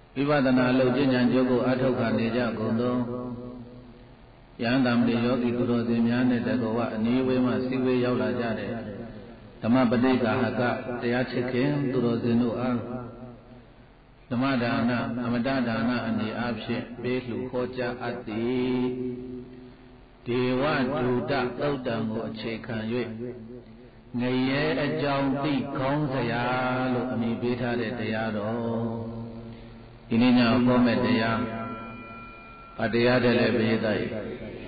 วิปัสสนาလှုပ်ခြင်းဉာဏ်ကျိုးကိုအထောက်ခံနေကြကုန်သောယန္တံတေယောဂီသူတော်စင်များနဲ့တကောဝအနီးဝေးမှစီဝေးရောက်လာကြတဲ့ဓမ္မပဋိက္ခာဟကတရားချစ်ခင်သူတော်စင်တို့အားဓမ္မဒါနအမတဒါနအနေအဖြင့်ပေးလှူဟောကြားအပ်သည်ဒေဝဒုတသုတ်တံကိုအခြေခံ၍ငရဲအကြောင်းသိခေါင်းစရာလို့အမည်ပေးထားတဲ့တရားတော်ဒီနေ့ညဟောမဲ့တရားဗတရားတဲ့လည်းပေးသားရဲ့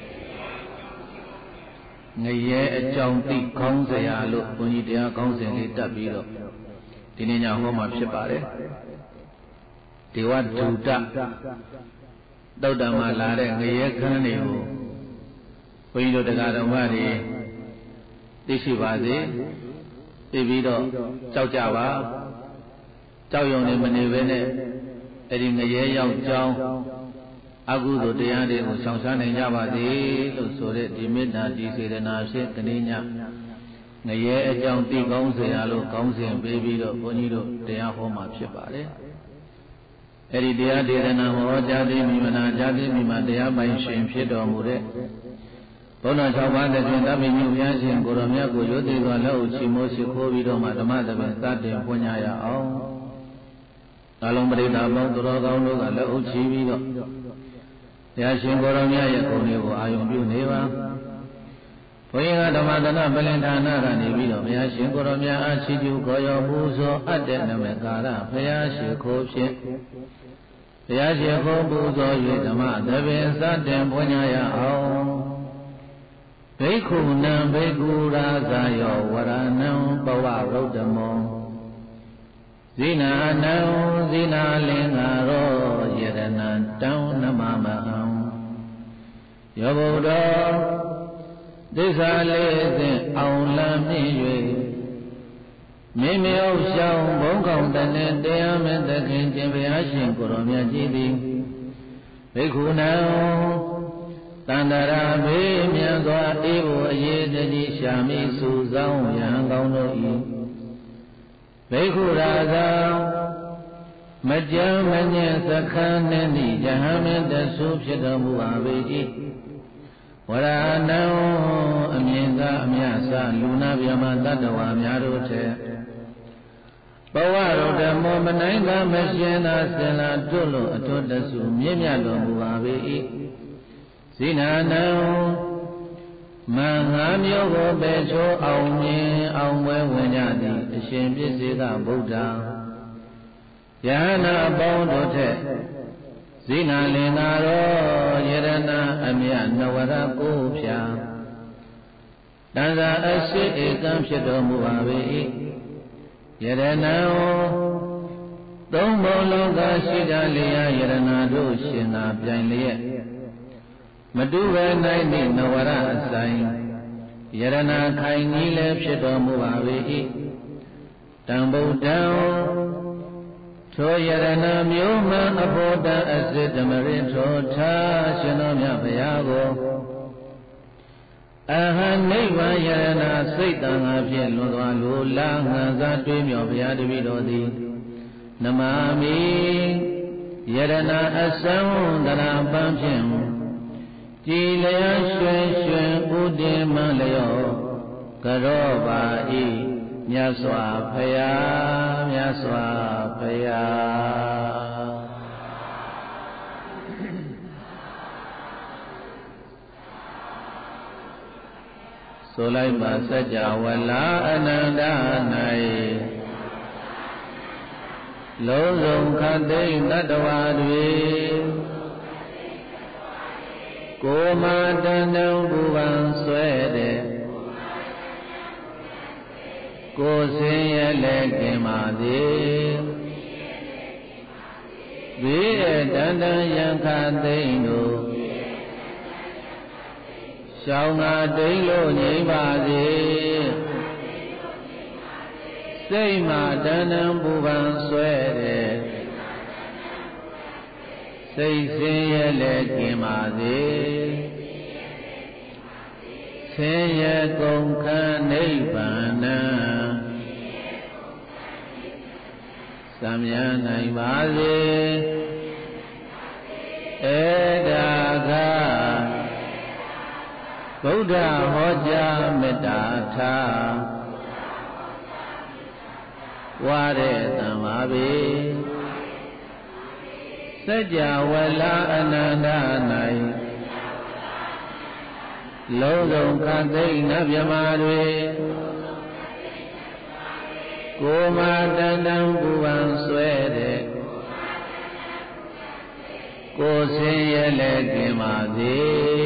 ငရဲအကြောင်းသိခေါင်းစရာလို့ဘုန်းကြီးတရားကောင်းစဉ်လေးတက်ပြီးတော့ဒီနေ့ညဟောမှာဖြစ်ပါတယ်ဒေဝဒုတသုတ်တံမှာလာတဲ့ငရဲခန်းတွေကိုဘုန်းကြီးတို့တရားတော်မတွေသိရှိပါစေသိပြီးတော့ကြောက်ကြပါကြောက်ရွံနေမနေဘဲနဲ့အဲ့ဒီငရဲရောက်ကြောင်းအကုသိုလ်တရားတွေကိုရှောင်ရှားနိုင်ကြပါစေလို့ဆိုတဲ့ဒီမေတ္တာဒီစေတနာဖြင့်ဒီနေ့ညငရဲအကြောင်းသိကောင်းစေရလို့ကောင်းစဉ်ပေးပြီးတော့ဘုန်းကြီးတို့တရားဟောမှာဖြစ်ပါတယ်အဲ့ဒီတရားဒေသနာဟောကြားသိမိမနာကြားသိမိမတရားပိုင်ရှင်ဖြစ်တော်မူတဲ့ဘုန်းတော်၆ပါးတည်းတပ်မိညုဘုရားရှင်ကိုရောမြတ်ကိုရိုသေစွာလက်ဥချီမိုးရှိခိုးပြီးတော့မှဓမ္မသဘင်စတင်ပွင့်ကြရအောင်အလုံးပရိသတ်ပေါင်းသူတော်ကောင်းတို့ကလက်ဥချီပြီးတော့ဘုရားရှင်ကိုရောမြတ်ရဲ့ဂုဏ်တွေကိုအာရုံပြုနေပါဘုရားကဓမ္မသနာပလင်ဌာနကနေပြီးတော့ဘုရားရှင်ကိုရောမြတ်အားချီးကျူးခေါ်ရောပူဇော်အပ်တဲ့နမေကာရဘုရားရှင်ခိုးဖြင့်ဘုရားရှင်ခိုးပူဇော်၍ဓမ္မသဘင်စတင်ပွင့်ကြရအောင်ဘိက္ခုနံဘိက္ခုရာဇာယောဝရဏံပဝဗုဒ္ဓမောဇိနာနံဇိနာလင်္ကာရောယရဏံတံနမမဟံယောဗုဒ္ဓသစ္စာလေးဖြင့်အောင်လံမြင့်၍မိမိဥရှောင်းဘုံကောင်တည်းတရားမဲ့သခင်ရှင်ဘုရားရှင်ကိုရောမြတ်ကြီးသည်ဘိက္ခုနံတန္တရာဘေးမြတ်စွာအေးဖို့အရေးတကြီးရှာမိစုဆောင်ရန်ကောင်းတို့၏ဘိက္ခုရာဇာမကြမ်းမညင်စခန်းနှင့်သည့်ယဟန်မင်းတဆူဖြစ်တော်မူပါပေ၏ဝရဏံအမြင်သာအမြတ်စလူနာဗျမတတ္တဝါများတို့ထက်ဘဝရောဓမောမနိုင်သာမရှင်သာစင်လာတို့လိုအထွတ်တဆူမြင့်မြတ်တော်မူပါပေ၏ဇိနာနံမငါမျိုးကိုပဲချိုးအောင်မြင်အောင်ပွဲဝင်ကြသည်အရှင်ပြည့်စေကဗုဒ္ဓယဟနာပေါင်းတို့ထက်ဇိနာလင်္ကာရောယရဏအမြတ်နဝရကိုဖြာတန်စာအရှိဧကံဖြစ်တော်မူပါပေ၏ယရဏံသုံးဘုံလုံးသာရှိကြလျာယရဏတို့ရှင်သာပြိုင်လျက်မတူပဲနိုင်သည့်နဝရအဆိုင်ယရဏခိုင်ကြီးလည်းဖြစ်တော်မူပါပေ၏တံဗုဒ္ဓံထိုယရဏမျိုးမှအဖို့တံအစစ်ဓမ္မရင်ထိုထားရှင်တော်မြတ်ဘုရားကိုအဟံနိဗ္ဗာန်ယရဏစိတ်တန်ငါဖြင့်လွန်သွားလိုလားငါစားတွေးမြော်ဘုရားတပည့်တော်သည်နမမိယရဏအစံတရာပန်းဖြင့်ကြည်လျက်ရွှင်ရွှင်ဥတည်မှလျောကရောပါဤမြတ်စွာဘုရားမြတ်စွာဘုရားဆိုလိုက်ပါစัจ java လာအနန္တ၌လုံးစုံခတ်သိမ်းတတ္တဝါတွေကိုမတန်တံဘူပံဆွဲတဲ့ကိုစင်ရလည်းကင်ပါသည်ဘေးရတန်တံယံခသိမ့်တို့ရှောင်းငါတိန်လို့ငြိမ်းပါစေစိတ်မှတန်တံဘူပံဆွဲတဲ့စိတ်ဆင်းရဲလည်းကျင်ပါစေဆင်းရဲကုန်ခနိဗ္ဗာန် Samya Naimase Edaga Buddha Hoja Medatha Ware Tamabe Sajawala Ananda Nai Lodong Kadei Nabyamare Goma Dandam Buvan Swede Kosin Yele Kimade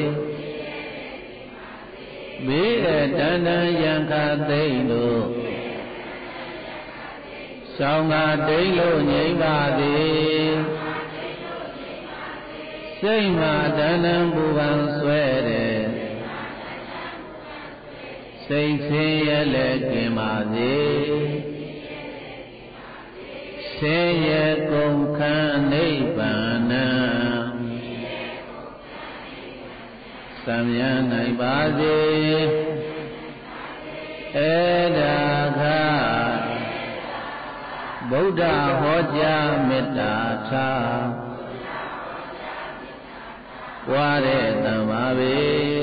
Bide Dana Yanka Deilo Saunga Deilo Nyibade Seima Danam Buvan Swede Seisin Yele Kimade Seye Kumkan Nibbana Samya Naibase Edaga Buddha Hoja Medatha Ware Tamabe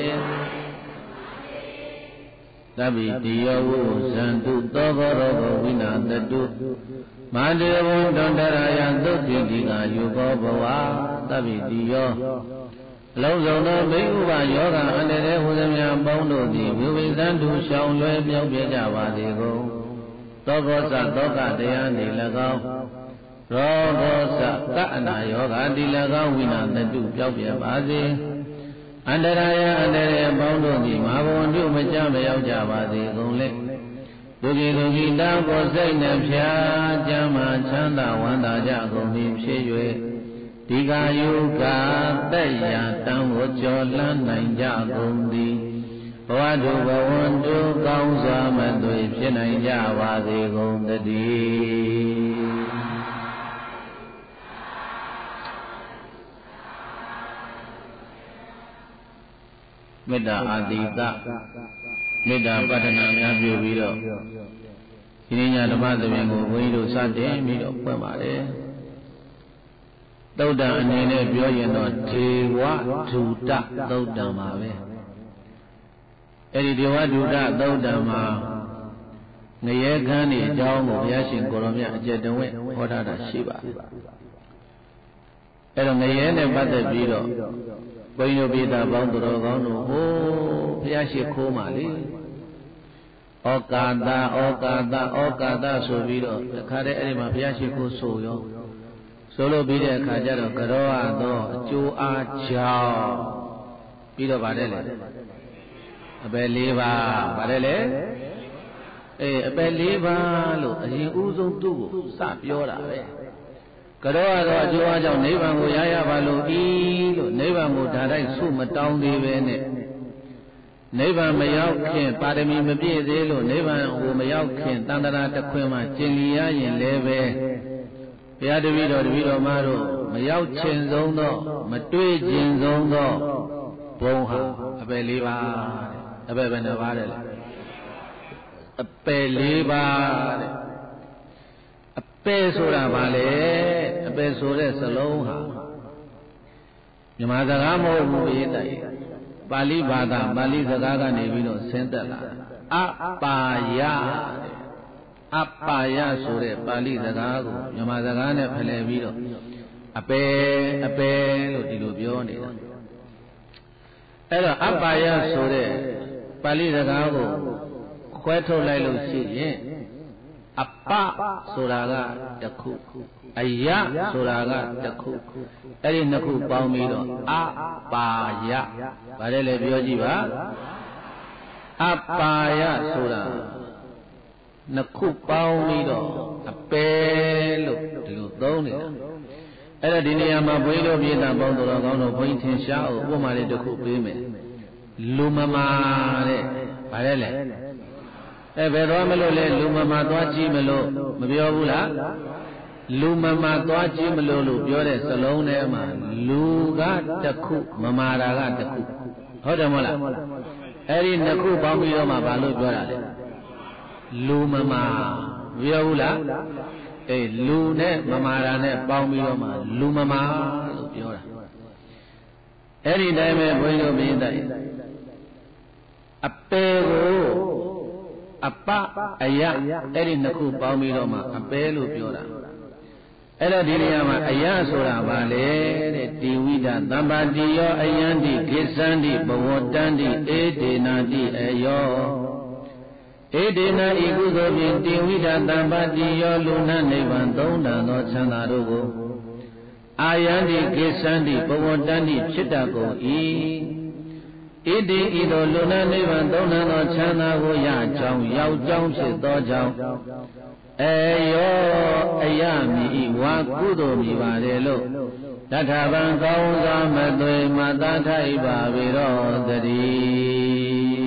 Tabi Diyavu Santu Togorogo Vinandadu Madhevun Dondaraya Dukidika Yugo Bhava Tabi Diyo Lawzona Bhayuva Yoga Andere Hudamya Bondo Di Vivisantu Shaun Lue Myau Bheja Vadigo Togosa Toga Dayani Lagao Rogosa Kaana Yoga Di Lagao Vinandadu Myau Bheja Vadi Andaraya Andere Bondo Di Mabondu Meja Myau Vadigo Le Dugi Dugi Dabo Zaina Pya Jama Chanda Wanda Jagoni Pshiyue Diga Yuga Daya Tango Jolan Naija Gondi Wadu Bawandu Kauza Mandui Pshinaija Vadi Gondadi Meda Adita Meda Padana Myabu Viro Kininya Dhamma Dhamingo Bhido Sate Miro Pamare Dauda Anine Byoyeno Dewa Duda Dauda Mave Eri Dewa Duda Dauda Ma Ngaye Gani Jaumo Yashin Koromya Jedwe Hodada Shiva Ero Ngaye Ne Bade Biro Boino Bida Banduro Gano Ho Yashi Komali Okada Sobiro Kare Erima Yashi Ko Soyo Solo Bide Kajaro Karoa Do Chu Chao Bido Badele Abeliva Badele Abeliva Lo Uzo Dugo Sapiora Karoa Do Chua Jao Nevango Yaya Valo Ilo Nevango Darai Suma Town Divene Nevan Mayaukin Padami Mabizelo Nevan Wu Mayaukin Tandara Takwema Chilia in Leve Yadavido Vido Maro Mayau Chinzondo Matui Jinzondo Boha Abeliva Abebanavare Abeliva Pesura Vale Pesure Saloha Yamadagamo Muitai Bali Bada Bali Zagaga Nevino Sentala Apaya Sure Bali Zagago Yamadagane Peleviro Ape Lotilo Bioni Ella Apaya Sure Bali Zagago Queto Lilo Siye Apa Suraga Yaku Aya Suraga Yaku Eri Naku Paumido Apaya Badele Biojiva Apaya Sura Naku Paumido Apelo Doni Era Diniama Buido Viena Bondora Gono Pointing Shao Womari de Kupime Lumamare Badele Everomelo Lumama Dwachi Melo Mabiobula Lumama Dwachi Melo Biore Salone Ma Luga Taku Mamaraga Taku Hodamola Eri Naku Bamiyoma Balu Biorale Lumama Viola လူနဲ့မမာတာနဲ့ပေါင်းပြီးတော့မှလူမမာလို့ပြောတာအဲ့ဒီတိုင်းပဲဘုန်းကြီးတို့ပြတဲ့အပေကိုအပအယအဲ့ဒီနှစ်ခုပေါင်းပြီးတော့မှအပေလို့ပြောတာအဲ့တော့ဒီနေရာမှာအယဆိုတာဗာလေတဲ့တိဝိဒသမ္ပါတိယောအယံတိကိစ္ဆန္တိဘဝတန္တိဧတေနာတိအယောဧတေနာဤကုသိုလ်ဖြင့်တိဝိဒသမ္ပါတိယောလူနာနိဗ္ဗာန်သုံးတန်သောချမ်းသာတို့ကိုအာယံတိကိစ္ဆန္တိဘဝတန္တိဖြစ်တတ်ကုန်၏ဣတိဤသို့လူနာနိဗ္ဗာန်သုံးတန်သောချမ်းသာကိုရကြောင်းရောက်ကြောင်းဖြစ်သောကြောင့်အေယောအယမိဤဝါကုသိုလ်မိပါလေလို့တထဗံကောင်းစွာမသွေမတထိုက်ပါပေတော့တည်း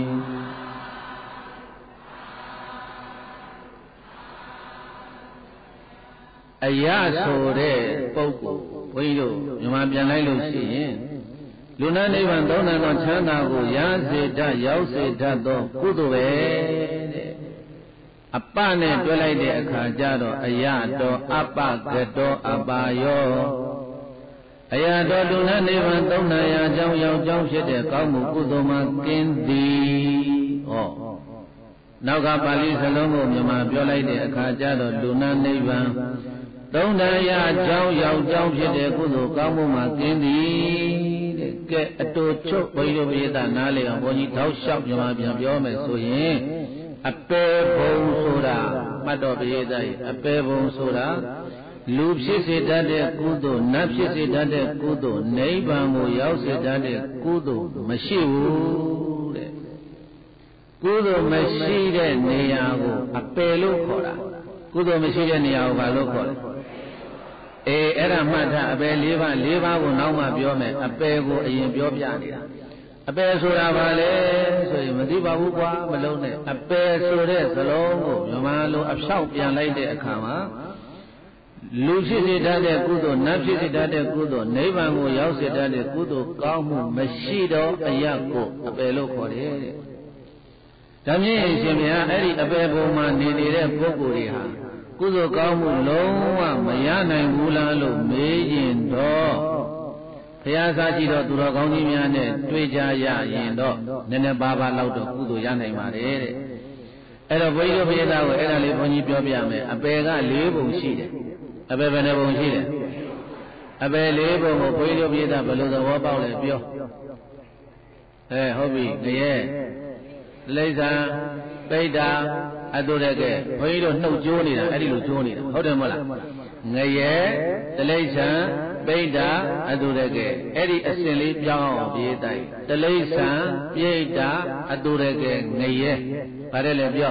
အယဆိုတဲ့ပုဂ္ဂိုလ်ဘုန်းကြီးတို့မြန်မာပြန်လိုက်လို့ရှိရင်လူနာနိဗ္ဗာန်သုံးတန်သောချမ်းသာကိုရစေတတ်ရောက်စေတတ်သောကုသိုလ်ပဲတဲ့အပနဲ့တွဲလိုက်တဲ့အခါကျတော့အယတော်အပကတော်အပါယောအယတော်လူနာနိဗ္ဗာန်သုံးတန်ရာအကြောင်းရောက်ကြောင်းဖြစ်တဲ့ကောင်းမှုကုသိုလ်မှာကင်းသည်ဟောနောက်ကပါဠိစလုံးကိုမြန်မာပြောလိုက်တဲ့အခါကျတော့လူနာနိဗ္ဗာန်သုံးတန်ရာအကြောင်းရောက်ကြောင်းဖြစ်တဲ့ကုသိုလ်ကောင်းမှုမှာကင်းသည်တဲ့ကဲအတူချုပ်ဘုန်းကြီးတို့ပြေတာနားလေအောင်ဘုန်းကြီးထောက်လျှောက်မြန်မာပြန်ပြောမယ်ဆိုရင်အပေဘုံဆိုတာမှတ်တော်ပြေသားအပေဘုံဆိုတာလူဖြစ်စေတတ်တဲ့ကုသိုလ်နတ်ဖြစ်စေတတ်တဲ့ကုသိုလ်နိဗ္ဗာန်ကိုရောက်စေတတ်တဲ့ကုသိုလ်မရှိဘူးတဲ့ကုသိုလ်မရှိတဲ့နေရာကိုအပေလို့ခေါ်တာကုသိုလ်မရှိတဲ့နေရာကိုဘာလို့ခေါ်လဲအဲ့ဒါမှတ်ထားအပေ၄ပါးကိုနောက်မှပြောမယ်အပေကိုအရင်ပြောပြနေတာအပေဆိုတာဘာလဲဆိုရင်မသိပါဘူးကွာမလုံးနဲ့အပေဆိုတဲ့စလုံးကိုမြန်မာလိုအဖြောက်ပြန်လိုက်တဲ့အခါမှာလူဖြစ်စေတတ်တဲ့ကုသိုလ်နတ်ဖြစ်စေတတ်တဲ့ကုသိုလ်နိဗ္ဗာန်ကိုရောက်စေတတ်တဲ့ကုသိုလ်ကောင်းမှုမရှိတော့အရာကိုအပေလို့ခေါ်တယ်တဲ့ဒါမြင့်ရှင်ဗျာအဲ့ဒီအပေဘုံမှာနေနေတဲ့ပုဂ္ဂိုလ်တွေဟာကုသိုလ်ကောင်းမှုလုံးဝမရနိုင်ဘူးလားလို့မေးရင်တော့ဘုရားစာကြည့်တော့သူတော်ကောင်းကြီးများနဲ့တွေ့ကြရရင်တော့နည်းနည်းပါးပါးလောက်တော့ကုသိုလ်ရနိုင်ပါတယ်တဲ့အဲ့တော့ဘုန်းကြီးတို့ဘုရားကိုအဲ့ဒါလေးဘုန်းကြီးပြောပြမယ်အပေက၄ဘုံရှိတယ်အပေဘယ်နှဘုံရှိတယ်အပေ၄ဘုံကိုဘုန်းကြီးတို့ဘုရားဘယ်လိုသဘောပေါက်လဲပြောဟုတ်ပြီတရေလိစ္ဆာပိဋ္ဌာအတုရကဲဘုန်းကြီးတို့နှုတ်ကြိုးနေတာအဲ့ဒီလိုကြိုးနေတာဟုတ်တယ်မဟုတ်လားငရဲတလိစ္ဆာပိဋ္ဌာအတုရကဲအဲ့ဒီအစဉ်လေးပြောင်းအောင်ပြေးတိုင်းတလိစ္ဆာပိဋ္ဌာအတုရကဲငရဲဗါတယ်လေပြော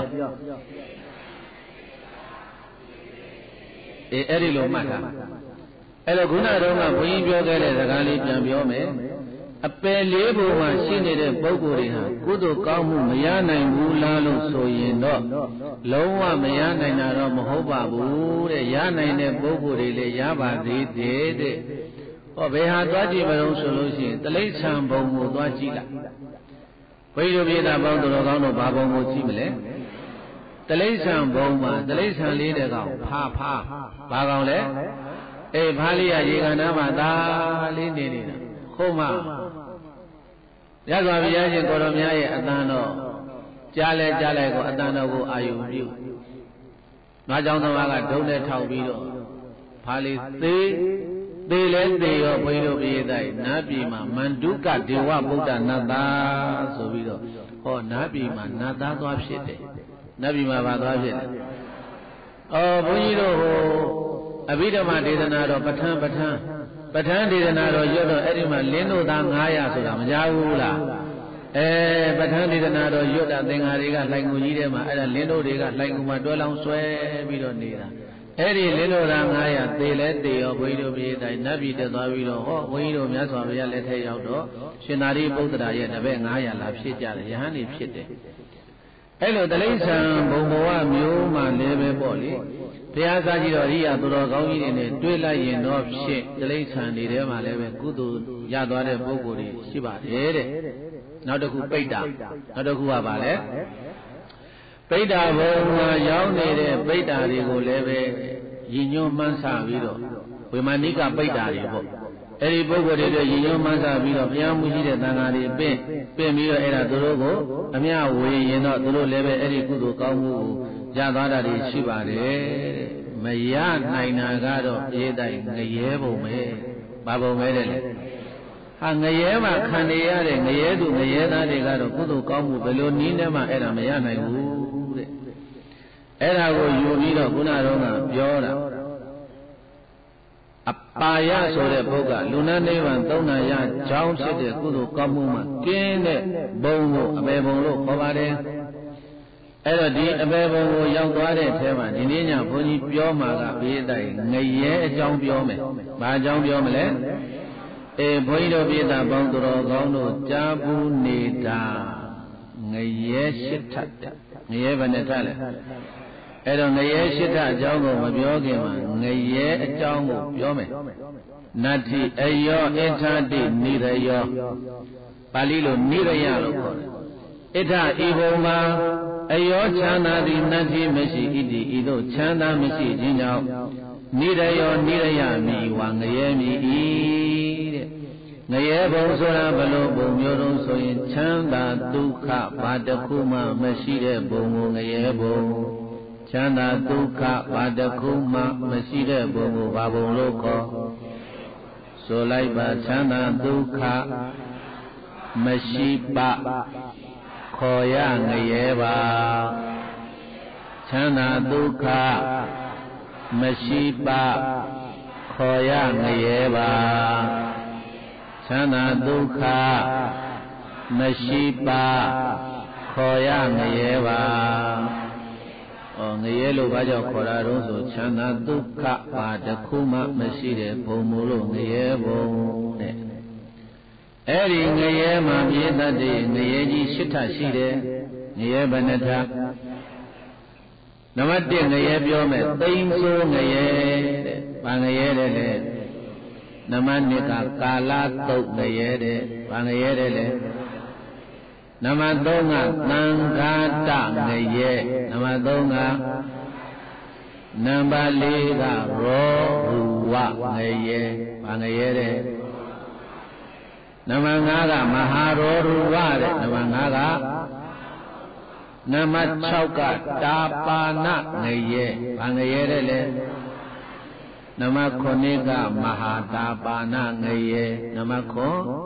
အဲ့ဒီလိုမှတ်ထားအဲ့တော့ခုနတုန်းကဘုန်းကြီးပြောခဲ့တဲ့စကားလေးပြန်ပြောမယ်အပယ်လေးဘုံမှာရှိနေတဲ့ပုဂ္ဂိုလ်တွေဟာကုသိုလ်ကောင်းမှုမရနိုင်ဘူးလားလို့ဆိုရင်တော့လုံးဝမရနိုင်တာတော့မဟုတ်ပါဘူးတဲ့ရနိုင်တဲ့ပုဂ္ဂိုလ်တွေလည်းရပါသေးတယ်တဲ့ဟောဘယ်ဟာသွားကြည့်မလို့ဆိုလို့ရှိရင်တိဋ္ဌံဘုံကိုသွားကြည့်လိုက်ဘုရားတို့ပြေတာပေါင်းသူတော်ကောင်းတို့ဘာဘုံကိုကြည့်မလဲတိဋ္ဌံဘုံမှာတိဋ္ဌံလေးတဲ့ကောင်ဖာဘာကောင်လဲဖားလေးရရေခန္ဓာမှာဒါလေးနေနေတာခုမှရသော်ဘုရားရှင်ကိုရောမြတ်ရဲ့အတန်တော်ကြားလဲကြားလိုက်ကိုအတန်တော်ကိုအာယုံပြုငါကြောင့်သမားကဒုံနဲ့ထောက်ပြီးတော့ဖားလေးသေးလဲသေးရောဘုန်းကြီးတို့ပြေးတိုင်းနားပြည်မှာမန္တုကဒေဝဗုဒ္ဓနတ်သားဆိုပြီးတော့ဟောနားပြည်မှာနတ်သားသွားဖြစ်တယ်နားပြည်မှာဘာသွားဖြစ်လဲဘုန်းကြီးတို့ဟိုအဘိဓမ္မာဒေသနာတော်ပဋ္ဌာန်းဒေသနာတော်ရွတ်တော့အဲ့ဒီမှာလင်းတို့သား900ဆိုတာမကြားဘူးလားပဋ္ဌာန်းဒေသနာတော်ရွတ်တာသင်္ဃာတွေကလှိုင်ငူကြီးထဲမှာအဲ့ဒါလင်းတို့တွေကလှိုင်ငူမှာတွဲလောင်းဆွဲပြီးတော့နေတာအဲ့ဒီလင်းတို့သား900သေလဲသေရောဘုန်းကြီးတို့ပြေးတိုင်းနတ်ပြည်တက်သွားပြီးတော့ဟောဘုန်းကြီးတို့မြတ်စွာဘုရားလက်ထက်ရောက်တော့ရှင်သာရိပုတ္တရာရဲ့တပည့်900လာဖြစ်ကြတယ်ယဟန်နေဖြစ်တယ်အဲ့လိုတိဋ္ဌံဘုံဘဝမျိုးမှလည်းပဲပေါ့လေဘုရားစာကြည့်တော့ရိယာသူတော်ကောင်းကြီးတွေနဲ့တွေ့လိုက်ရင်တော့ဖြင့်တိဋ္ဌံတွေထဲမှာလည်းပဲကုသိုလ်ရသွားတဲ့ပုဂ္ဂိုလ်တွေရှိပါတယ်တဲ့နောက်တစ်ခုပိဋ္ဌာနောက်တစ်ခုကဘာလဲပိဋ္ဌာဘုံမှာရောက်နေတဲ့ပိဋ္ဌာတွေကိုလည်းပဲရည်ညွှန်းမှန်းဆပြီးတော့ဝေမာနိကပိဋ္ဌာတွေပေါ့အဲ့ဒီပုဂ္ဂိုလ်တွေရည်ညွှန်းမှန်းဆပြီးတော့ဘုရားမှုရှိတဲ့သံဃာတွေပင့်ပြီးတော့အဲ့ဒါသူတို့ကိုအမြဝေရင်တော့သူတို့လည်းပဲအဲ့ဒီကုသိုလ်ကောင်းမှုကိုရသွားတာတွေရှိပါတယ်မရနိုင်တာကတော့ပြည့်တိုင်ငရဲပုံပဲဘာပုံပဲတဲ့လေဟာငရဲမှာခံနေရတဲ့ငရဲသူငရဲသားတွေကတော့ကုသိုလ်ကောင်းမှုဘယ်လိုနည်းနဲ့မှအဲ့ဒါမရနိုင်ဘူးတဲ့အဲ့ဒါကိုယူပြီးတော့ခုနတော့ကပြောတာအပါယဆိုတဲ့ဘုရားလူနာနိဗ္ဗာန်သုံးနာရကြောင်းဖြစ်တဲ့ကုသိုလ်ကောင်းမှုမှာကင်းတဲ့ဘုံကိုအပေဘုံလို့ခေါ်ပါတယ်အဲ့တော့ဒီအပေဘုံကိုရောက်သွားတဲ့အထဲမှာဒီနေ့ညဘုန်းကြီးပြောမှာကဘေးတိုင်ငရဲအကြောင်းပြောမယ်။ဘာအကြောင်းပြောမလဲ။ဘုန်းကြီးတို့ပြည်သားပေါင်းတော်ကောင်းတို့ကြားဘူးနေတာငရဲရှိထတ်ငရဲဘယ်နဲ့ထလဲ။အဲ့တော့ငရဲရှိထအကြောင်းကိုမပြောခင်မှာငရဲအကြောင်းကိုပြောမယ်။နတ္ထိအယောဣထာတိနိရယောပါဠိလိုနိရယလို့ခေါ်တယ်။ဣထဤဘုံမှာအယောချမ်းသာသည်နတ္ထိမရှိဣတိဤသို့ချမ်းသာမရှိခြင်းကြောင့်နိရယောနိရယမိဝငရဲမိဤတဲ့ငရဲဘုံဆိုတာဘလို့ဘုံမျိုးတုံးဆိုရင်ချမ်းသာဒုက္ခဘာတစ်ခုမှမရှိတဲ့ဘုံကိုငရဲဘုံချမ်းသာဒုက္ခဘာတစ်ခုမှမရှိတဲ့ဘုံကိုဘာဘုံလို့ခေါ်ဆိုလိုက်ပါချမ်းသာဒုက္ခမရှိပါခေါ်ရငရဲပါချမ်းသာဒုက္ခမရှိပါခေါ်ရငရဲပါချမ်းသာဒုက္ခမရှိပါခေါ်ရငရဲပါငရဲလို့ဘာကြောင့်ခေါ်တာတော့ဆိုချမ်းသာဒုက္ခပါတစ်ခုမှမရှိတဲ့ဘုံမို့လို့ငရဲဘုံတဲ့အဲ့ဒီငရဲမှာပြည့်တတ်တဲ့ငရဲကြီး၈ထပ်ရှိတယ်ငရဲဘယ်နှထပ်နံပါတ်1ငရဲပြောမယ်သိမ့်ဆိုးငရဲတဲ့ဘာငရဲတဲ့လေနံပါတ်2ကကာလတုတ်ငရဲတဲ့ဘာငရဲတဲ့လေနံပါတ်3ကသံဃာတငရဲနံပါတ်3ကနံပါတ်4ကရောဟူဝငရဲဘာငရဲတဲ့နံပါတ်5ကမဟာရောရူဝတဲ့နံပါတ်5ကနံပါတ်6ကတာပါဏငရဲဘာငရဲတဲ့လေနံပါတ်9ကမဟာတာပါဏငရဲနံပါတ်9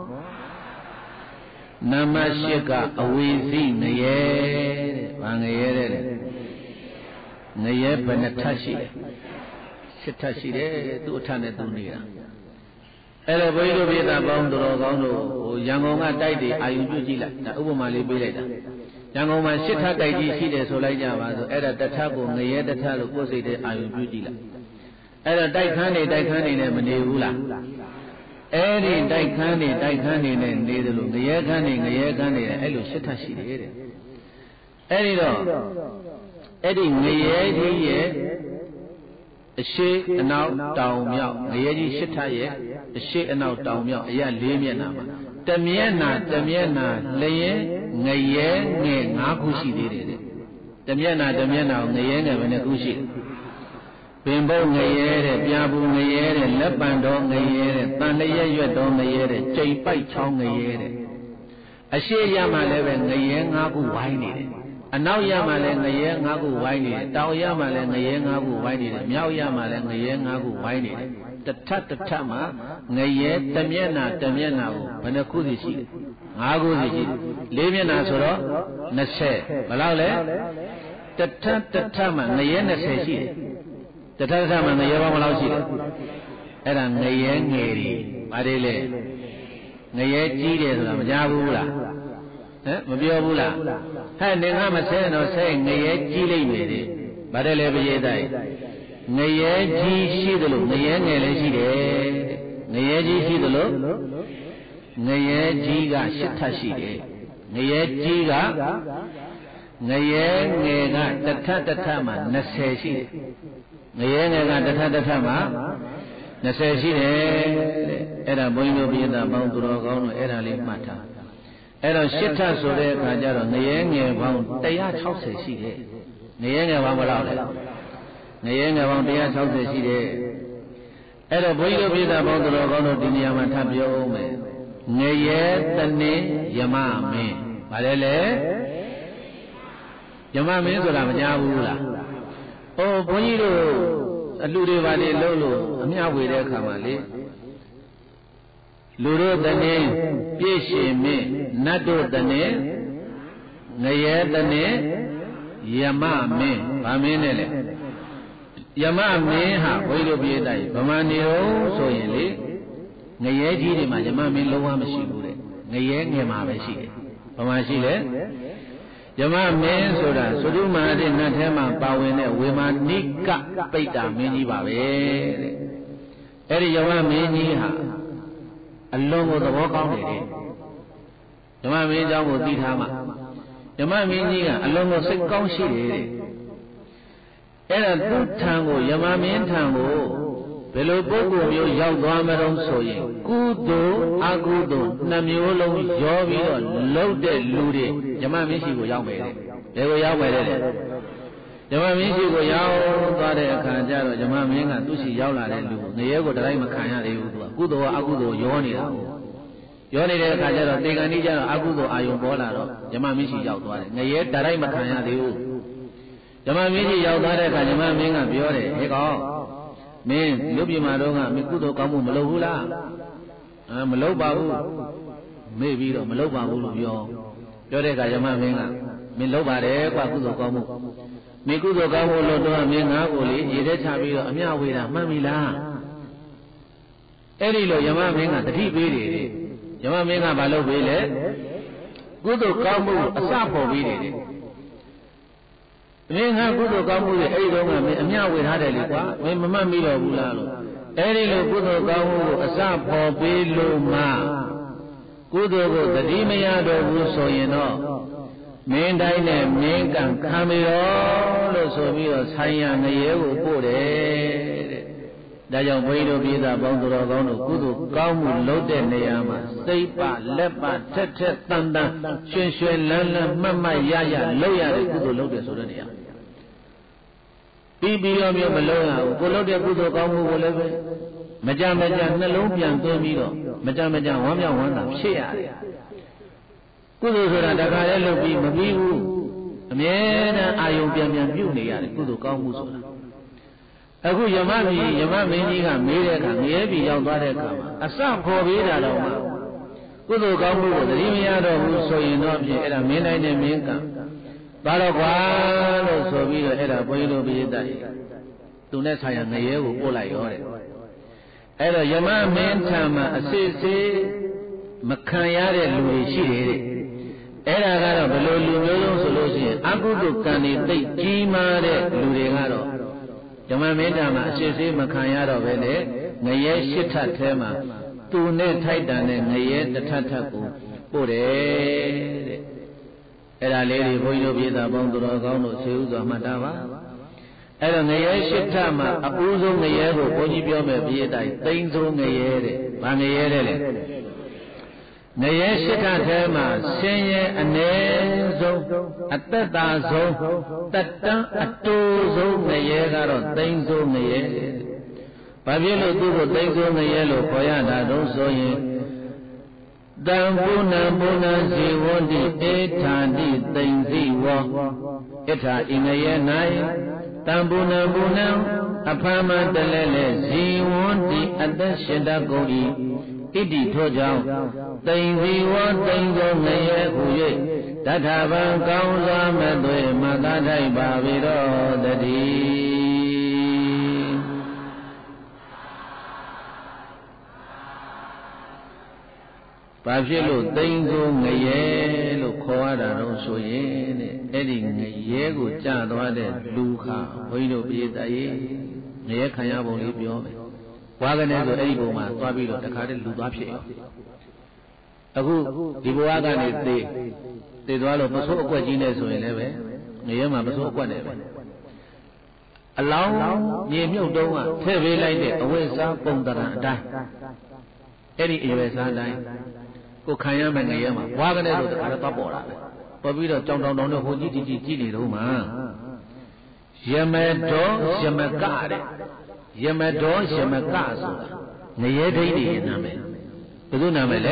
နံပါတ်10ကအဝိဇိငရဲတဲ့ဘာငရဲတဲ့လေငရဲဘယ်နှထပ်ရှိလဲ10ထပ်ရှိတယ်သူ့အထက်နဲ့သူနေတာအဲ့တော့ဘုန်းကြီးတို့ပြည်သားပေါင်းတော်ကောင်းတို့ရန်ကုန်ကတိုက်တွေအာယုပြုကြည့်လိုက်ဒါဥပမာလေးပေးလိုက်တာရန်ကုန်မှာ၈ထပ်တိုက်ကြီးရှိတယ်ဆိုလိုက်ကြပါဆိုအဲ့ဒါတစ်ထပ်ကိုငရဲတစ်ထပ်လို့ကိုယ်စိတ်ထဲအာယုပြုကြည့်လိုက်အဲ့တော့တိုက်ခန်းနေနဲ့မနေဘူးလားအဲ့ဒီတိုက်ခန်းနေနဲ့နေတယ်လို့ငရဲခန်းနေအဲ့လို၈ထပ်ရှိတယ်တဲ့အဲ့ဒီတော့အဲ့ဒီငရဲကြီးရဲ့အရှိအနောက်တောင်မြောက်ငရဲကြီး၈ထပ်ရဲ့အရှိအနောက်တောင်မြောက်အရ၄မျက်နှာမှာတမျက်နှာလျင်ငရဲငယ်၅ခုရှိသေးတယ်တဲ့တမျက်နှာကိုငရဲငယ်ဘယ်နှခုရှိလဲပင်ဘုံငရဲတဲ့ပြာဘူးငရဲတဲ့လက်ပံတော်ငရဲတဲ့တန်လျက်ရွက်တော်ငရဲတဲ့ကြိမ်ပိုက်ချောင်းငရဲတဲ့အရှိရမှလည်းပဲငရဲ၅ခုဝိုင်းနေတယ်အနောက်ရမှလည်းငရဲ၅ခုဝိုင်းနေတယ်တောင်ရမှလည်းငရဲ၅ခုဝိုင်းနေတယ်မြောက်ရမှလည်းငရဲ၅ခုဝိုင်းနေတယ်တစ်ထပ်မှာငရဲတမျက်နှာကိုဘယ်နှခုစီရှိလဲ၅ခုစီရှိတယ်၄မျက်နှာဆိုတော့20ဘယ်လောက်လဲတစ်ထပ်မှာငရဲ20ရှိတယ်တစ်ထပ်မှာငရဲပေါင်းဘယ်လောက်ရှိလဲအဲ့ဒါငရဲငယ်တွေဘာတွေလဲငရဲကြီးတယ်ဆိုတာမကြားဘူးလားမပြောဘူးလားဟဲ့နေငါမဆဲတော့ဆဲငရဲကြီးလိမ့်မယ်တဲ့ဗါတယ်လေပရိသတ်ငရဲကြီးရှိသလိုငရဲငယ်လည်းရှိတယ်ငရဲကြီးရှိသလိုငရဲကြီးက၈ထပ်ရှိတယ်ငရဲကြီးကငရဲငယ်ကတစ်ထပ်မှာ20ရှိတယ်ငရဲငယ်ကတစ်ထပ်မှာ20ရှိတယ်တဲ့အဲ့ဒါဘုန်းကြီးတို့ပြည်သားပေါင်းသူတော်ကောင်းတို့အဲ့ဒါလေးမှတ်ထားအဲ့တော့၈ထပ်ဆိုတဲ့အခါကျတော့ငရဲငယ်ပေါင်း160ရှိတယ်ငရဲငယ်ပေါင်းဘယ်လောက်လဲ ngài ngài bằng tia sáu thế gì đấy, ở đó bây giờ bây giờ bằng tôi con nó đi nhà mà tham gia ông ấy, ngài tân này yama mình, phải đấy yama mình rồi làm nhà vui là, ô bây giờ lưu đi vào đi lâu lâu, nhà vui đấy khám lại, lưu đó tân này biết gì mình, nát đó tân này, ngài tân này yama mình, phải mình này yama mình ha, bây giờ bây giờ bây mà nhiều số những lý, ngài gì thì mà yama mình lâu mà xí bù đấy, ngài mà phải xí đấy, bây mà xí đấy, yama mình số đó, số chúng mà thì nát thế mà bảo vệ này, về mà nika bây giờ mình gì bảo vệ, ấy yama mình gì ha, anh long có đâu có đấy, yama mình trong một tí tham mà, yama mình gì à, anh long có sức cao xí đấy. Ấy là tu thang của yama miên thang của, về lúc bố của miêu giáo đoan mà đông soi, cú đồ, ác đồ, nam miêu lâu gió vì đó lâu để lù đi, yama miên chỉ của giáo về đấy, để của giáo về đấy, yama miên chỉ của giáo qua đây khán giả rồi yama miên là tu sĩ giáo là đấy lù, người của đại mà khán giả đấy lù, cú đồ, ác đồ gió này đó, gió này đấy khán giả rồi, tiếng anh đi ra ác đồ ayong bỏ là đó, yama miên chỉ giáo qua đấy, người đại mà khán giả đấy lù. Yama mình chỉ giàu tại cái yama mình ngã biểu đấy, hay có, mình lúc gì mà đâu ngã, mình cứ đâu có một lâu hula, một lâu bao, mấy vị đó một lâu bao luôn biểu đấy cái yama mình ngã, mình lâu bao đấy qua cứ đâu có một, mình cứ đâu có một lâu đó mình ngã cố lý, gì đấy cha biểu, anh nhau về là mà mình là, ấy đi rồi yama mình ngã, thì bị đấy, yama mình ngã bao lâu về đấy, cứ đâu có một, sao phổ bị đấy. Mình ha cú đồ cao mu ấy đâu mà mình nhau vềထားđây đi quá, mình mà mi đâu bula luôn. Ấy đi luôn cú đồ cao mu, asa phò bê luôn mà, cú đồ có tất đi mấy nhà đồ bù soi nó, mình đây này mình càng khám rồi, lo soi mi rồi sai nhà này của cô đấy. Đại trong bây giờ bây giờ bao đồ cao nó cú đồ cao mu lâu đến này mà, xây ba, lép ba, thét tan xuyên xuyên lăn mama ya lâu ya đấy cú đồ lâu đến số đó này. Bi ở miêu mà lâu à, cô lâu để cô đồ cao mu cô lâu về, mà cha nó lâuပြန်tôi mi đó, mà cha hoang ta, chết à đấy, cô đồ rồi là đại khái lâu bi mà bi u, mẹ nó ayongပြန်ပြုနေရတယ်cô đồ cao muဆိုတာ,အခုယမမင်းကြီးကမေးတဲ့အခါငရဲပြီရောက်သွားတဲ့အခါမှာအစခေါ်ပေးတာတော့မှကုသိုလ်ကောင်းမှုကိုသတိမရတော့ဘူးဆိုရင်တော့ဖြင့်အဲ့ဒါမင်းတိုင်းနဲ့မင်းကပါတော့ကွာလို့ဆိုပြီးတော့အဲ့ဒါဘုန်းကြီးတို့ပြည့်တတ်သူနဲ့ဆိုင်ရငရဲကိုပို့လိုက်ရောတဲ့အဲ့တော့ယမမင်းထံမှာအစစ်စစ်မခံရတဲ့လူတွေရှိတယ်တဲ့အဲ့ဒါကတော့ဘယ်လိုလူမျိုးလုံးဆိုလို့ရှိရင်အကုသိုလ်ကံတွေသိကြီးမားတဲ့လူတွေကတော့ယမမင်းထံမှာအစစ်စစ်မခံရတော့ပဲနဲ့ငရဲရှစ်ထပ်ထဲမှာသူနဲ့ထိုက်တန်တဲ့ငရဲတစ်ထပ်ထပ်ကိုပို့တယ်တဲ့အဲ့ဒါလေးတွေဘုန်းကြီးတို့ပြည်သားပေါင်းတော်ကောင်းတို့ဆွေဥစွာမှတ်တာပါအဲ့တော့ငရဲရှစ်ထပ်မှာအပူဆုံးငရဲကိုဘုန်းကြီးပြောမဲ့ပြည်တိုင်းသိန်းဆုံးငရဲတဲ့ဗာငရဲတဲ့လေငရဲရှစ်ထပ်ထဲမှာဆင်းရဲအ ਨੇ ဆုံးအသက်သာဆုံးတက်တန်းအတူဆုံးငရဲကတော့သိန်းဆုံးငရဲဘာဖြစ်လို့သူ့ကိုသိန်းဆုံးငရဲလို့ခေါ်ရတာတော့ဆိုရင်တံပုဏ္ဏဇေဝန္တိဧထာတိသိဉ္စီဝောဧထာဣငယေ၌တံပုဏ္ဏအဖမ်းမတလဲလဲဇေဝန္တိအသက်ရှင်တတ်ကုန်၏ဣတိထို့ကြောင့်သိဉ္စီဝောသိဉ္သောငရဲဟူ၍တထဗံကောင်းစွာမသွေမသာထိုက်ပါပေတော့တည်းဘာဖြစ်လို့သိဉ္သောငရဲလို့ခေါ်ရတာတော့ဆိုရင်တဲ့အဲ့ဒီငရဲကိုကြသွားတဲ့လူခါဘုန်းကြီးတို့ပြည်သားရေးငရဲခံရပုံလေးပြောမယ်ဝါကနေဆိုအဲ့ဒီပုံမှာသွားပြီးတော့တခါတည်းလူသွားဖြစ်ရောအခုဒီဘဝကနေသေသွားလို့ပစိုးအကွက်ကြီးနဲ့ဆိုရင်လည်းပဲငရဲမှာပစိုးအကွက်နဲ့ပဲအလောင်းမြေမြုပ်တုံးကထည့်ပေးလိုက်တဲ့အဝိဇ္ဇာပုံတရံအတိုင်းအဲ့ဒီအရွယ်စားတိုင်းကိုခံရမယ်ငရဲမှာဘွားကနေဆိုတခါတော့သွားပေါ်လာတယ်ပေါ်ပြီးတော့ကြောင်တောင်နဲ့ဟိုကြီးကြီးနေတော့မှ Yamato Yamakare Yamato Yamakasu Nayedi Name Pudunamele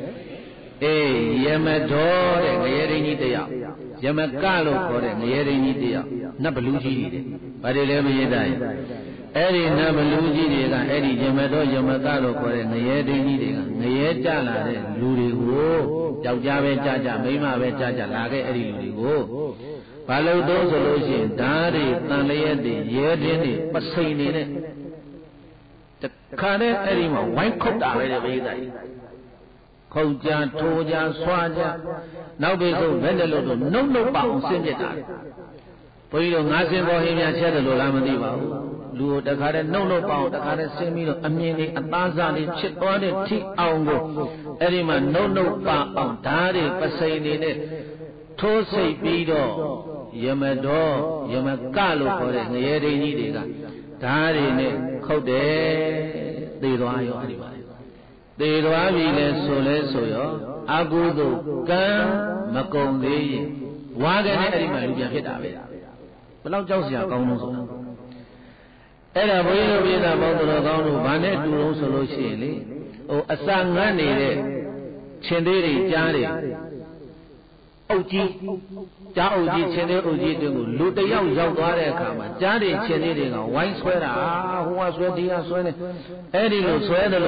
Yamato Nayeri Dea Yamakalo for Nayeri Dea Nabaluji Padele Eri Nabaluji Eri Yamato Yamakalo for Nayeri Dea Nayetala Luri Jaujabe Jaja Mima Jaja Lage Eri Luri Follow those solutions, Dari, Tanayadi, Yedini, Pasini, the current anima, white coat already. Koja, Toja, Swaja, now they go Vendelo, no bound, send it out. For you don't ask him for him and said the Lolamadiva. Lu the current no bound, the current Semino, Amini, Abazani, Chip on it, T. Aungo, Erima, no bound, Dari, Pasini, Tose Bido. Yamado, Yamakalo for it, Nayeri Nidiga, Dari, Kode, the Royo Arriva. The Roavi Solesoyo, Agudo, Gan, Macondi, Wagan Animal Hitabe. Below Josia Gonuso. Era Boyo Vida Mondo, Vanet, Solution, or a Sangani, Chenderi, Jari. Oji, Oji, Chene Oji, Luta Young Yaware Kama, Jari Chene, Wine Sweater, who was ready as well. Eddie Sweater,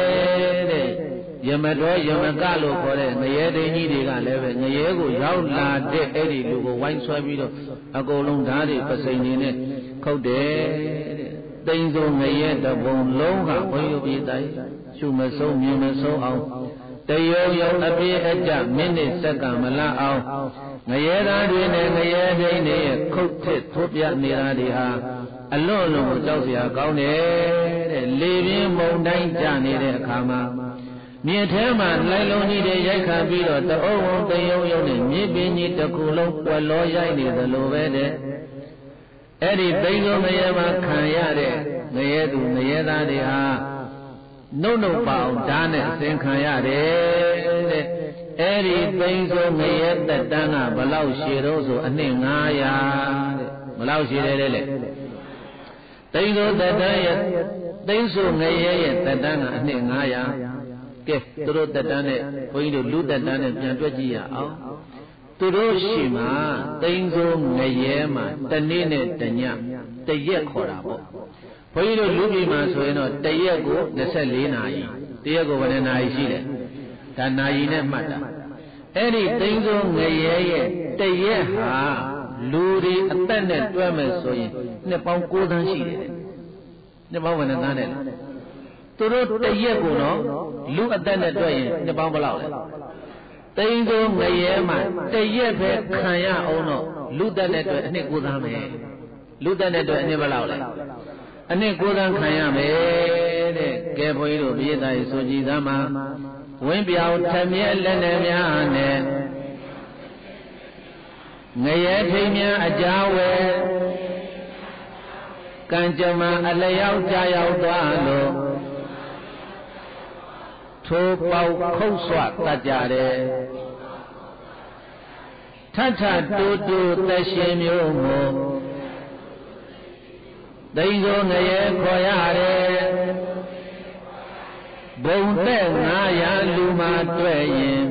Yamado, Yamagalo for it, Nayede Nidiga, Nayego, Yaula, de Eddie, Lugo, Wine Sweater, Agolung Dari, Pasini, Code, Dainzo Nayet, the bone longa, when you be died, Shumaso, Mumaso out. The yo appear minute second Mala out. Nayera Nayera coated Topia Niradiha. Alone with Josia Gaune, living Monday Jani Kama. Near Terman, Liloni de Yakabilo, the old the yo, maybe the Kulo, the lawyer, the Lovede. Eddie Bago Mayama Kayade, Nayedu Nayera. No bound, Dana, Senkayade, Eddie Benzo Mayet, the Dana, Balau Shiroso, and Ningaya, Balau Shirele. They know that diet, they so Mayet, the Dana, and Ningaya, get through the Dana, going to loot the Dana, Jantuajia. Turoshima, things on Mayema, the Nene, the Nyam, the Yekorabo. For you to look him as well, the Yego, the Selina, the Yego and I see it. The Naina Mata. Anything on the Ye, the Yeha, Ludi, attendant, Dwemer, so in the Ponko than she did. The moment and done it. To root the Yego, no, look attendant, the Bambala. Things on the Yema, the Yepe, Kaya, oh no, Ludanet, and Nikudame, Ludanet, and never Ane Kodan Kayame, Gaboiro, Vida, Sojidama, Wimpy out Tamia Lenemiane, Nayatimia Ajawe, Kanjama Alayao Jayao Dano, Topau Koswat Tajare, Tata Dudu Tashimyomo. They go Naye Koyare Bonte Naya Luma Dwayin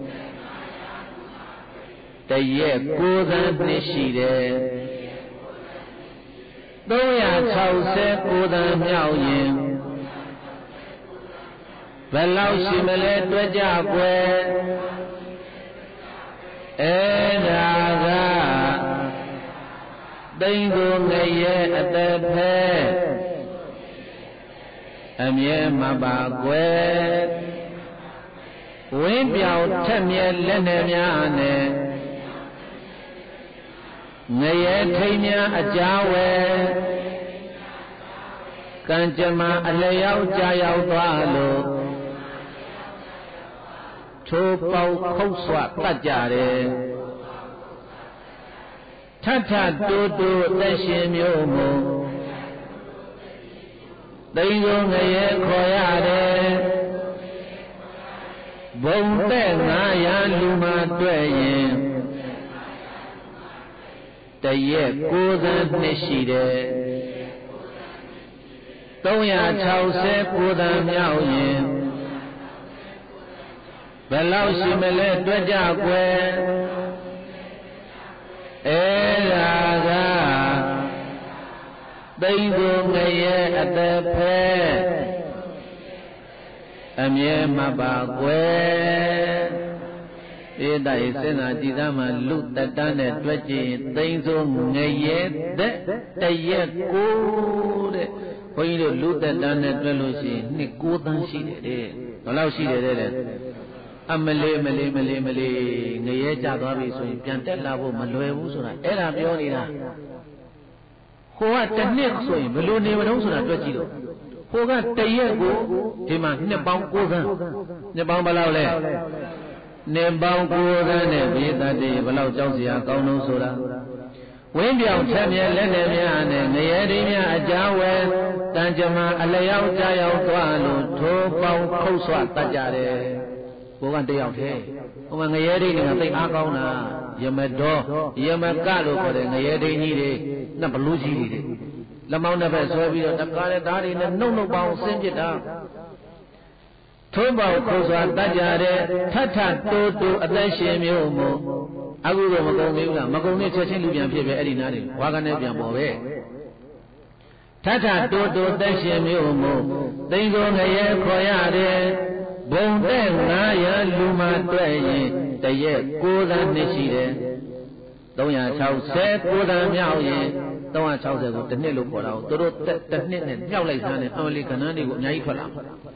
The Ye Kodan Nishide Doya Chause Kodan Yaoyin Velau Simele Dwajabwe Edaga Dingo Naye at the pet Amye Mabagwe Wimpy out Tamye Lenemiane Naye Tamia Ajawe Kanjama Alayao Jayao Balo Topau Koswa Tajare Tata Dodo Tashim Yomo Dingo Naye Koyare Bonte Naya Luma Dwayin တရက်9နှစ်ရှိတယ်360သန်းမြောက်ရင်ဘယ်လောက်ရှိမလဲတွက်ကြကွယ်အဲ့ဒါကသိန်းကိုငရဲအသက်ဖဲအမြဲမပါကွယ်ဧတယေစဉ်းစားကြည်သားမှာလူတတန်းနဲ့တွက်ကြည့်သိန်းစိုးငရဲသက်တရက်ကိုတဲ့ဘုန်းကြီးတို့လူတတန်းနဲ့တွက်လို့ရှိရင်နှစ်9သန်းရှိတယ်တဲ့ဘယ်လောက်ရှိတယ်တဲ့အမလေးငရဲကြသွားပြီဆိုရင်ပြန်တက်လာဖို့မလွယ်ဘူးဆိုတာအဲ့ဒါပြောနေတာဟိုကတစ်နှစ်ဆိုရင်ဘယ်လိုနေမလို့ဆိုတာတွက်ကြည့်တော့ဟိုကတရက်ကိုဒီမှာနှစ်ပေါင်း9သန်းနှစ်ပေါင်းဘယ်လောက်လဲနှစ်ပေါင်း9သန်းနဲ့ဘေးသတ္တိဘယ်လောက်ကြောက်စရာကောင်းလို့ဆိုတာဝင်းပြောင်ချက်မြဲလက်နဲ့များနဲ့ငရဲရင်းများအကြဝဲတန်ကြမှာအလျောက်ကြရောက်သွားလို့ထိုးပေါင်းခုတ်ဆွတတ်ကြတယ်ဘိုးကတယောက်တည်းဟိုမှာငရဲရင်းတွေကသိအားကောင်းတာယမတော်ယမကလို့ခေါ်တဲ့ငရဲရင်းကြီးတွေနှစ်ဘလူးကြီးတွေလက်မောင်းတစ်ဖက်ဆွဲပြီးတော့တကားတဲ့ဓာတ်တွေနဲ့နှုတ်ပေါင်းဆင်းပစ်တာထိုးပေါင်းခုတ်ဆွတတ်ကြတယ်ထထတိုးတိုးအသက်ရှင်မျိုးမို့အခုတော့မကုန်သေးဘူးလားမကုန်သေးချက်ချင်းလူပြန်ဖြစ်ပဲအဲ့ဒီနားတွေဝါကနေပြန်ပေါ်ပဲထထတိုးတိုးသက်ရှင်မျိုးမို့သိန်းကုန်ငရဲခေါ်ရတယ်ဘုံတဲ့900လူမှတွေ့ရင်တရက်9သန်းနှစ်ရှိတယ်360 9သန်းမြောက်ရင်360ကိုတစ်နှစ်လို့ခေါ်တာကိုတို့တစ်နှစ်နဲ့မြောက်လိုက်သားနဲ့အမလီကဏ္ဍတွေကိုအများကြီးထွက်လာ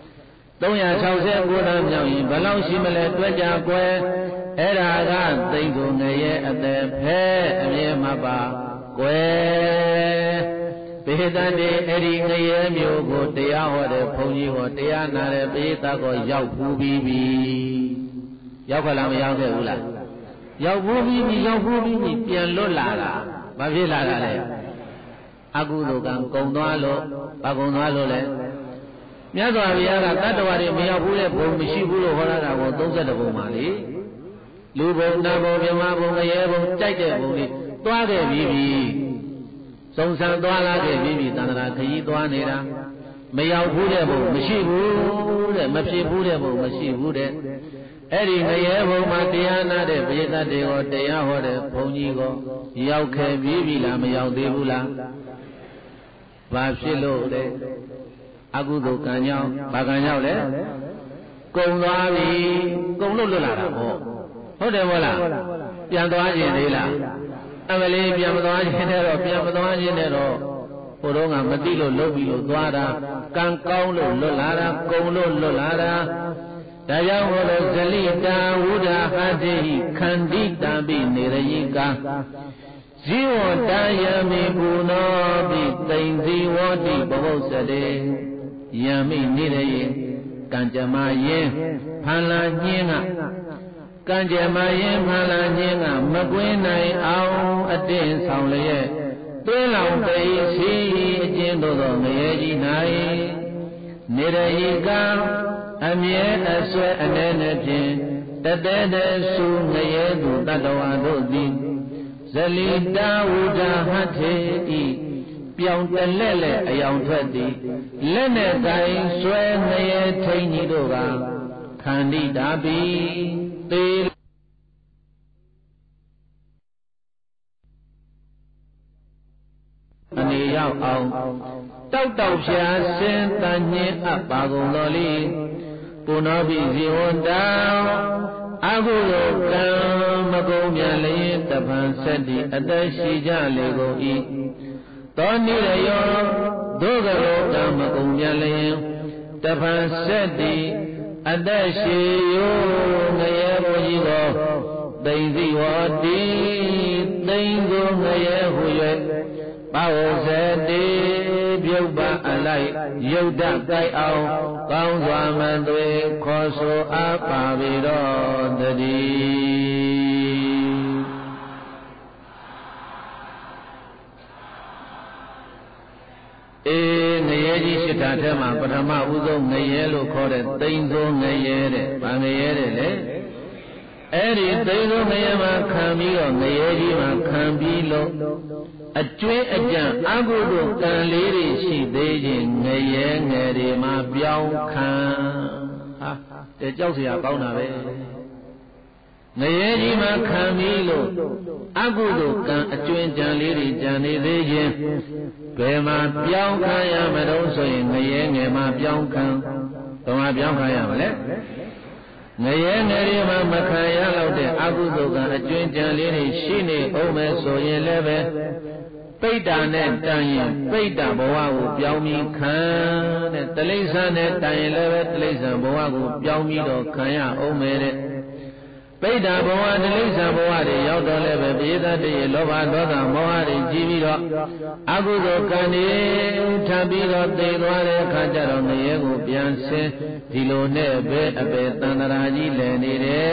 360 9သန်းမြောက်ရင်ဘယ်လောက်ရှိမလဲတွက်ကြကွယ်အဲ့ဒါကသိန်းကိုငရဲအသက်ဖဲအမြဲမပါကွယ်ဘေဒန်ဒီအဲ့ဒီငရဲမျိုးကိုတရားဟောတဲ့ဘုန်းကြီးဟောတရားနာတဲ့ပိဋကကိုရောက်ဖူးပြီးပြီရောက်ခလားမရောက်ခဲ့ဘူးလားရောက်ဖူးပြီးပြန်လွတ်လာတာဘာဖြစ်လာတာလဲအကုသိုလ်ကံကုံသွားလို့ဘာကုံသွားလို့လဲမြတ်စွာဘုရားကတတ္တဝါတွေမရောက်ဘူးတဲ့ဘုံမရှိဘူးလို့ဟောတာကို32ဘုံပါလေလူဘုံနတ်ဘုံမြမဘုံငရဲဘုံကြိုက်တဲ့ဘုံတွေသွားခဲ့ပြီးပြီစုံစံသွားလာခဲ့ပြီးပြီတန္တရာခရီးသွားနေတာမရောက်ဘူးတဲ့ဘုံမရှိဘူးတဲ့မဖြစ်ဘူးတဲ့ဘုံမရှိဘူးတဲ့အဲ့ဒီငရဲဘုံမှာတရားနာတဲ့ပိဋကတွေကိုတရားဟောတဲ့ဘုန်းကြီးကိုရောက်ခဲ့ပြီးပြီလားမရောက်သေးဘူးလားဘာဖြစ်လို့လဲအကုသိုလ်ကံကြောင့်ဘာကံကြောင့်လဲကုံသွားပြီကုံလို့လွတ်လာတာပေါ့ဟုတ်တယ်မို့လားပြန်သွားခြင်းသေးလားအမလေးပြန်မသွားခြင်းနဲ့တော့ပြန်မသွားခြင်းနဲ့တော့ဟိုတော့ကမသိလို့လှုပ်ပြီးလို့သွားတာကံကောင်းလို့လွတ်လာတာကုံလို့လွတ်လာတာဒါကြောင့်ဟောလို့ဇလိတာဝုဒ္ဓဟာတိခန္တိတံပိနေရယိကာဇီဝတယမိကုနောပိသိမ့်ဇီဝတိဘဝုစတေယံမိနေရယိကံကြမယင်ဖန်လာညင်းကကံကြမယင်ဖန်လာညင်းကမကွင်းနိုင်အောင်အတင်းဆောင်လျက်သွေးလောင်သိရှိအကျဉ်းတို့သောငရဲကြီး၌နေရယိကအမြဲအစွဲအနေနဲ့ဖြင့်တတဲတဲ့စုငရဲသူတတ္တဝါတို့သည်ဇလိတာဝုဒ္ဓဟထေဤပြောင်းတလက်လက်အယောင်ထွက်သည်လက်နဲ့တိုင်းဆွဲငရဲထိန်ကြီးတို့ကခန္တိတာပိသေအနေရောက်အောင်တောက်တောက်ဖြာစင်တန်ညင်းအပ်ပါကုန်တော်လိပုနောပိဇီဝန္တံအကုသိုလ်ကံမကုန်မြန်လျင်တပံဆက်တိအသက်ရှိကြလေကုန်၏သောနိရယောဒုက္ခရောကံမကုန်မြန်လျင်တပံဆက်တိအသက်ရှိယောငရဲဘုန်းကြီးကိုသိမ့်စီဝတိသိမ့်ကိုငရဲဟု၍ပါဝဇတိပြုတ်ပါအလိုက်ယုတ်တကိုက်အောင်ကောင်းစွာမသွေခေါ်ဆိုအပ်ပါပြီတော့တည်းငရဲကြီးရှစ်ဓာတ်ထဲမှာပထမဦးဆုံးငရဲလို့ခေါ်တဲ့သိမ့်သောငရဲတဲ့ဗာငရဲတဲ့လေ Eri Taizo Mayama Kamio, Mayeji Makambilo, a twin agent, Agudo can lady she dating, Mayang, Eri Mabiao can. The Josia Bonave. Mayeji Makamilo, Agudo can a twin Jan lady, Jani Dating, Bema Biao Kaya, Meadow, Mayang, Mabiao can. Toma Bianca, Nayangari Makaya Laude, Abuzoga, a joint Jalini, Shini, Ome, Soye Leve, Peta Net, Tayan, Peta Boagu, Piaumi Kan, Telesa Net, Tayan Leve, Telesa Boagu, Piaumi, Kaya, Ome, Peta Boa, Telesa Boadi, Yaudo Leve, Beda de Lova, Doga, Moari, Jiviro, Abuzo Kani, Tabiro, De Loare, Kajaro, Nayego, Pianse, Tilone, Abe, Tanaraji, Lenire,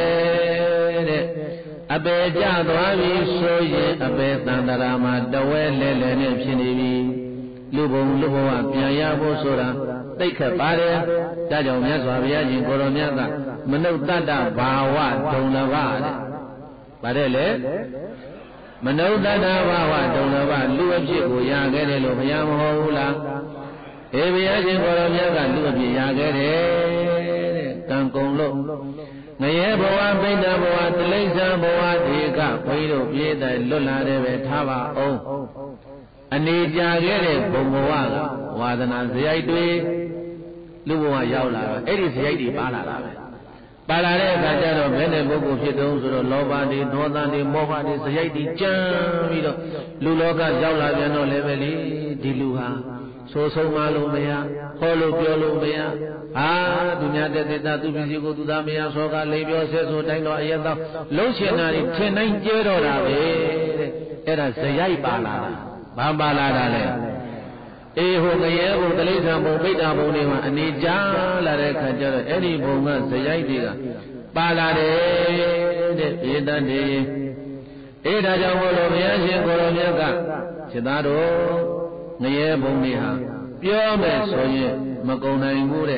Abe Jadwavi, Soye, Abe Tandarama, Dawele, Lene, Shinivi, Lubum, Luboa, Piaya, Bosora, Take a Pare, Tajo Meswavia, Goromiaga, Manotata, Bawa, Donavad, Padele, Manotata, Bawa, Donavad, Luajigo, Yagelo, Yamahola, Eviaji, Goromiaga, Luaji, Yagere, Tankolo, Nayeboa, Beta Boa, Telesa Boa, Dika, Paido, Pieta, Lula, Tava, oh. Anijagere, Bomoaga, Wadana, Ziaidwe, Luwa Yaula, Edis Yadi Bala. Balare, Gajaro, Venebogo, Fidos, Lobadi, Northern, Mohadi, Ziadi, Jamido, Luloga, Yaula, Yano, Leveli, Diluha, So Malumea, Holo Piolumea, Dunya de Tatu, to Damia, Soga, Labio, Seso, Tango, Ayata, Lotionary, 10 Jero, Era Zayai Bala. Bambala, Eho, Nayevo, the Lisa, Bobita, Bonima, and Nija, La Recajara, any Bonga, Sayaidiga, Balade, Yedande, Eda Jamolo, Yashi, Goromiaga, Chedado, Nayevo Miha, Piome, Soye, Macona, and Gure,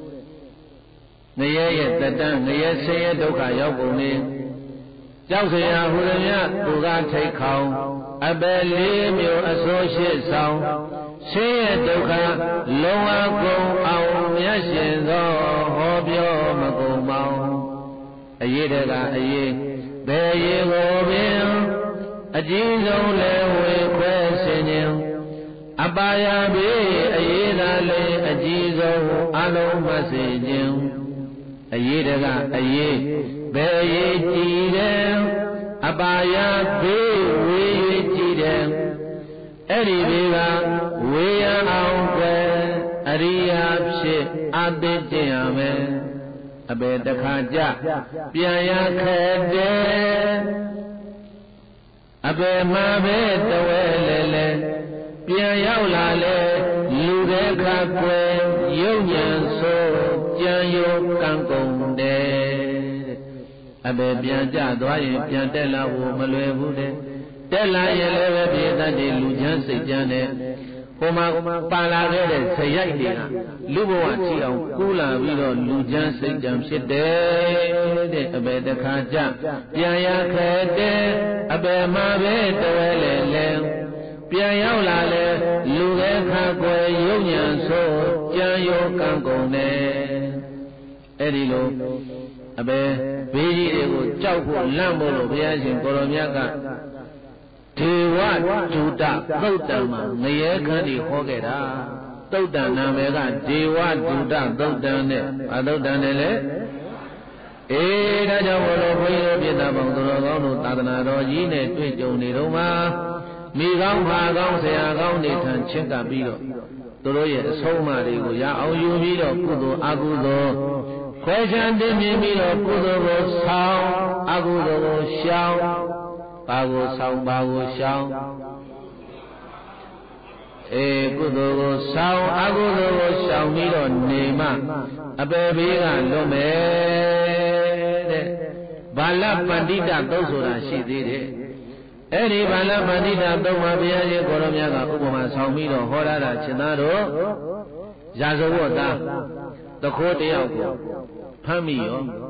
Naye, Tatan, Naye, Say, Doka, Yaboni, Jausia, Huria, Buga, take home. I believe you associate sound. Say it, Doka, Loa go out, Yashin, Hobio, Magomao. A year, there you go, a jizo lewe questioning. Abaya be a year, a jizo, alo messaging. A year, there you Abaya be. Eddie Viva, we are out there, Aria ship, Abitiame, Abeta Kaja, Piaya Kade, Abe Mabe, the Wele, Piaya Lale, Lude Kakwe, Union So, Jayo Kankonde, Abe Bianja, Dway, Piantella, Malue. Tella Yeleve, the Lujan Sejane, Homa Palagere, Sayadina, Luboatia, Kula, Vido, Lujan Sejam Sede, Abe the Kaja, Piaya Kade, Abe Mabe, Tele, Piaya Lale, Luge Kakwe, Union So, Jayo Kankone, Edilo, Abe, Vidi, Chauko, Lambo, Piazin, Colomiaca. Dewa Juda, Dodama, Nayakani Hogera, Dodana Mega, Dewa Juda, Dodane, Adodanele, Eda Javolo, Vietnam, Tadana, Yine, Twitoni Roma, Migam Hagam, Sayagam, Nathan, Chinka Bido, Toroye, Soma, Ya, you Mido, Kudo, Agudo, Question de Mimido, Kudo, Sound, Agudo, Shout. Bago sound, Kudo sound, Agudo sound, Miro Nema, a baby and Lome Bala Pandita, those who are she did it. Any Bala Pandita, Doma Bia, Goromiaga, Ubama, Sound Miro, Horada, Chenado, Zazawota, the Cote Pamio,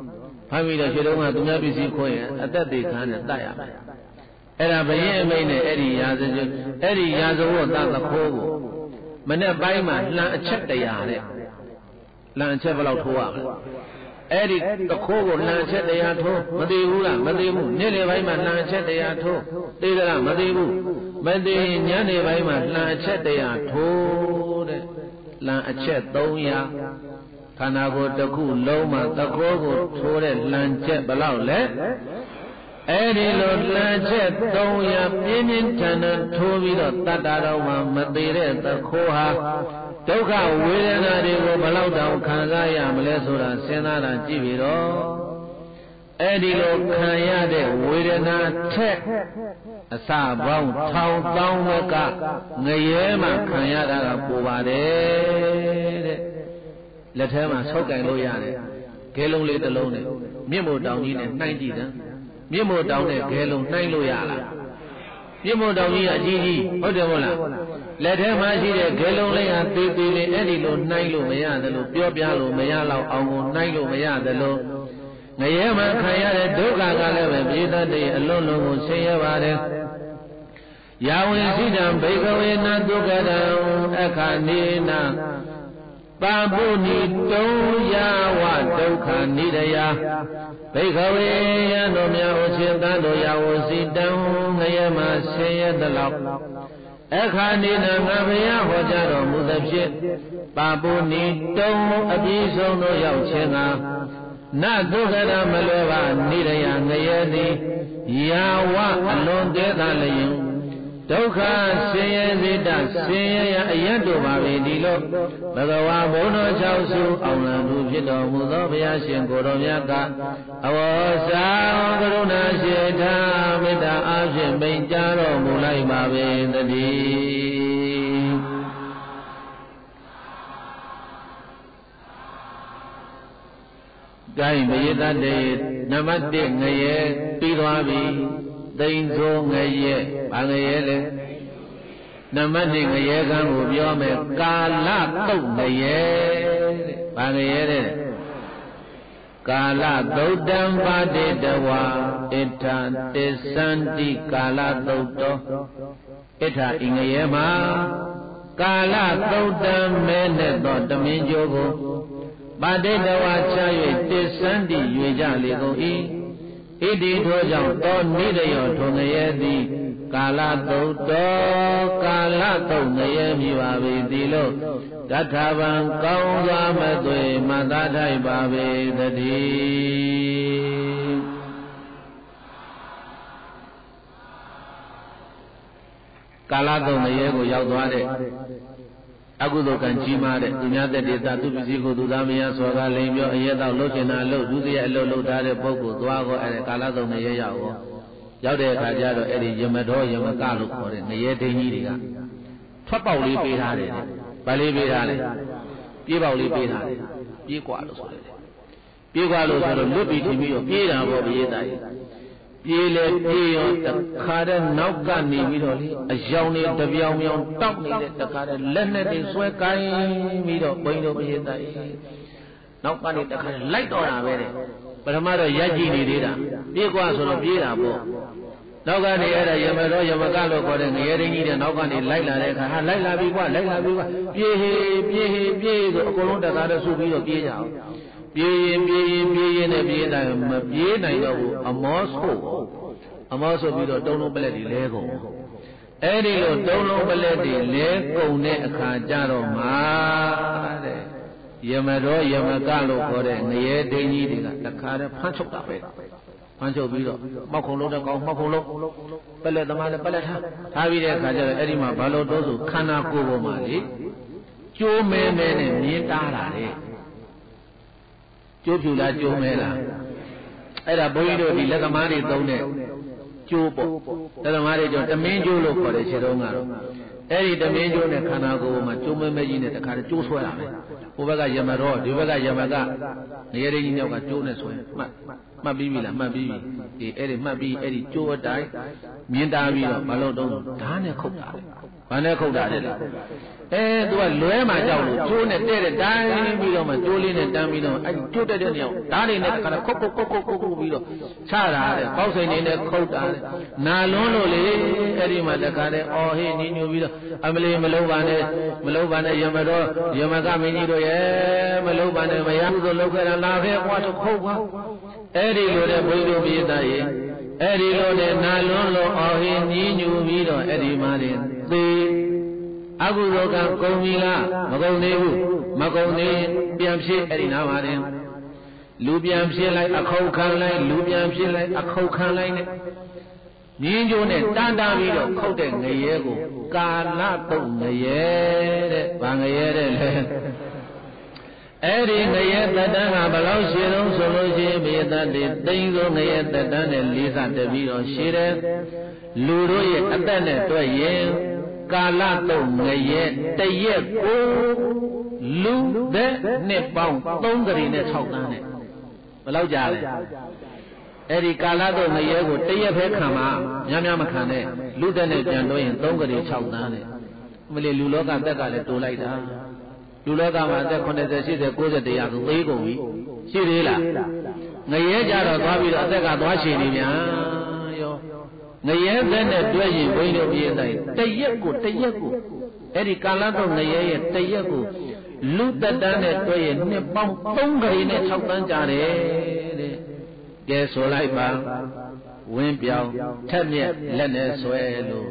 ဖမ်းပြီးတော့ခြေတုံးကသူများပစ္စည်းခိုးရင်အသက်သေးခံနဲ့တတ်ရမယ်အဲ့ဒါဘယင်းအမိန့်နဲ့အဲ့ဒီရာဇဝတ်သားသခိုးကိုမနေ့ပိုင်းမှာလှန်အချက်တရားနဲ့လှန်အချက်ဘယ်လောက်ထိုးရမလဲအဲ့ဒီသခိုးကိုလှန်အချက်တရားထိုးမသိဘူးလားမသိဘူးနေ့လေပိုင်းမှာလှန်အချက်တရားထိုးသိသလားမသိဘူးမသိညနေပိုင်းမှာလှန်အချက်တရားထိုးတဲ့လှန်အချက်300ခန္ဓာကိုယ်တစ်ခုလုံးမှာသခိုးကိုထိုးတဲ့လှန်ချက်ဘယ်လောက်လဲအဲ့ဒီလိုလှန်ချက်300ပြင်းပြင်းထန်ထန်ထိုးပြီးတော့တတ္တတော်မှာမသေးတဲ့သခိုးဟာဒုက္ခဝေဒနာတွေကိုဘယ်လောက်တောင်ခံစားရမလဲဆိုတာစဉ်းစားတာကြည့်ပြီးတော့အဲ့ဒီလိုခံရတဲ့ဝေဒနာထက်အစပေါင်း1000ဘက်ကငရဲမှခံရတာကပူပါတယ်တဲ့လက်ထဲမှာဆုပ်ကင်လို့ရတယ်ခဲလုံးလေးတစ်လုံးနဲ့မြင့်မို့တောင်ကြီးနဲ့နှိုင်းကြည့်တယ်မြင့်မို့တောင်နဲ့ခဲလုံးနှိုင်းလို့ရလားမြင့်မို့တောင်ကြီးအကြီးကြီးဟုတ်တယ်မဟုတ်လားလက်ထဲမှာရှိတဲ့ခဲလုံးလေးဟာသေးသေးလေးအဲ့ဒီလိုနှိုင်းလို့မရသလိုပြောပြလို့မရတော့အောင်ကိုနှိုင်းလို့မရသလိုငရဲမှာခံရတဲ့ဒုက္ခကလည်းပဲပြည်သက်တဲ့အလွန်လုံးကိုဆင်းရဲပါတယ်ယာဝေစိတံဘိကဝေနသုကတံအခါနေနာပါပုဏိတုံယဝဒုက္ခနိဒယဘိကဝေယံတို့များဥချင်းတန်တို့ယာဝစိတံငရဲမှာဆင်းရဲသလောက်အခါနေနာငါဘုရားဟောကြားတော်မူသဖြင့်ပါပုဏိတုံအပြည့်စုံတို့ရောက်ခြင်းကနသုကတမလွယ်ပါနိဒယငရဲသည်ယာဝအလွန်သေးသာလျင်ဒုက္ခဆင်းရဲစေတဆင်းရဲရအယတ်တို့ပါပဲဒီလိုဘဂဝါဘုန်းတော်၆စုအောင်လံသူဖြစ်တော်မူသောဘုရားရှင်ကိုယ်တော်မြတ်ကအဝေါ်စာကရုဏာရှိထာမေတ္တာအားဖြင့်မိန့်ကြားတော်မူလိုက်ပါပေသတည်းကိုင်းမရတတ်တဲ့နံပါတ်1ငရဲပြီးသွားပြီသိမ့်ဆိုးငရဲဘာငရဲလဲနံပါတ်1ငရဲကံကိုပြောမယ်ကာလတုတ်ငရဲတဲ့ဘာငရဲတဲ့ကာလသုတ်တံပါတိတဝါဣထံသစ္ဆန္တိကာလသုတ်တောဣထဤငရဲမှာကာလသုတ်တံမဲနဲ့တော့တမင်းကျိုးကိုပါတိတဝါချ၍သစ္ဆန္တိ၍ကြလေကုန်၏ဣတိထိုကြောင့်တောနိဒယောထုံငရဲသည်ကာလသုတ်တော်ကာလသုတ်ငရဲမြည်ပါပေသည်လို့တထဗံကောင်းစွာမသွေမသာထိုက်ပါပေသတည်းကာလသုတ်ငရဲကိုရောက်သွားတဲ့အကုသိုလ်ကံကြီးမားတဲ့သူများတဲ့ဒေသသူပစ္စည်းကိုသူသားမယားစောကလိန်ပြောအရဲတော့လှုပ်ချင်တာလှုပ်ဒုစရိုက်အလုပ်လုပ်ထားတဲ့ပုဂ္ဂိုလ်သွားကောအဲ့ဒါကာလသုံးငရဲရောက်တဲ့အခါကျတော့အဲ့ဒီယမတော်ယမကလို့ခေါ်တဲ့ငရဲဒိန်းကြီးတွေကထွက်ပေါက်လေးပေးထားတယ်ဗာလေးပေးထားတယ်ပြေးပေါက်လေးပေးထားတယ်ပြေးกว่าလို့ဆိုတယ်ပြေးกว่าလို့ဆိုတော့လွတ်ပြီးထင်ပြီးတော့ပြေးတာပေါ့ဘုရားသားကြီးပြေးလေပြေးရောတခါတည်းနောက်ကနေပြီးတော့လေအယောင်နေတပြောင်ပြောင်တောက်နေတဲ့တခါတည်းလက်နဲ့တွေဆွဲကိုင်းပြီးတော့ဘုန်းကြီးတို့ပြေးသားကြီးနောက်ကနေတခါတည်းလိုက်တော့တာပဲတဲ့ပထမတော့ရက်ကြည့်နေသေးတာပြေးกว่าဆိုတော့ပြေးတာပေါ့နောက်ကနေအဲ့ဒါယမတော်ယမကလို့ခေါ်တဲ့ငရဲရင်းကြီးတဲ့နောက်ကနေလိုက်လာတဲ့အခါဟာလိုက်လာပြီကွာလိုက်လာပြီကွာပြေးဟေးပြေးဟေးပြေးဆိုအကုန်လုံးတခါတည်းဆုပြီးတော့ပြေးကြအောင်ပြေးရင်နဲ့ပြေးတိုင်းမပြေးနိုင်တော့ဘူးအမောဆိုပြီးတော့တုံးလုံးပလက်တွေလဲကုန်အဲ့ဒီလိုတုံးလုံးပလက်တွေလဲကုန်တဲ့အခါကျတော့မှာတဲ့ယမတော်ယမကလို့ခေါ်တဲ့ငရဲဒိန်းကြီးတွေကတခါတည်းဖမ်းချုပ်တာပဲဖမ်းချုပ်ပြီးတော့မောက်ခုံလုံးတဲ့ကောင်မောက်ခုံလုံးပလက်သမားလည်းပလက်ထားပြီးတဲ့အခါကျတော့အဲ့ဒီမှာဘာလို့တိုးဆိုခန္ဓာကိုယ်ပေါ်မှာလေကျိုးမဲနဲ့မြင်းတားတာလေကျိုးဖြူလားကျိုးမဲလားအဲ့ဒါဘုန်းကြီးတို့ဒီလက်သမားတွေသုံးတဲ့ကျိုးပေါ့လက်သမားတွေကြောင့်တမင်းကျိုးလို့ခေါ်တဲ့ခြေတုံးကတော့အဲ့ဒီတမင်းကျိုးနဲ့ခန္ဓာကိုယ်ပေါ်မှာကျိုးမဲမဲကြီးနဲ့တခါတည်းကျိုးဆွဲတာပဲဟိုဘက်ကယမတော်ဒီဘက်ကယမကငရဲကြီးမြောက်ကကျိုးနဲ့ဆွဲမှတ်ပြီးပြီလားမှတ်ပြီးပြီဒီအဲ့ဒီမှတ်ပြီးအဲ့ဒီကျိုးအတိုင်းမြင်တာပြီးတော့မလို့တော့ဓာတ်နဲ့ခုတ်တာလေဘာနဲ့ခုတ်တာလဲသူကလွဲမှာကြောက်လို့ကျိုးနဲ့တဲ့တဲ့တိုင်းပြီးတော့မှကျိုးလေးနဲ့တန်းပြီးတော့အဲ့ကျိုးတဲ့နေရာဓာတ်တွေနဲ့ခါတော့ခုတ်ပြီးတော့ချတာတဲ့ပေါက်စိန်နေနဲ့ခုတ်တာတဲ့နာလွန်းလို့လေအဲ့ဒီမှာတခါတဲ့အော်ဟေးညညူပြီးတော့အမလီမလုံးပါနဲ့ယမတော်ယမကမင်းကြီးတို့ရဲ့မလုံးပါနဲ့မရဘူးဆိုလောက်ခဲ့တာလာခဲ့ကွာတော့ခုတ်ပါအဲ့ဒီလိုတဲ့ဘုန်းကြီးတို့ပြည်သားရဲ့အဲ့ဒီလိုနဲ့နာလွန်းလို့အော်ဟေးညညူပြီးတော့အဲ့ဒီမှာတဲ့သေအကုသိုလ်ကကုန်ပြီလားမကုန်သေးဘူးမကုန်သေးပြန်ဖြစ်အဲ့ဒီနားပါတယ်လူပြန်ဖြစ်လိုက်အခုတ်ခံလိုက်လူပြန်ဖြစ်လိုက်အခုတ်ခံလိုက်နဲ့မြင်းကျိုးနဲ့တန်းတားပြီးတော့ခုတ်တဲ့ငရဲကိုကာလတုတ်ငရဲတဲ့ဗာငရဲတဲ့လေအဲ့ဒီငရဲတတန်းဟာဘလောက်ရှည်တော့ဆိုလို့ရှိရင်မြေသားတွေသိန်းသောငရဲတတန်းနဲ့လေးစားတက်ပြီးတော့ရှည်တယ်လူတို့ရဲ့အသက်နဲ့တွေ့ရင်ကာလတုတ်ငရဲတရက်ကိုလူတဲ့နှစ်ပေါင်း3 ကရီနဲ့6 တန်းနဲ့ဘယ်လောက်ကြာလဲအဲ့ဒီကာလတုတ်ငရဲကိုတရက်ပဲခံမှာများမခံနဲ့လူတဲ့နဲ့ပြန်တော့ရင်3 ကရီ6 တန်းနဲ့မလေးလူလောကတက်ကလည်းတိုးလိုက်တာလူလောကမှာအသက်80 80 90 100ကိုသေးကုန်ပြီရှိသေးလားငရဲကြတော့သွားပြီးတော့အသက်ကသွားရှည်နေပြန်ရောငရဲသက်နဲ့တွဲရင်ဘုန်းကြီးတို့ပြည်တိုင်းတရက်ကိုအဲ့ဒီကာလတော့ငရဲရဲ့တရက်ကိုလူတက်တန်းနဲ့တွဲရင်နှစ်ပေါင်း3 ကလေးနဲ့6 တန်းကြာတယ်တဲ့ကဲဆိုလိုက်ပါဝင်းပြောင်ထက်မြက်လက်နဲ့ဆွဲလို့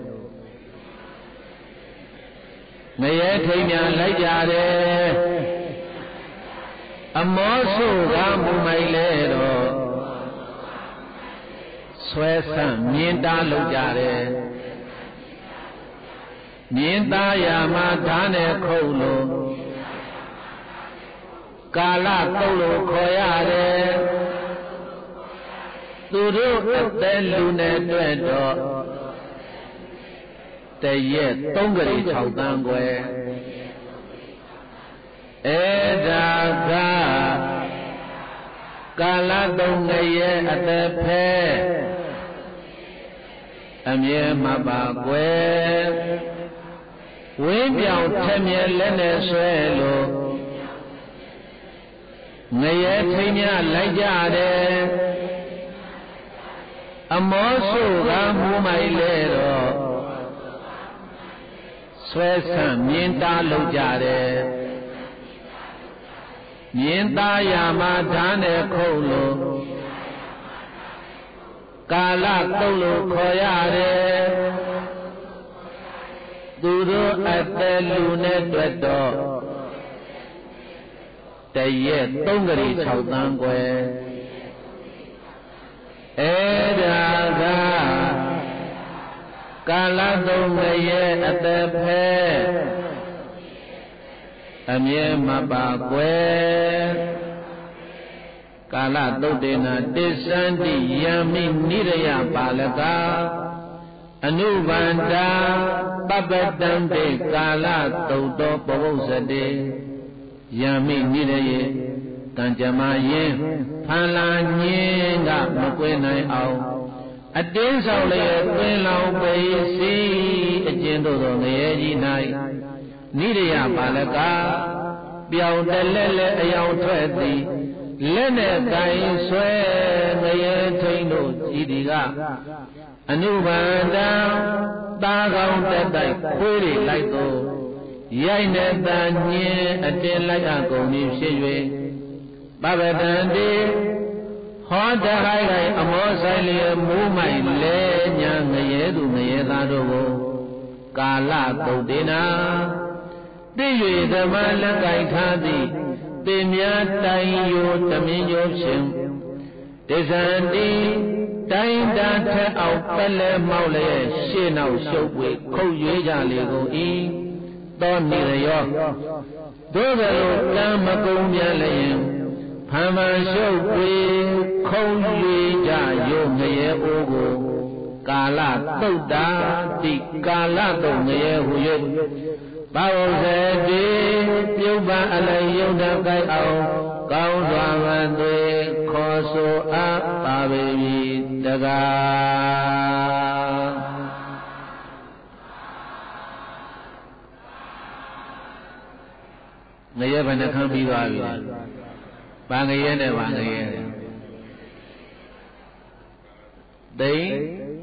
ငရဲထိန်များလိုက်ကြတယ်အမောဆုကမူမိုင်လဲတော့ဆွဲဆန့်မြင်တာလုပ်ကြတယ်မြင်သားရာမှာဓာနဲ့ခုတ်လို့ကာလတုတ်လို့ခေါ်ရတယ်သူတို့အသက်လူနဲ့တွေ့တော့တရက်3 ကလေး6 တန်းွယ်အဲ့ဒါကကာလတုတ်ငရဲ့အသက်ဖဲအမြဲမပါကွယ်ဝင်းပြောင်ထက်မြဲလက်နဲ့ဆွဲလို့ငရဲထိန်များလိုက်ကြတယ်အမောဆုကမူမိုင်လဲတော့ဆွဲဆန့်မြင်တာလုပ်ကြတယ်မြင်သားရာမှာဓာနဲ့ခုတ်လို့ကာလတုတ်လို့ခေါ်ရတယ်သူတို့အသက်လူနဲ့တွေ့တော့တရက်3 ကလေး6 တန်းွယ်အဲ့ဒါကကာလတုတ်ရဲ့အသက်ဖဲအမြဲမပါကွယ်ကာလတုတ်တေနာတိသန္တိယံမိနိရယပါလကအနုဘန္တာပပတံတေကာလတုတ်သောပဝုဇ္ဇတေယံမိနိရယေကံကြမယင်းဖန်လာညင်းကမကွယ်နိုင်အောင်အတင်းဆောင်လျက်တွင်လောင်ပေစီအကျဉ်တို့သောငရဲကြီး၌နိရယပါလကပြောင်တလက်လက်အယောင်ထွက်သည်လက်နဲ့ကိုင်ဆွဲငရဲထိန်တို့ကြည်ဒီကအနုဘန္တံတာကောင်းတက်တိုက်ခွေးတွေလိုက်သောရိုက်နေတန်ညင်းအတင်လိုက်အကုန်ကြီးဖြစ်၍ပပတံတိဟောတဟိုင်အမောဆိုင်လျက်မူးမိုင်လဲညာငရဲသူငရဲသားတို့ကိုကာလတုတ်တေနာသိ၍ဓမ္မလက်ကင်ထားသည်တင်များတိုင်ယိုတမင်းရောဖြင့်တေဇန္တိတိုင်တာထက်အောင်ပလဲမောက်လျက်ရှေ့နောက်ရှုပ်ပွေခုတ်ရွေးကြလေကုန်၏သောနေရောတို့ကလေးကံမကုန်ပြန်လျင်ဖန်ဖန်ရှုပ်ပွေခုံရွေးကြရုံငရဲအိုးကိုကာလတုတ်တာတိကာလတုတ်ငရဲဟု၍ပါဝဇေတိပြုပ္ပအလည်းယုတ်တကိုက်အောင်ကောင်းစွာမသွေခေါ်ဆိုအပ်ပါပေ၏တကားရဲဘယ်နှခမ်းပြီးသွားပြီလဲဘာငရဲနဲ့ဘာငရဲသိန်း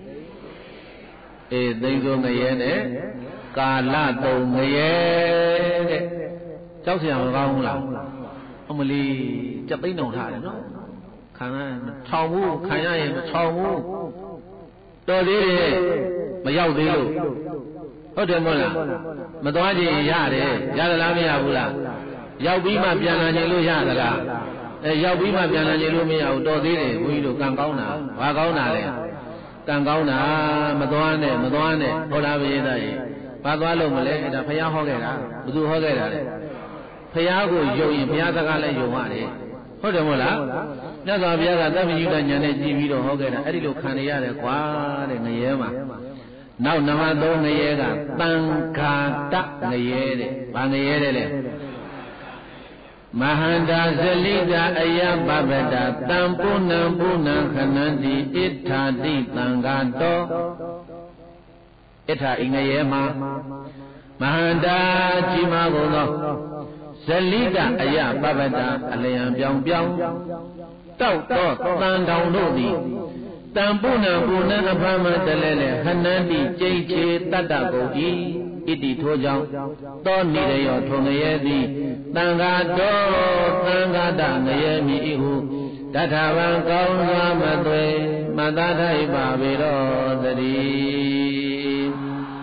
သိန်းဆိုငရဲနဲ့ကာလတုံငရဲတဲ့ကြောက်เสียမကောင်းဘူးလားအမလီကြက်သိန်းတောင်ထားတယ်နော်ခံရထောင်ဘူးခံရရင်မထောင်ဘူးတော်သေးတယ်မရောက်သေးလို့ဟုတ်တယ်မဟုတ်လားမသွားကြရင်ရတယ်ရသလားမရဘူးလားရောက်ပြီးမှပြန်လာခြင်းလို့ရသလားရောက်ပြီးမှပြန်လာခြင်းလို့မရဘူးတော်သေးတယ်ဘုန်းကြီးတို့ကံကောင်းတာဘာကောင်းတာလဲကံကောင်းတာမသွားနဲ့ဟောတာပရိသတ်ရေဘာသွားလို့မလဲဒါဘုရားဟောခဲ့တာဘယ်သူဟောခဲ့တာလဲဘုရားကိုယုံရင်ဘုရားစကားလည်းယုံရတယ်ဟုတ်တယ်မဟုတ်လားမြတ်စွာဘုရားကသဗ္ဗညုတဉာဏ်နဲ့ကြည်ပြီးတော့ဟောခဲ့တာအဲ့ဒီလိုခံရရတယ်ကွာတဲ့ငရဲမှာနောက်နံပါတ်3ငရဲကတန်ခါတငရဲတဲ့ဘာငရဲတဲ့လဲမဟန္တာဇလိတာအယပပတတံပုဏ္ဏခဏန္တိဣထာတိတံဃာတောဣထာဤငရဲမှာမဟန္တာကြီးမားကုန်သောဇလိတာအယပပတအလျံပြောင်းတောက်တော့တန်တောင်တို့သည်တံပုဏ္ဏအဖမတလဲလဲခဏန္တိကျိတ်ချေတတ္တကုန်၏ဣတိထိုကြောင့်သောနိရယောထုံငရဲသည်တံဃာတော်သံဃာတငရဲမြည်ဟုတထဗံကောင်းစွာမသွေမတထိုက်ပါပေတော်သတည်း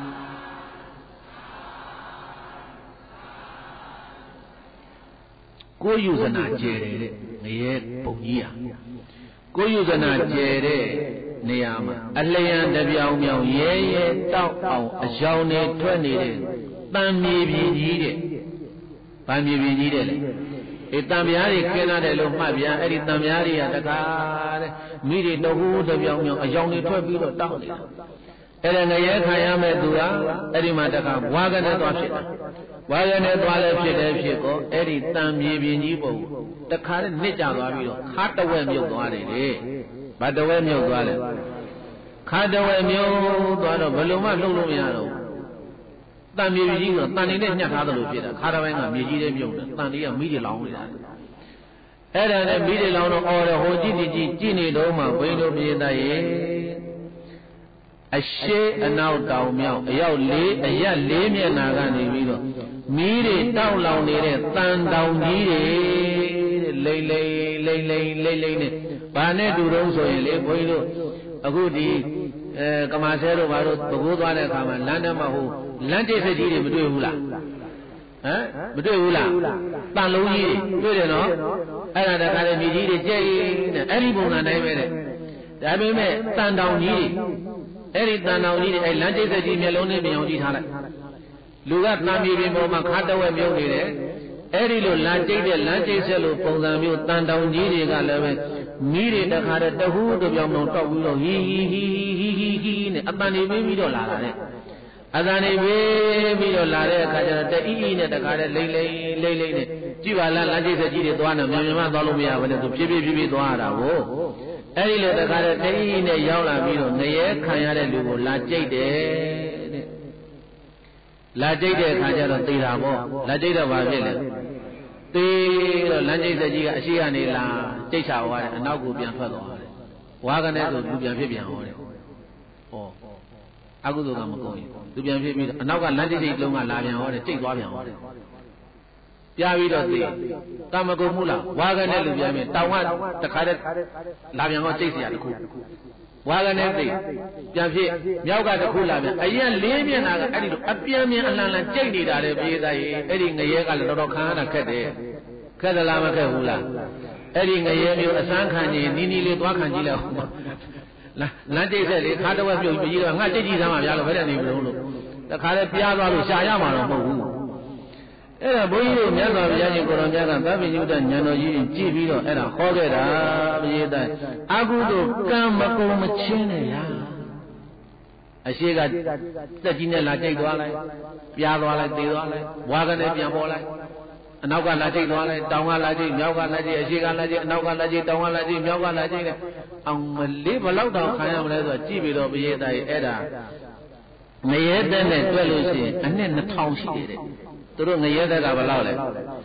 ကိုယူဇနာကျဲတယ်တဲ့ငရဲပုံကြီးဟာကိုယူဇနာကျဲတဲ့နေရာမှာအလျံတပြောင်မြောင်ရဲတောက်အောင်အယောင်တွေထွက်နေတဲ့တန်မြေပြင်ကြီးတဲ့ဗာမြေပြင်ကြီးတဲ့လေတန်ပြားတွေခင်းလာတယ်လို့မှတ်ပြန်အဲ့ဒီတန်ပြားတွေကတကားတဲ့မိတွေတဟူးတပြောင်မြောင်အယောင်တွေထွက်ပြီးတော့တောက်နေတာအဲ့ဒါငရဲခံရမဲ့သူကအဲ့ဒီမှာတကားဝါကနဲ့သွားဖြစ်တာဝါကနဲ့သွားလဲဖြစ်တယ်ဖြစ်ကိုအဲ့ဒီတန်မြေပြင်ကြီးပုံတခါနဲ့နစ်ကြသွားပြီးတော့ခါတဝက်မြုပ်သွားတယ်လေဘာတဝဲမြုပ်သွားလဲခါတဝဲမြုပ်သွားတော့ဘယ်လိုမှလှုပ်လို့မရတော့တန်မြေကြီးကတန်နေနဲ့ညှက်ထားသလိုဖြစ်တာခါတဝဲကမြေကြီးလေးမြုပ်တယ်တန်လေးကမိတွေလောင်းနေတာအဲ့ဒါနဲ့မိတွေလောင်းတော့အော်တယ်ဟိုကြည့်နေတော့မှဘိန်းတို့ပြေးသားရဲ့အရှိအနောက်တောင်မြောက်အရောက်အရက်4မျက်နာကနေပြီးတော့မီးတွေတောက်လောင်နေတဲ့တန်တောင်ကြီးတွေတဲ့လိမ့်နဲ့ဘာနဲ့တူတော့ဆိုရင်လေဘုန်းကြီးတို့အခုဒီကမာဆဲတို့ဘာတို့ပကိုးသွားတဲ့အခါမှာလမ်းထဲမှာဟိုလမ်းတိတ်စက်ကြီးတွေမတွေ့ဘူးလားမတွေ့ဘူးလားတန်လုံးကြီးတွေတွေ့တယ်နော်အဲ့ဒါတခါလေမြေကြီးတွေကြဲ့တဲ့အဲ့ဒီပုံစံတိုင်းပဲတဲ့ဒါပေမဲ့တန်တောင်ကြီးတွေအဲ့ဒီတန်တောင်ကြီးတွေအဲ့လမ်းတိတ်စက်ကြီးမျက်လုံးနဲ့မြင်အောင်ကြည့်ထားလိုက်လူကတန်မြေပြင်ပေါ်မှာခါတဝက်မြုပ်နေတယ်အဲ့ဒီလိုလမ်းကျိတ်တဲ့လမ်းကျိတ်ဆက်လို့ပုံစံမျိုးတန်တောင်ကြီးတွေကလည်းပဲမီးတွေတခါတည်းတဟူးတပြောင်တောင်တောက်ပြီးတော့ဟီနဲ့အတန်နေပြီးတော့လာတာတဲ့အတန်နေပြီးတော့လာတဲ့အခါကျတော့တအီနဲ့တခါတည်းလိမ့်နဲ့ကြည့်ပါလားလမ်းကျိတ်ဆက်ကြီးတွေသွားနေမြန်သွားလို့မရဘူးလေသူဖြည်းဖြည်းသွားရတာကိုအဲ့ဒီလိုတခါတည်းတအီနဲ့ရောက်လာပြီးတော့ငရဲခံရတဲ့လူကိုလာကျိတ်တယ်တဲ့လာကျိတ်တဲ့အခါကျတော့သိတာပေါ့လာကျိတ်တော့ဘာဖြစ်လဲသေတော့လမ်းကျိတ်ဆက်ကြီးကအရှိကနေလာကျိတ်ချသွားတယ်အနောက်ကိုပြန်ထွက်သွားတယ်ဝါကနဲ့ဆိုသူပြန်ဖြစ်ပြန်ဟောတယ်ဟောအကုသိုလ်ကမကုန်ရင်သူပြန်ဖြစ်ပြီးတော့အနောက်ကလမ်းကျိတ်လုံးကလာပြန်ဟောတယ်ကျိတ်သွားပြန်ဟောတယ်ပြပြီးတော့သေကမကုန်မှုလားဝါကနဲ့လူပြန်ပြီးတောင်ကတခါတည်းလာပြန်ဟောကျိတ်เสียတခုဝါကနဲ့သိပြန်ဖြစ်မြောက်ကတခုလာပြန်အရင်4မျက်နှာကအဲ့ဒီလိုအပြန်အလှန်ကြိတ်နေတာလေပြေးသားရေအဲ့ဒီငရဲကလည်းတော်ခံရတာခက်တယ်ခက်သလားမခက်ဘူးလားအဲ့ဒီငရဲမျိုးအစမ်းခံကြီးနီးလေးသွားခံကြည့်လိုက်လမ်းကျိတ်ဆက်လေခါတဝက်ပြုတ်ပြီးတော့ငါကြိတ်ကြည့်သမ်းမှဗျာလို့ဘယ်တဲ့နေမလို့တခါလဲပြားသွားလို့ရှာရမှာတော့မဟုတ်ဘူးအဲ့ဒါဘုန်းကြီးတို့မြတ်စွာဘုရားရှင်ကိုရောင်မြတ်ကသဗ္ဗညုတဉာဏ်တော်ကြီးကြည့်ပြီးတော့အဲ့ဒါဟောခဲ့တာပြေးသားအကုသိုလ်ကံမကုန်မချင်းနဲ့ရာအရှိကတက်ကြီးနဲ့လာကြိတ်သွားလိုက်ပြားသွားလိုက်သေသွားလိုက်ဝါကနဲ့ပြန်ပေါ်လိုက်အနောက်ကလာကြိတ်သွားလိုက်တောင်ကလာကြိတ်မြောက်ကလာကြိတ်အရှိကလာကြိတ်အနောက်ကလာကြိတ်တောင်ကလာကြိတ်မြောက်ကလာကြိတ်နဲ့အောင်မလေးဘလောက်တောင်ခံရမလဲဆိုတော့ကြည့်ပြီးတော့ပြေးသားရဲ့အဲ့ဒါငရဲတဲ့နဲ့တွေ့လို့ရှိရင်အနှစ်2000ရှိတယ်တဲ့သူတို့ငရဲသက်ကဘယ်လောက်လဲ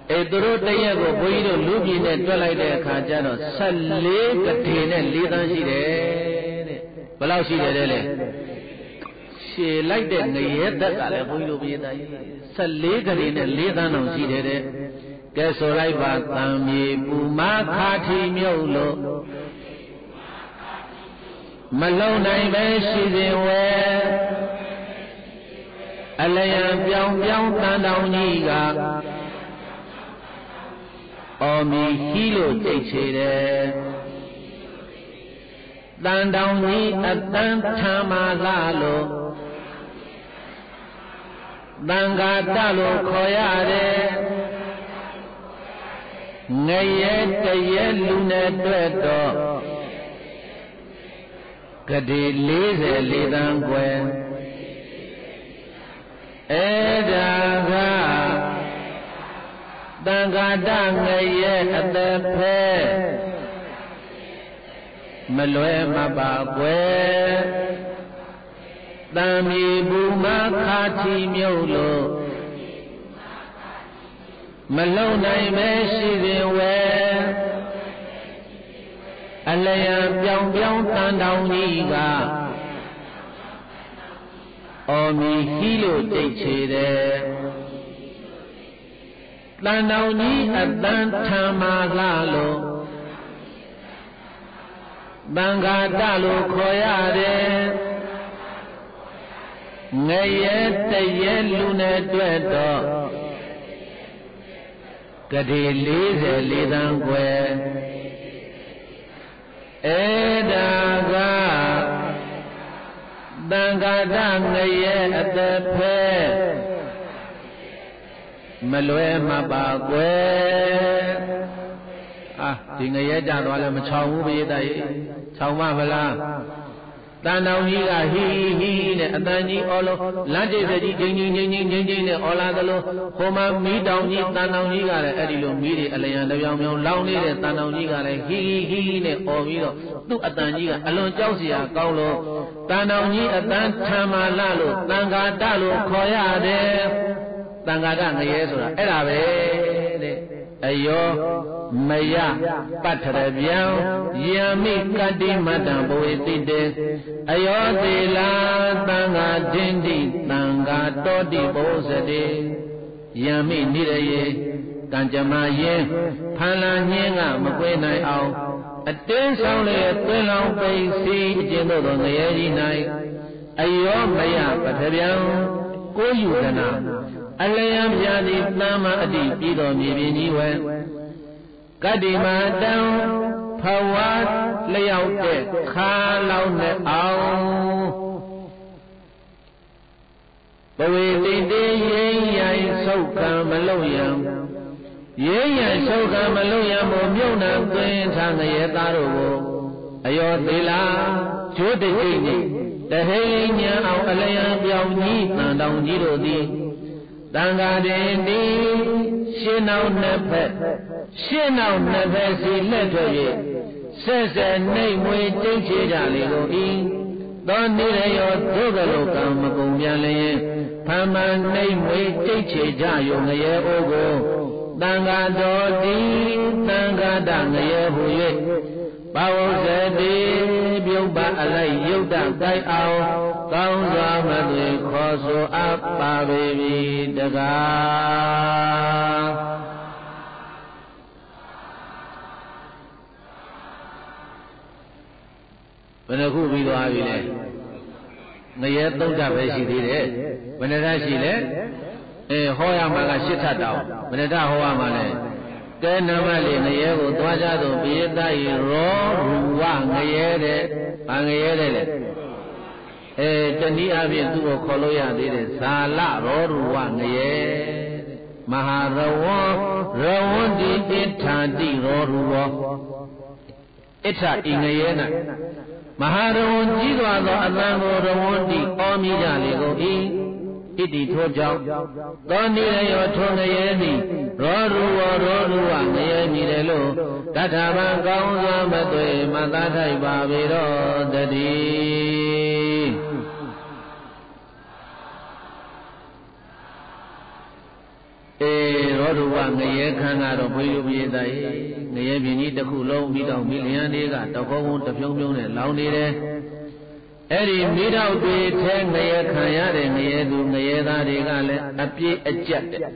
Edro Tayago, Boido, Lubin, and Twilight Kajano, Sally, Katina, Lidan Shide, Palausi, she liked it, yet that I will be Sally, Katina, Lidan of Shide, Gasolaiba, Tami, Puma, Kati, Miolo, Malone, I she's in where Alayan, Young, Tandawniga. Omi hilo teichere Dandawni atan tamalalo Dangadalo koyare Ngaye teye lune dwedo Gadi leze lidangwe Edaga Dangada ngaye atepe Malwe mabagwe Dami buma khati myolo Malonai meshiwe Alayan pyong tandawniga Omi hilo teichere Tandawni atan tamalalo Bangadalo koyare Ngaye teye lune dwedo Gadi lize lidangwe Edaga Dangada ngaye atepe Malwe mabagwe di ngaye jadwa le machong wu bi dai chong ma mala Tandawng ji ga hi ne atan ji olo lan jai se ji jing ne ola dalo ho ma mi taung ji tandawng ji ga le adi lo mi de alayan tawyang myaung laung nede tandawng ji ga le hi ne o pi do tu atan ji ga alon jauk sia kaung lo tandawng ji atan than ma la lo tanga da lo khaw ya de Tangada ngaye soda era be de ayo maya patrabyan yami kadi madan bowe tide ayo tela tanga dindi tanga todi bosade yami niraye kanjama yin phala nyin ga makwe nai aung atin saung le twin laung pai si ajin do do ngaye ji nai ayo maya patrabyan ko yu dana Alayan jadi nama adi pido mibini wen Kadima dang pawat layau te khalau ne au Bawe tinte yin yai sauka malayam Yin yai sauka malayam mo myau na twin sang ye taro wo Ayo tila chode jini Tahay nya au alayan piao nyi tandang jiro di Tanga dindi Shinau nephe si letho ye Se nei mui jingchi jali go in Don nire yo dhugalo kam makung byan le Phama nei mui jingchi jayo ngaye ogo Tanga do di Tanga da ngaye hu ye Bawo se di Byung ba alai yuk da kai ao Kaung zwa ma tui kho so ap pa baby daga Bana khu bi twa bi le Ngaye 3 tat be shi thi de Bana tat shi le ho ya ma ka 8 tat taw Bana tat ho ya ma le Ke nama le ngaye ko twa ja do pi ta yi ro ru wa ngaye de ba ngaye de leတနည်းအားဖြင့်သူ့ကိုခေါ်လို့ရသေးတယ်ဇာလရောရူဝငရေမဟာရဝံရဝန္တိဣထာတိရောရူဝဣထဤငရေ၌မဟာရဝံကြီးစွာသောအသံကိုရဝန္တိအောမိကြလေကုန်၏ဣတိထိုကြောင့်သောနိရယောထိုငရေသည်ရောရူဝငရေမြည်တယ်လို့တထာဗံကောင်းစွာမသွေမသာထိုက်ပါပေတော့တည်းရော Roduwa Ngaye Kangaro Buyu Bidai, Nayabini the Kulo, Mida, Milianiga, Tokon, the Pyong, Launide. Eri Mida be Tang Naya Kayare, Nayedu, Nayeda Regale, Api a jet.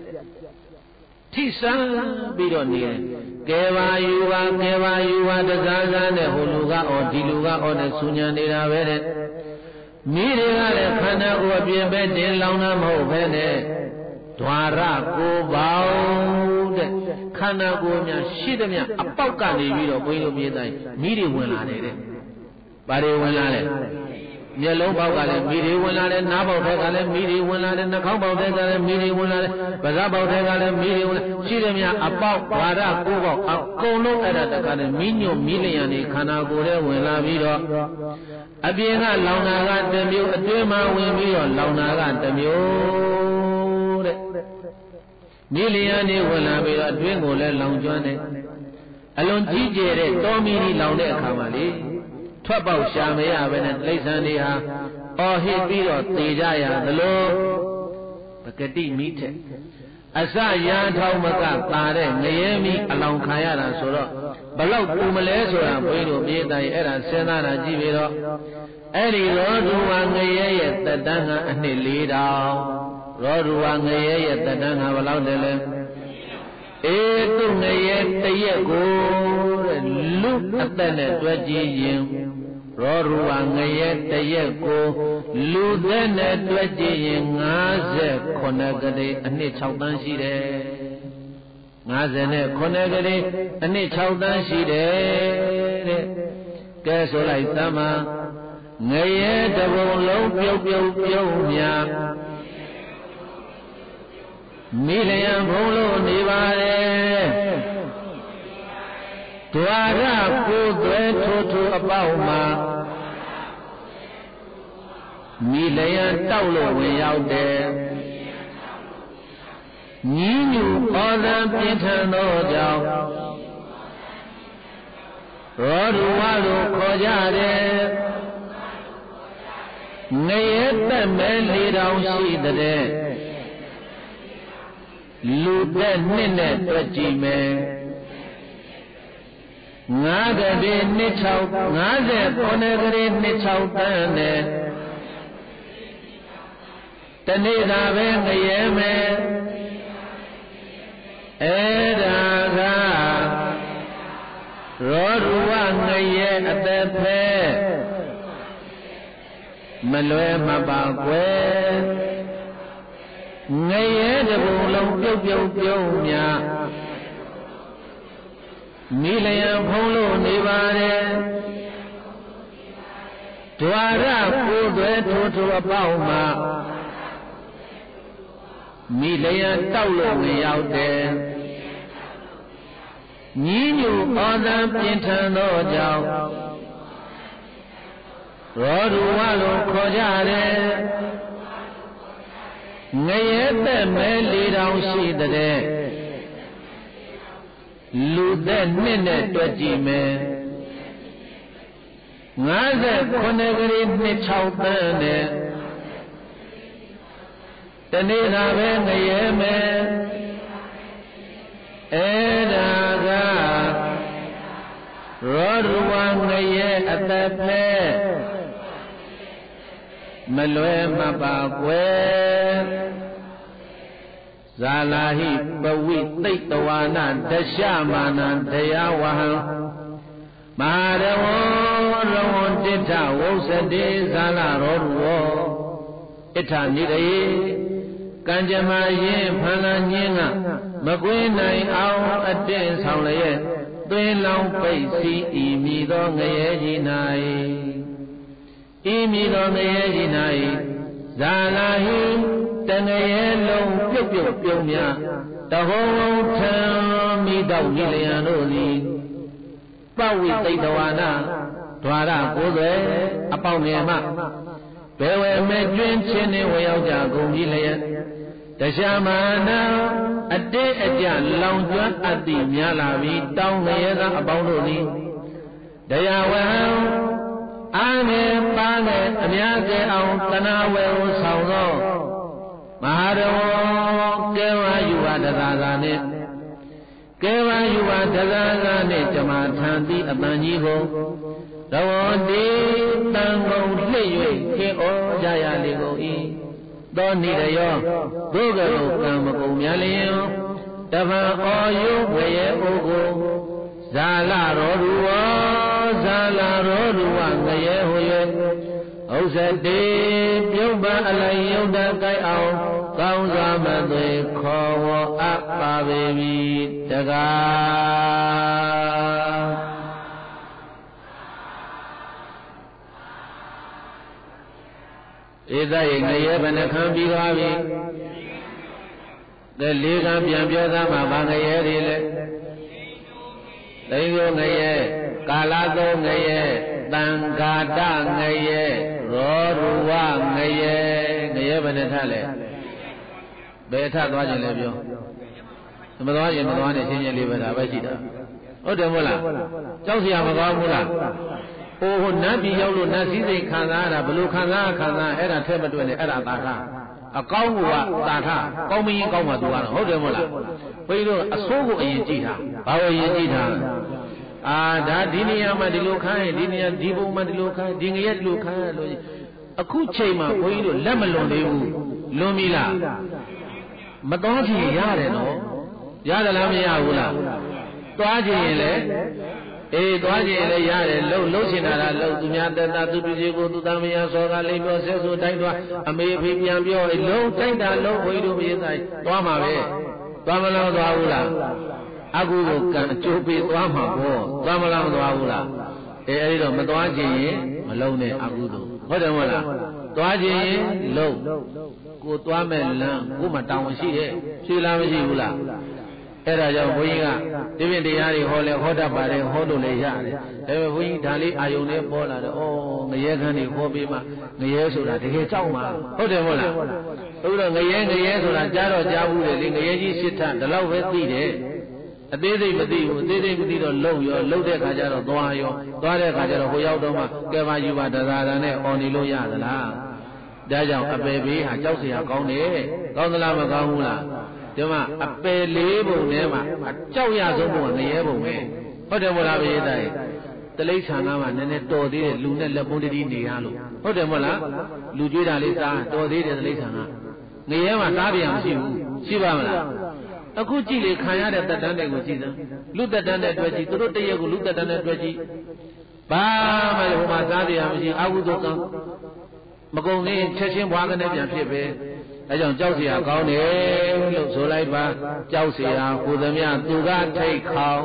Tisa Bidoni, Geva Yuva, the Zaza, the Huluga or Diluga or the Sunyanira Vede. Mirigale Kana Uabi Bedin Launam Hovene, Dwara go bound, Kana Gomia, Shidamia, Apokani, Buyo Bidai, Miri Wilane, Bari Wilane. Yellow Bogale, Miri Wilane, Nabo Tegale, Miri Wilane, Nakobo Tegale, Miri Wilane, Bazabo Tegale, Miri Wilane, Shidamia, Apok, Wara, Kubo, Kono at the Kana, Mino, Miliani, Kana Gore, Willa Vido. Abiena Launaga, the Mu, a Duma, Wimio, Launaga, the Mu. Miliani will have a dwingle Lounjone. Alone TJ, Tomini Laune Kamali. Twabao Shamia, Venet Lasania, or his Bido, Tejaya, the Lord, the Kati meet. Asa Yan Taumaka, Tare, Nayemi, along Kayana Soro, Below Pumalesora, Buino, Bida, Era, Senana, Giviro, Eddie Roduangaye, the Danga, and the lead out. Roduangaye, the Danga, allowed them. Etunaye, the Yego, look at the net, Dwajim. Roduangaye, the Yego, look the net, Dwajim, Naze, Conagade, and the Chaudan Shide. Nazane, Conagade, and the Chaudan Shide. Gasolite Tama. Ngaye Dabo Pio Mia Milian Polo Nivare Tuara Pudre to Abauma Milian Taulo way out there Ninu Oda Pitano Jow Roduado Kojade Nayet Melly down see the day. Lude Nine Regime Naga de Nichau, Naze Ponegre Nichau Tane Tanida Vengayeme Edaga Roduangaye at the pair. Malwe Mabagwe Naye de Bolo Pio Milaya Polo Nivare Tuara Pudre to Abauma Milaya Taulo way out there Ninu Oda Pintano Jow Rodualo Kojare Nayet Melly down see the day Lude Nine Dwajime Naze Conegri Nichautane Tanina Vengayeme Edaga Roduangaye at the play Malwe Mabagwe Zalahi Bawi Taitawana Dashamana Dayawahan Mahadawa Rawon Dita Wosade Zala Rodwo Ita Nidaye Kanjamaye Pananyina Magwinai Aw Adin Saulaye Twin Long Paisi Imido Ngaye Nai Imido Ngaye Nai Zalahi Tanayelong Pio Mia The whole town me down Nilianoli Bawi Taitawana Twara Ode Apau Nema Bewe Medwin Chene Wayaja Gumilaya Tashamana Ade Ajan Lounge at the Nyalavi down Nayaga Abauni Dayawa Ame Bane Amiake Au Tanawe Sauno Maharo Kewa Yuada Dazane Keva Yuva Dazane Jama Tanti Abanjigo Rawandi Tango Lewe Keo Jaya Ligo I Doni Rayo Dogaro Kamako Myalio Dava Oyo Weye Ogo Zala Rodua Ngaye Hoye Osade Yoba Alayoda Kai Ao Kaunza Madwe Kowo Appa Baby Daga Ida Ngaye Banakam Bigavi The Liga Biambioda Mabangaye Rile Dayo Ngaye Kalado Ngaye Tangada Ngaye Roruwa Ngaye Ngaye Banatale Beta Dwajin Lebio Madwaji Madwane Senior Libera Bajida Odemola Chausia Magamula Oh Nabi Yolo Nasi Kanara Blue Kana Era Tebatwene Era Tata A Kawa Tata Komi Koma Duana Odemola Pero a Sogo Yijita Bawa Yijita Da Dinia Madilokai Dinia Dibu Madilokai Dingyet Lukai A Kuchema Poido Lemelon Lumila Madonji Yare no Yada Lamia Ula Twaji Twaji Yare Low Sinara Low Dunyata Tujigo Tamia Soga Lego Sesu Taidwa Ame Piambio Low Taida Low Poido Yai Twama Twamala Ula Agu can Chopi Twama Twamala Ula Erido Madwaji Malone Agudo Hodamola Twaji Low Twamela Kumatown Sila Villa Era Joinga Divin Diari Hole Hoda Bare Hodo Lejare Ever Wing Dali Ayone Bola Oh Yagani Hobima Nayesura Take Chauma Hodamola Ura Nayanga Yesura Jaro Jabu Lingayi Sita the Love A day they low your loaded Kajaro Doyo Dore Kajaro Hoyadoma Gava Yuva Dazane Onilo Yadala Daja a baby, I just see a Gone, Gondolama Gaula, Dema, a pay label nema, a Chauya Zomo and the Ebo way. Whatever I die. The late Sanama, Neto, Luna Labudi Dialo. Whatever Lujida Lisa, Dodi, the Lisana. Niema Tabiam, Sivamala. A good chili, Kaya at the Dande Guzina. Look at Dande Dweji, Turuta, look at Dande Dweji. Ba, my Homa Tabiam, I would go. Magoni, Cheshim Wagon and Pipe. I don't Josia Gone, look so like Josia, who the man do that take how.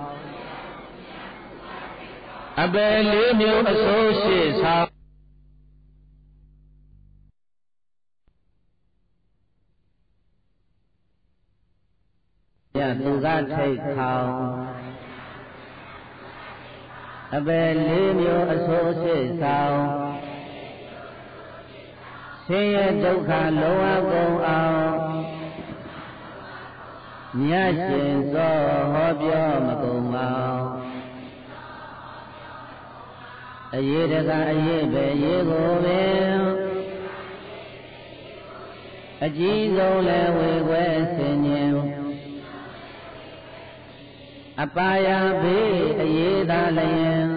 I believe you associates how. Yeah, do that take how. I believe you associates how. Say a doka loa go out. Nyashin so hobyo magoma. A year a yebe yego will. A jizo lewe westin you. A paya be a yeda layan.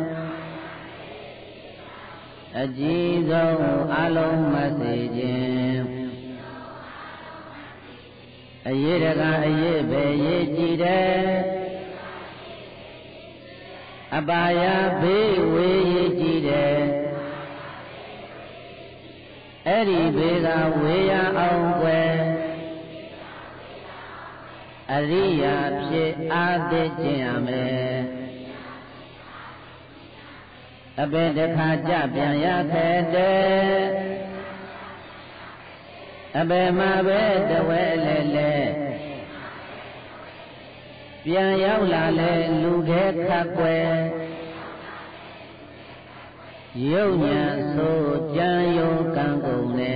A jizo alone message. A year a yebe yejide. A baya be we yejide. Eri bega weya awwe. Ariya pye ade jame. Abe dekha ja pyan ya khede. Abe ma be dewe lele. Pyan yaw la le lu de khakwe. Yau nya so jan yo kan gung ne.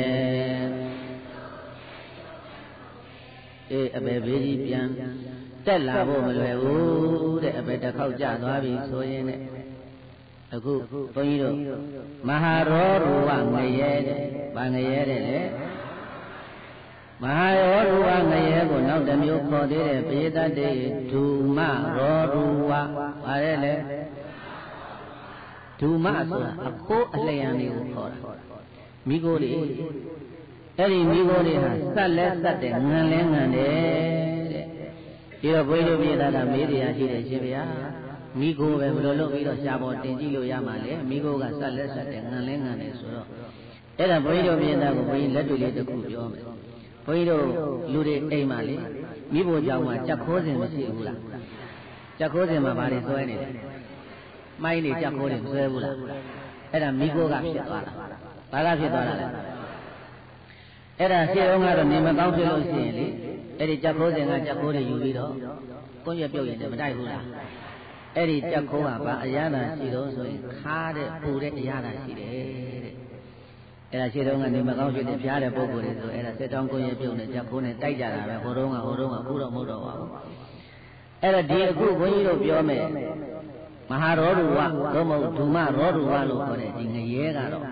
Abe be ji pyan tet la bo ma lwe bu de abe takhau ja twa bi so yin ne. Aku Pengiro Maharo Ruang Ngeye de Bangeye de မဟာရောရူဝငရဲကိုနောက်တစ်မျိုးခေါ်သေးတယ်ပိသတေဒုမရောရူဝပါတယ်လေဒုမဆိုတာအခိုးအလျံတွေကိုခေါ်တာမိโกတွေအဲ့ဒီမိโกတွေဟာစက်လဲစက်တယ်ငံလဲငံတယ်တဲ့ပြီးတော့ဘုန်းကြီးတို့ပြည်သားကမေးတရားရှိတယ်ရှင်ဗျာမိโกပဲဘယ်လိုလုပ်ပြီးတော့ရှားပေါ်တင်ကြည့်လို့ရမှာလဲမိโกကစက်လဲစက်တယ်ငံလဲငံတယ်ဆိုတော့အဲ့ဒါဘုန်းကြီးတို့ပြည်သားကိုဘုန်းကြီးလက်တွေ့လေးတစ်ခုပြောမယ်ဘုန်းကြီးတို့လူတွေအိမ်မှာလေမိဖို့ကြောင့်မှကြက်ခိုးစင်မရှိဘူးလားကြက်ခိုးစင်မှာဘာတွေဆွဲနေလဲမိုင်းတွေကြက်ခိုးတွေမဆွဲဘူးလားအဲ့ဒါမိโกကဖြစ်သွားတာဘာကဖြစ်သွားတာလဲအဲ့ဒါရှင်းအောင်ကတော့နေမကောင်းဖြစ်လို့ရှိရင်လေအဲ့ဒီကြက်ခိုးစင်ကကြက်ခိုးတွေယူပြီးတော့ကွန်ရွက်ပြုတ်ရင်မတိုက်ဘူးလားအဲ့ဒီကြက်ခိုးကဘာအရာသာရှိတော့ဆိုရင်ခါတဲ့ပူတဲ့အရာသာရှိတယ်တဲ့အဲ့ဒါရှင်းတော့ကနေမကောင်းဖြစ်တဲ့ဖျားတဲ့ပုံကိုယ်တွေဆိုအဲ့ဒါစစ်တောင်းကွန်ရွက်ပြုတ်နဲ့ကြက်ခိုးနဲ့တိုက်ကြတာပဲဟိုတုန်းကအခုတော့မဟုတ်တော့ပါဘူးအဲ့ဒါဒီအခုဘုန်းကြီးတို့ပြောမယ်မဟာရောဓုဝသို့မဟုတ်ဒုမရောဓုဝလို့ခေါ်တဲ့ဒီငရဲကတော့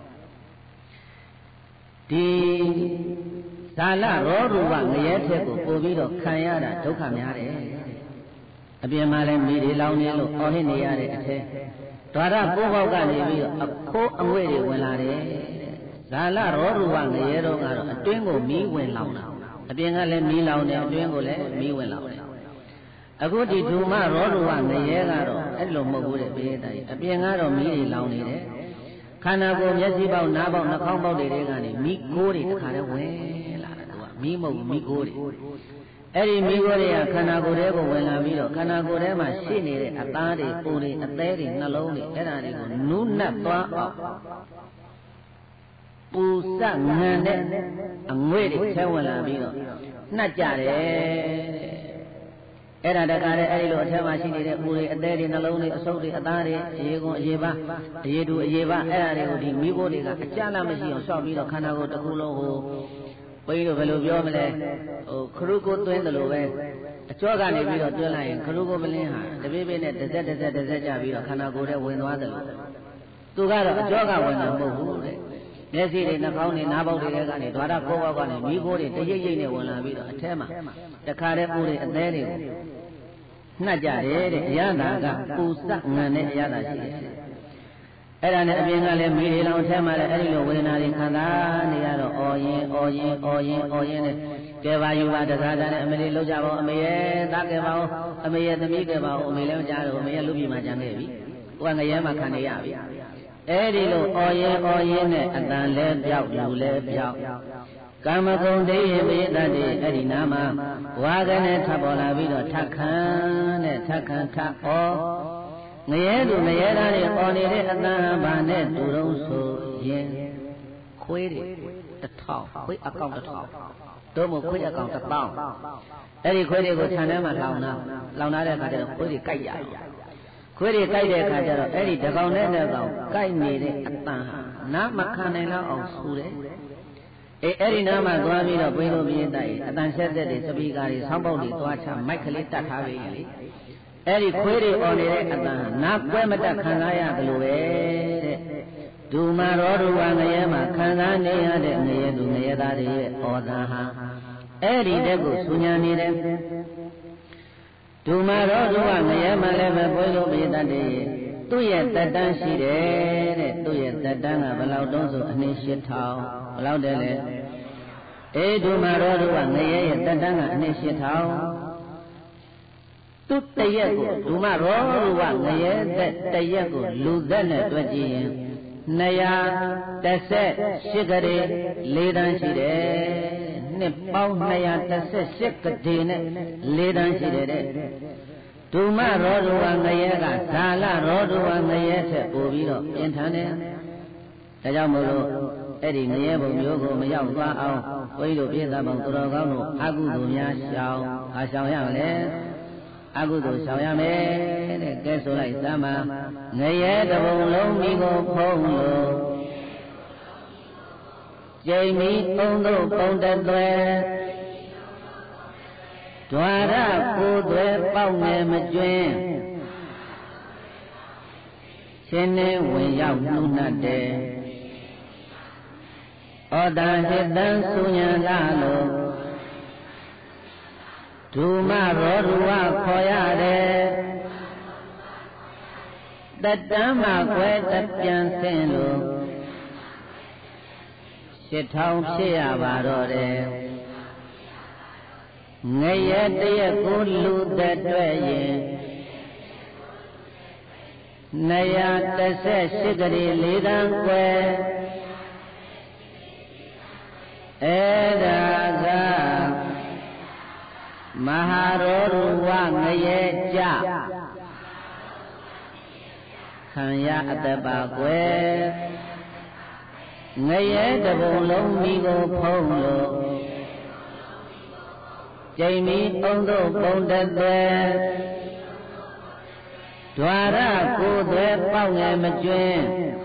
ဒီဇာလရောဓုဝငရဲထက်ကိုပို့ပြီးတော့ခံရတာဒုက္ခများတယ်အပြင်မှာလည်းမိတွေလောင်နေလို့အော်ဟစ်နေရတဲ့အထဲဓာရပိုးပေါက်ကနေပြီးတော့အခိုးအငွေ့တွေဝင်လာတယ်ဇာလရောဓုဝငရဲတော့ကတော့အတွင်းကိုမီးဝင်လောင်တာအပြင်ကလည်းမီးလောင်တယ်အတွင်းကိုလည်းမီးဝင်လောင်တယ်အခုဒီဒုမရောဓုဝငရဲကတော့အဲ့လိုမဟုတ်ဘူးတဲ့ဘေးတိုင်းအပြင်ကတော့မီးတွေလောင်နေတယ်ခန္ဓာကိုယ်မျက်စိပေါက်နားပေါက်နှာခေါင်းပေါက်တွေကနေမီးကိုးတွေတခါတည်းဝင်လာတာကမီးမဟုတ်မီးကိုးတွေအဲ့ဒီမီးကိုးတွေကခန္ဓာကိုယ်ထဲကိုဝင်လာပြီးတော့ခန္ဓာကိုယ်ထဲမှာရှိနေတဲ့အသားတွေပူတွေအသေးတွေနှလုံးတွေအဲ့ဒါတွေကိုနုနတ်သွားအောင်ပူစငံတဲ့အငွေ့တွေထဲဝင်လာပြီးတော့နှက်ကြတယ်အဲ့ဒါတခါတည်းအဲ့ဒီလိုအထက်မှာရှိနေတဲ့ပူတွေအသေးတွေနှလုံးတွေအဆုပ်တွေအသားတွေအရေကုန်အရေပါအရေတူအရေပါအဲ့ဒါတွေကိုဒီမိခိုးတွေကအကြမ်းလားမရှိအောင်ရှော့ပြီးတော့ခန္ဓာကိုယ်တစ်ခုလုံးကိုဘုန်းကြီးတို့ဘယ်လိုပြောမလဲခရုကိုသွင်းတယ်လို့ပဲအကျောကနေပြီးတော့တွင်းလိုက်ရင်ခရုကိုမလင်းဟာတပိပိနဲ့တစ်ဆက်ကြပြီးတော့ခန္ဓာကိုယ်ထဲဝင်သွားတယ်လို့သူကတော့အကျောကဝင်တာမဟုတ်ဘူးတဲ့မျက်စိတွေနှာခေါင်းတွေနားပေါက်တွေကနေဓာရကိုယ်ပေါက်ကနေမိခိုးတွေတရိပ်ရိပ်နဲ့ဝင်လာပြီးတော့အထဲမှာတခါတည်းပူတွေအသေးတွေကိုနှက်ကြတယ်တဲ့အရသာကပူစငံတဲ့အရသာရှိတယ်အဲ့ဒါနဲ့အပြင်ကလည်းမိတွေလောင်ထဲမှာလည်းအဲ့ဒီလိုဝေဒနာတွေခံစားနေရတော့အော်ရင်နဲ့ကဲပါယူပါတကားနဲ့အမေလေးလောက်ကြပါဦးအမေရဲ့သားကဲပါဦးအမေရဲ့သမီးကဲပါဦးအမေလည်းမကြားတော့အမေရဲ့လူပြည်မှာကြံခဲ့ပြီဟိုကငရဲမှာခံနေရပြီအဲ့ဒီလိုအော်ရင်နဲ့အတန်လဲပြောက်လူလဲပြောက်ကာမဂုဏ်တေယပိတတ်တဲ့အဲ့ဒီနာမှာဝါကနဲ့ထပ်ပေါ်လာပြီးတော့ထခံနဲ့ထခံထဩငရဲသူငရဲသားတွေပေါ်နေတဲ့အတန်ဘာနဲ့တူတော့ဆိုရင်ခွေးတွေ1000ခွေးအကောင်1000တို့မို့ခွေးအကောင်1000အဲ့ဒီခွေးတွေကိုခြံထဲမှာလောင်ထားတဲ့အခါကျတော့ခွေးတွေကြိုက်ရတယ်ခွေးတွေကြိုက်တဲ့အခါကျတော့အဲ့ဒီတကောင်နဲ့တစ်ကောင်ကြိုက်နေတဲ့အတန်ဟာနားမခံနိုင်တော့အောင်ဆူတယ်အဲ့ဒီနားမှာသွားပြီးတော့ဘိန်းတို့ပြင်းတိုက်အတန်ဆက်တဲ့စပီကာတွေဆောင်းပေါက်တွေသွားချမိုက်ကလေးတတ်ထားပြီလေအဲ့ဒီခွေးတွေអော်နေတဲ့အတန်နားကွဲမတတ်ခံစားရတယ်လို့ပဲတဲ့ဒုမရောဓုဝငရဲမှာခံစားနေရတဲ့ငရဲသူငရဲသားတွေရဲ့ဩဇာဟာအဲ့ဒီတက်ကိုဆူညာနေတယ်ဒုမရောဓုဝငရဲမှာလည်းပဲဘိန်းတို့ပြင်းတတ်တယ်သူ့ရဲ့တက်တန်းရှိတယ်တဲ့သူ့ရဲ့တက်တန်းကဘယ်လောက်တုံးဆိုအနည်း8000ဘယ်လောက်တည်းလဲအေဒုမရောဓုဝငရဲရဲ့တက်တန်းကအနည်း8000သူတရက်ကိုဒုမရောဓုဝငရဲတဲ့တရက်ကိုလူသက်နဲ့တွက်ကြည့်ရင်218ကလေး4တန်းရှိတယ်နှစ်ပေါင်း218ကလေးနဲ့4တန်းရှိတယ်တဲ့ဒုမရောဓုဝငရဲကဇာလရောဓုဝငရဲထက်ပိုပြီးတော့ပြင်းထန်တယ်ဒါကြောင့်မို့လို့အဲ့ဒီငရဲဘုံမျိုးကိုမရောက်သွားအောင်ဘုန်းကြီးတို့ပြည်သားပေါင်းသူတော်ကောင်းတို့အကုသိုလ်များရှောင်ရှောင်ရမလဲအကုသိုလ်ရှောင်ရမယ်တဲ့ကဲဆိုလိုက်စမ်းပါငရဲတဘုံလုံးမိကိုဖုံးလို့ကျိန်မီပုံတို့ပုံတသွဲဒွါရကိုယ်သွဲပေါက်ငယ်မကျွင်းရှင်းနေဝင်ရောက်နှုတ်နှတ်တယ်ဩတံဟိတံသုညံလာလို့ဒုမရောဓုဝခေါ်ရတယ်တတံမကွယ်တပြန်ဆင်းလို့8000ဖြစ်ရပါတော့တယ်ငရဲတရက်ကိုလူသက်တွေ့ရင်218ကလေး4တန်းကွယ်အဲ့ဒါကမဟာရောဓုဝငရဲကြခံရအတ္တပါကွယ်ငရဲတပုံလုံးမိကိုဖုံးလို့ကျိန်မီအောင်တို့ပုံတသက်ဒွါရကိုယ်သွဲပေါက်ငယ်မကျွင်း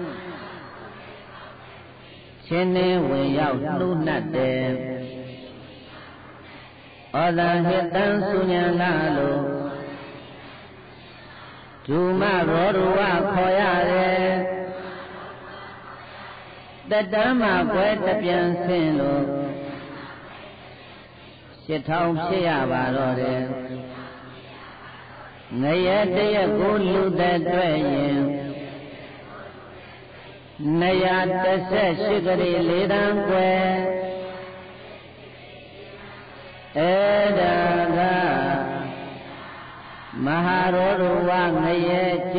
ချင်းနှင်းဝင်ရောက်နှုတ်နှက်တယ်ဩဇာဟိတံသုညံလာလို့ဒုမရောဓုဝခေါ်ရတယ်တတံမကွယ်တပြန်ဆင်းလို့8000ဖြစ်ရပါတော့တယ်ငရဲတရက်ကိုလူသက်တွေ့ရင်218ကလေး4တန်းကွယ်အဲ့ဒါကမဟာရောဓုဝငရဲကြ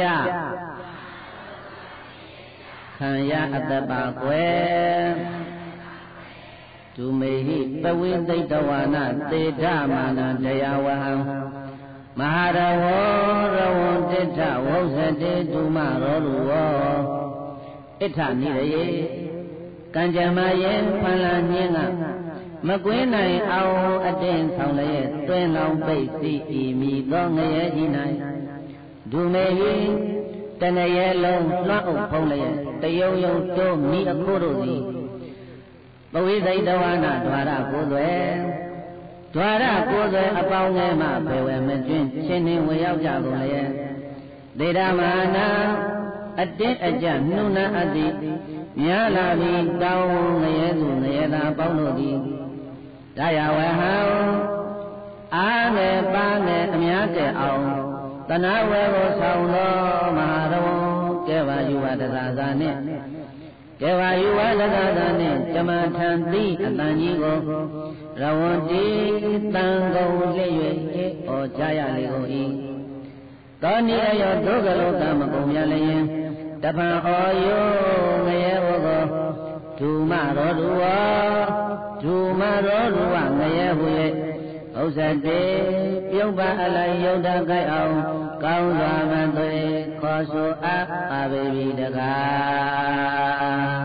ခံရအတ္တပါကွယ်ဒုမေဟိပဝိသိတဝါနသေဓမာနတရားဝဟံမဟာရဝောရဝံတိဋ္ဌဝုဇတေဒုမရောဓုဝောဣဋ္ဌနိရေကံကြမ္မာယေဖန်လာညင်းကမကွင်းနိုင်အောင်အတင်းဆောင်လျက်တွင်လောင်ပိတ်စီဤမိသောငရဲကြီး၌ဒုမေဟိတဏရဲလုံးလွှမ်းအုပ်ဖုံးလျက်တယုံယုံတိုးမိအခုတို့သည်ပဝိသိတဝါနဒွါရကိုယ်သွဲဒွါရကိုယ်သွဲအပေါင်းငယ်မှဖေဝဲမကျွင်းချင်းနှင်းဝင်ရောက်ကြကုန်လျက်သေရမဟာနာအတင်းအကျနှုဏအပ်သည်များလာပြီးတောင်းငရဲသူငရဲသားပေါင်းတို့သည်ဒါယဝဟံအားငယ်ပါငယ်အများကျအောင်တဏဝေကိုဆောင်သောမဟာရဝံကဲဝါယူဝတသာသာနှင့်ကဲဝါယူဝတသာသာနှင့်ဓမ္မထံတိအတန်ကြီးကိုရဝံတိတန်ကုန်လျက်၍ဩကြရလေကုန်၏သောနိအယောဒုက္ခလောကမကုန်မြလျင်တပံဩယောငရဲဝကိုဒုမရောဓုဝဒုမရောဓုဝငရဲဟု၍ဥစ္စာတေပြုံးပါအလိုက်ယုတ်တကိုက်အောင်ကောင်းစွာမသွေခေါ်ဆိုအပ်ပါပေပြီတကား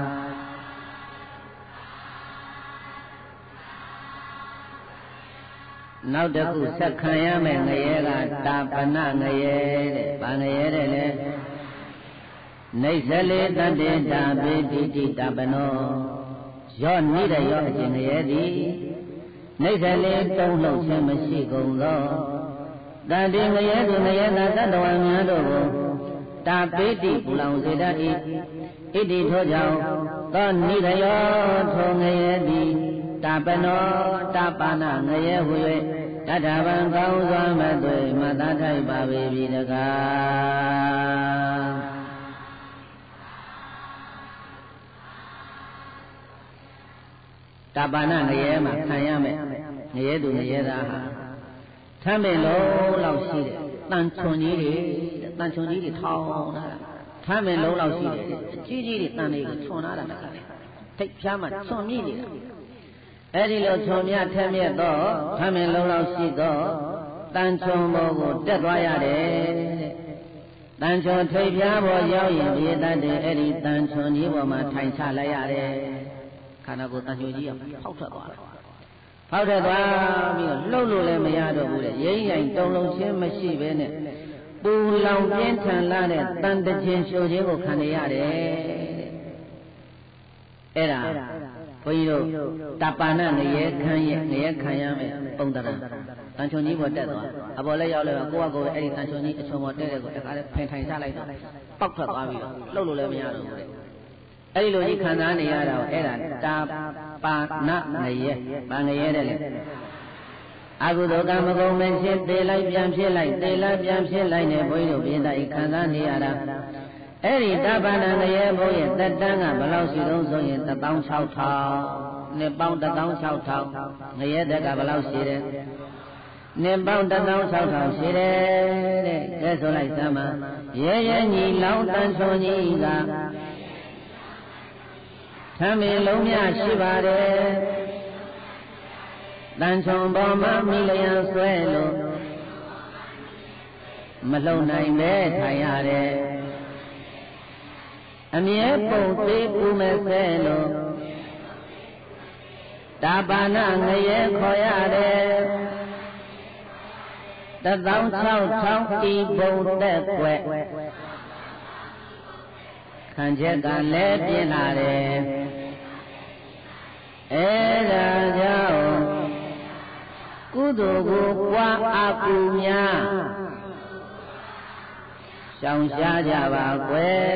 နောက်တစ်ခုဆက်ခံရမယ်ငရဲကတာပနငရဲတဲ့။ဘာငရဲတဲ့လဲနေဇလေတတ္တေတာပိတိတိတာပနောရော့နိရရော့အကျင်ငရဲသည်နေဇလေတုံးလုံးခြင်းမရှိကုန်သောတန်တေငရဲသူငရဲသာတတ္တဝါများတို့ကိုတာပိတိပူလောင်စေတတ်၏ဣတိထိုကြောင့်သောနိရရောထိုငရဲသည်တာပနောတာပါဏငရဲဟု၍တထဗံကောင်းစွာမသွေမသာထိုက်ပါပေပြီတကားတာပါဏငရဲမှာခံရမယ်ငရဲသူငရဲသားဟာထမ်းပင်လုံးလောက်ရှိတယ်တန်ချွန်ကြီးတွေတန်ချွန်ကြီးတွေထောင်းလာတာထမ်းပင်လုံးလောက်ရှိတယ်အကြီးကြီးတွေတန်တွေကိုချွန်လာတာတခါထိတ်ဖြားမှချွန်မြင့်နေတာအဲ့ဒီလိုချုံမြထက်မြက်တော့ထမ်းပင်လုံးလောက်ရှိတော့တန်ချွန်ဘောကိုတက်သွားရတယ်တန်ချွန်ထိတ်ဖြားဘောရောက်ရင်ပြေးတတ်တယ်အဲ့ဒီတန်ချွန်ကြီးပေါ်မှာထိုင်ချလိုက်ရတယ်ခန္ဓာကိုယ်တန်ချွန်ကြီးကဖောက်ထွက်သွားတယ်ဖောက်ထွက်သွားပြီးတော့လှုပ်လို့လည်းမရတော့ဘူးတဲ့ရိမ့်ရိုင်တုံလုံးချင်းမရှိဘဲနဲ့ပူလောင်ပြင်းထန်လာတဲ့တန်တခြင်းရှုပ်ခြင်းကိုခံရရတယ်အဲ့ဒါဘုန်းကြီးတို့တပါဏငရဲခံရမယ်ပုံတရံတန်ချုံကြီးပေါ်တက်သွားအပေါ်လည်းရောက်လဲကိုယ့်အကိုအဲ့ဒီတန်ချုံကြီးအချုံပေါ်တက်တဲ့ကိုတခါလဲဖင်ထိုင်ချလိုက်တော့ပောက်ထွက်သွားပြီးတော့လှုပ်လို့လည်းမရတော့ဘူးတဲ့အဲ့လိုကြီးခံစားနေရတာကိုအဲ့ဒါတာပါဏငရဲပါငရဲတဲ့လေအကုသိုလ်ကံမကုန်မဖြစ်သေးလိုက်ပြန်ဖြစ်လိုက်သေးလိုက်ပြန်ဖြစ်လိုက်နဲ့ဘုန်းကြီးတို့ပြည်သားခံစားနေရတာအဲ့ဒီတာပါဏငရဲဘုန်းရဲ့တက်တန်းကဘယ်လောက်ရှိတော့ဆိုရင် 16000နှစ်ပေါင်း 16000ငရဲတက်ကဘယ်လောက်ရှိတယ်နှစ်ပေါင်း 16000ရှိတယ်တဲ့ကဲဆိုလိုက်စမ်းပါရဲရဲညီလောင်းတန်ချုံကြီးကထမ်းမေလုံးများရှိပါတယ်တန်ချုံပေါ်မှာမိလျံဆွဲလို့မလုံနိုင်ပဲထိုင်ရတယ်အမြဲပုံသေးဦးမဲ့ဆဲလို့တာပါဏငရဲခေါ်ရတယ်16000ဤဘုံတက်ွယ်ခံချက်ကလည်းပြင်းလာတယ်အဲ့ဒါကြောင့်ကုသိုလ်ကိုပွားအကူများရှောင်ရှားကြပါကွယ်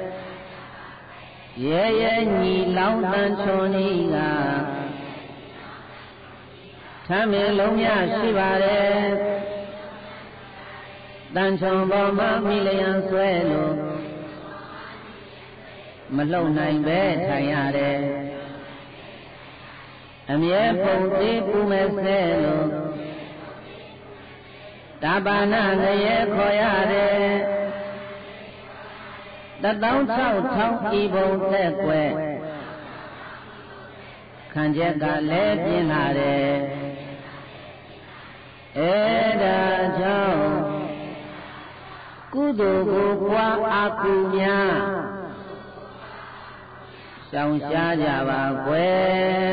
ရဲရဲညီလောင်းတန်ချွန်ဤကထမ်းမေလုံးများရှိပါတယ်တန်ချုံပေါ်မှာမိလျံဆွဲလို့မလုံနိုင်ပဲထိုင်ရတယ်အမြဲပုံသေးပူမဲ့ဆဲလို့တာပါဏငရဲခေါ်ရတယ်16000ဤဘုံသက်ွယ်ခံချက်ကလည်းပြင်းလာတယ်အဲ့ဒါကြောင့်ကုသိုလ်ကိုပွားအကူများရှောင်ရှားကြပါကွယ်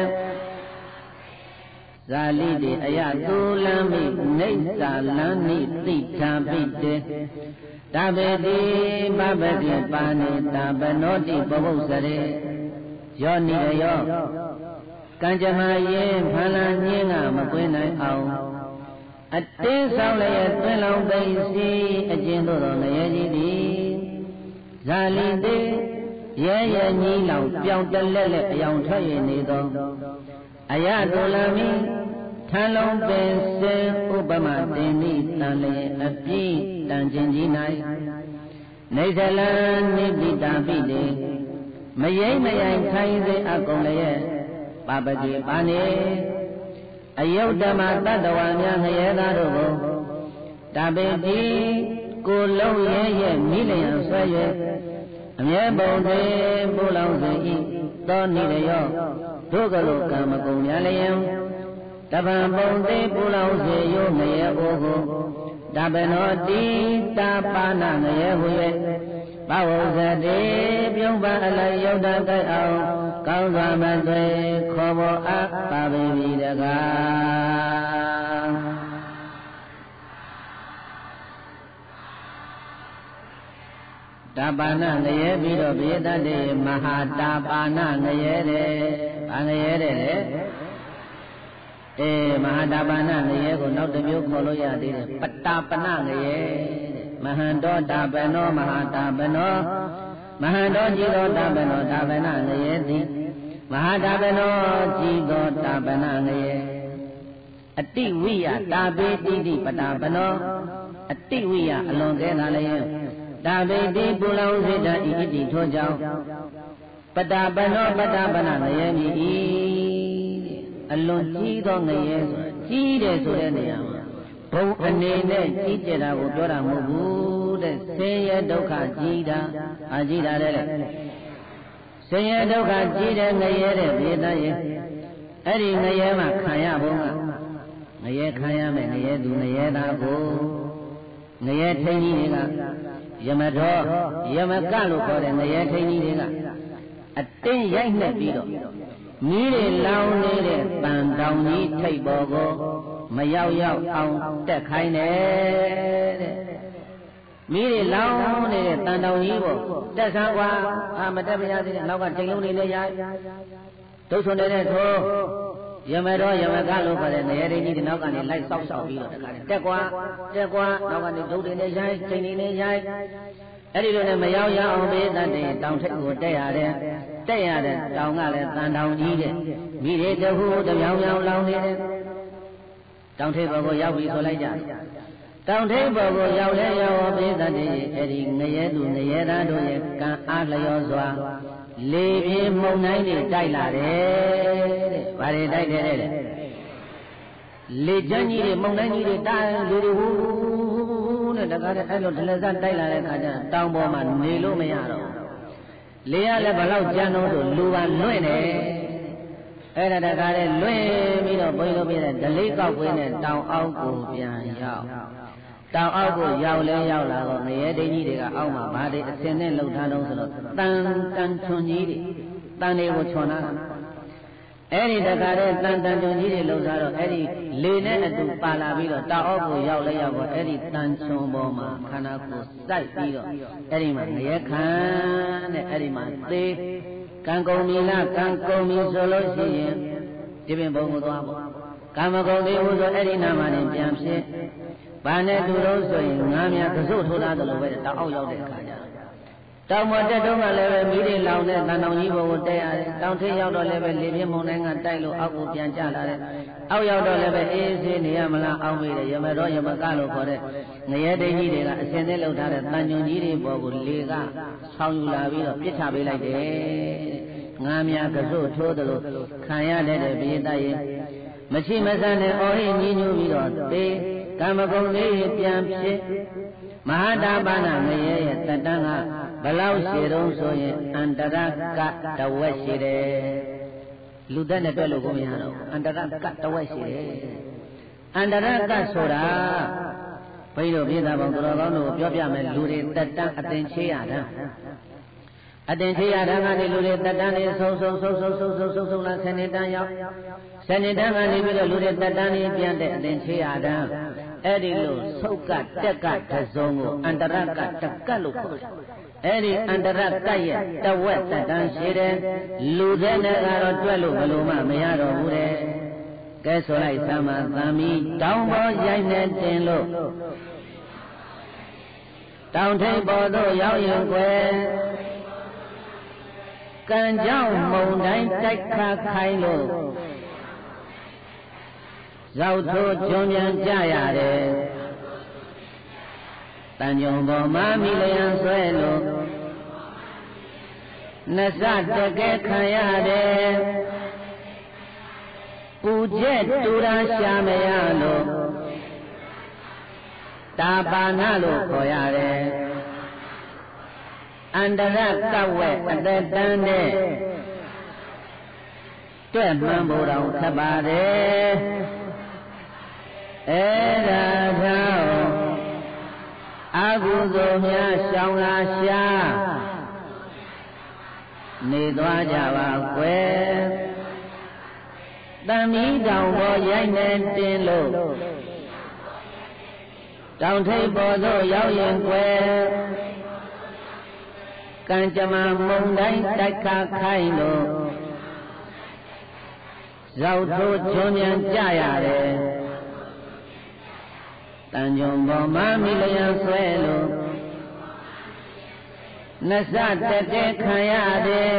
ဇာလိတိအယသူလမ်းမိနေသာလန်းနိသိတာပိတေတပေတိပပတိပါဏိတာဘနောတိပဝုစရေယောနိယောကံကြမ္မာရင်ဖန်လာညင်းကမကွင်းနိုင်အောင်အတင်းဆောင်လည်းတွင်လောင်သိစီအကျဉ်သို့တော်ငရဲကြီးသည်ဇာလိတိရဲရဲညီလောင်ပြောင်းတလက်လက်အယောင်ထွက်ရနေသောအယတုလမိထံလုံးပင်စင်ဥပမတင်နိတန်လျင်အပြည့်တန်ခြင်းကြီး၌နေဇလံနိတိတာပိတေမယိမ့်မယိုင်ခိုင်းစေအကုန်လည်းပပတိပါနေအယုတ်ဓမ္မတတ္တဝါများငရဲသားတို့ကိုတပေတိကိုလုံးရဲရဲ့မိလျံဆွဲရဲ့အမြဲပုံသေးပူလောင်စေ၏သောနိရယောတို့ကလို့ကံမကုန်များလျင်တပံပုံသေးပူလောင်စေယောငရဲအိုကိုတပနောတိတာပါဏငရဲဟု၍ဘဝဇတိပြုံးပါအလိုက်ရောက်တတ်အောင်ကောင်းစွာမသွေခေါ်ပေါ်အပ်ပါပေပြီတကားတာပါဏငရဲပြီးတော့ဘေဒတ္တိမဟာတာပါဏငရဲတဲ့။ဘာငရဲတဲ့လေ။မဟာတာပါဏငရဲကိုနောက်တစ်မျိုးခေါ်လို့ရသေးတယ်။ပတာပနငရဲတဲ့။မဟန္တောတာပနောမဟာတာပနောမဟန္တောကြည်သောတာပနောတာပနငရဲသည်မဟာတာပနောကြည်သောတာပနငရဲအတိဝိယတာပေတိတိပတာပနောအတိဝိယအလွန်ကဲသာလည်းတာပေတိပူလောင်စေတဤဣတိထိုကြောင့်ပတာပနောပတာပနငရဲမြည်၏အလွန်ကြီးသောငရဲဆိုကြီးတယ်ဆိုတဲ့နေရာမှာဘုံအနေနဲ့ကြီးကျယ်တာကိုပြောတာမဟုတ်ဘူးတဲ့ဆင်းရဲဒုက္ခကြီးတာကြီးတာတဲ့ဆင်းရဲဒုက္ခကြီးတဲ့ငရဲတဲ့ပြေသားရဲ့အဲ့ဒီငရဲမှာခံရဘုံကငရဲခံရမယ်ငရဲသူငရဲသားကိုငရဲထိန်ကြီးတွေကယမတော်ယမကလို့ခေါ်တဲ့ငရဲထိန်ကြီးတွေကအတင်းရိုက်နှက်ပြီးတော့မီးတွေလောင်နေတဲ့တန်တောင်ကြီးထိပ်ပေါ်ကိုမရောက်ရောက်အောင်တက်ခိုင်းတယ်တဲ့မီးတွေလောင်နေတဲ့တန်တောင်ကြီးကိုတက်ဆန်းကွာမတက်ပြရသေးတဲ့နောက်ကချိန်လုံးနေလဲရဒုဆွန်နေတဲ့ထိုးယမတော်ယမကလို့ခေါ်တဲ့နေရာကြီးဒီနောက်ကနေလိုက်ဆောက်ရှောက်ပြီးတော့တခါတက်ကွာနောက်ကနေဒုတ်တွေနဲ့ရိုက်ချိန်တွေနဲ့ရိုက်အဲ့ဒီလိုနဲ့မရောက်ရအောင်ပေးတတ်တဲ့တောင်ထိပ်ကိုတက်ရတယ်တောင်ကလည်းတန်တောင်ကြီးတဲ့မိတွေတခုတပြောင်ပြောင်လောင်နေတဲ့တောင်ထိပ်ဘောကိုရောက်ပြီဆိုလိုက်ကြတောင်ထိပ်ဘောကိုရောက်လဲရောက်ပေးတတ်တဲ့အဲ့ဒီငရဲသူငရဲသားတို့ရဲ့ကံအားလျော်စွာလေပြေမုန်တိုင်းတွေတိုက်လာတယ်တဲ့။ဘာတွေတိုက်တယ်လဲလေကြမ်းကြီးတွေမုန်တိုင်းကြီးတွေတိုက်လူတွေဟူးနဲ့တကားတဲ့အဲ့လိုဒလဇတ်တိုက်လာတဲ့အခါကျတောင်ပေါ်မှာနေလို့မရတော့လေရလည်းဘလောက်ကြမ်းတော့ဆိုလူပါလွင့်နေအဲ့ဒါတကားတဲ့လွင့်ပြီးတော့ဘုန်းကြီးတို့ပြတဲ့ဒလိကောက်ကွင်းနဲ့တောင်အောက်ကိုပြန်ရောက်တောင်အောက်ကိုရောက်လဲရောက်လာတော့ငရဲဒိန်းကြီးတွေကအောက်မှာဘာတွေအစင်နဲ့လှုပ်ထားတော့ဆိုတော့တန်ချွန်ကြီးတွေတန်တွေကိုချွန်လာတာအဲ့ဒီတကားတဲ့တန်ချွန်ကြီးတွေလှုပ်ထားတော့အဲ့ဒီလေနဲ့အတူပါလာပြီးတော့တောင်အောက်ကိုရောက်လဲရောက်တော့အဲ့ဒီတန်ချွန်ပေါ်မှာခန္ဓာကိုယ်စိုက်ပြီးတော့အဲ့ဒီမှာငရဲခံတဲ့အဲ့ဒီမှာသေကံကုန်ပြီလားကံကုန်ပြီဆိုလို့ရှိရင်ဒီပင်ဘုံကိုသွားပေါ့ကံမကုန်သေးဘူးဆိုအဲ့ဒီနာမှာနေပြန်ဖြစ်ဘာနဲ့တူတော့ဆိုရင်ငါးများကစုထိုးထားသလိုပဲတောင်အောက်ရောက်တဲ့အခါကျတောင်ပေါ်တက်တော့မှလည်းပဲမိတွေလောင်တဲ့တန်တောင်ကြီးဘောကိုတက်ရတယ်တောင်ထိပ်ရောက်တော့လည်းပဲလေပြင်းမုန်တိုင်းကတိုက်လို့အောက်ကိုပြန်ကျလာတယ်အောက်ရောက်တော့လည်းပဲအေးဆေးနေရမလားအောင်းမိတယ်ယမတော်ယမကလို့ခေါ်တဲ့ငရဲဒိန်းကြီးတွေကအစင်နဲ့လှုပ်ထားတဲ့တန်ညွန်ကြီးတွေဘောကိုလေကဆောင်းယူလာပြီးတော့ပြစ်ချပေးလိုက်တယ်ငါးများကစုထိုးသလိုခံရတဲ့ပိဋကရဲ့မရှိမဆန်တဲ့အော်ဟိညီညွတ်ပြီးတော့သေကံမကုန်လေးပြန်ဖြစ်မဟာတာပါဏငရဲရဲ့တတန်းကဘလောက်ရှိတုံးဆိုရင်အန္တရကတဝက်ရှိတယ်လူသက်နဲ့တွေ့လို့ကိုမရတော့အန္တရကတဝက်ရှိတယ်အန္တရကဆိုတာဘိတို့ပြည်သားပေါင်းတော်ကောင်းတို့ပြောပြမယ်လူတွေတတန်းအတင်ချေရတာအတင်ချေရတာကနေလူတွေတတန်းလေးဆုံးလာဆယ်နှစ်တန်းရောက်ဆယ်နှစ်တန်းကနေပြီးတော့လူတွေတတန်းလေးပြန်တဲ့အတင်ချေရတာအဲ့ဒီလိုဆုတ်ကတက်ကတစုံကိုအန္တရကတကတ်လို့ခေါ်တယ်အဲ့ဒီအန္တရကရဲ့တဝက်တန်းရှိတယ်လူတဲ့နဲ့ကတော့တွက်လို့ဘယ်လိုမှမရတော့ဘူးတဲ့ကဲဆိုလိုက်သမသံမီတောင်ပေါ်ရိုက်နေတင်လို့တောင်ထိပ်ပေါ်သို့ရောက်ရင်ကွယ်ကံကြောင့်မုန်တိုင်းတိုက်ခါခိုင်းလို့ရောက်ထိုးကျွံပြန်ကြရတယ်တန်ကြုံပေါ်မှာမိလျံဆွဲလို့နှစတကယ်ခံရတယ်ပူကျက်တူတာရှာမရလို့တာပါဏလို့ခေါ်ရတယ်အန္တရကဝဲအသက်တန်းတဲ့တွဲ့မှန်းဖို့တော်ခက်ပါတယ်အဲ့ဒါကြောင့်အကုသိုလ်များရှောင်လာရှာနေသွားကြပါကွယ်တန်မီတောင်ပေါ်ရိုက်နေတင်လို့တောင်ထိပ်ပေါ်သို့ရောက်ရင်ကွယ်ကံကြမ္မာမုန်တိုင်းတိုက်ခါခိုင်းလို့ရောက်ထိုးကျွံပြန်ကြရတယ်တန်ကြုံပေါ်မှာမိလျံဆွဲလို့နှစတက်တဲ့ခံရတယ်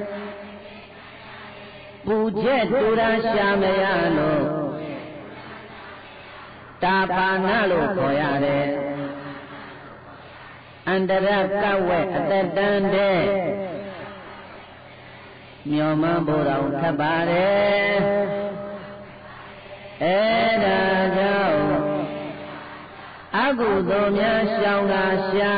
ပူချက်တူတာရှာမရလို့တာပါဏလို့ခေါ်ရတယ်အန္တရကဝဲအသက်တန်းတဲ့မျောမှန်းဖို့တော်ခက်ပါတယ်အဲ့ဒါကြောင့်အကုသိုလ်များရှောင်တာရှာ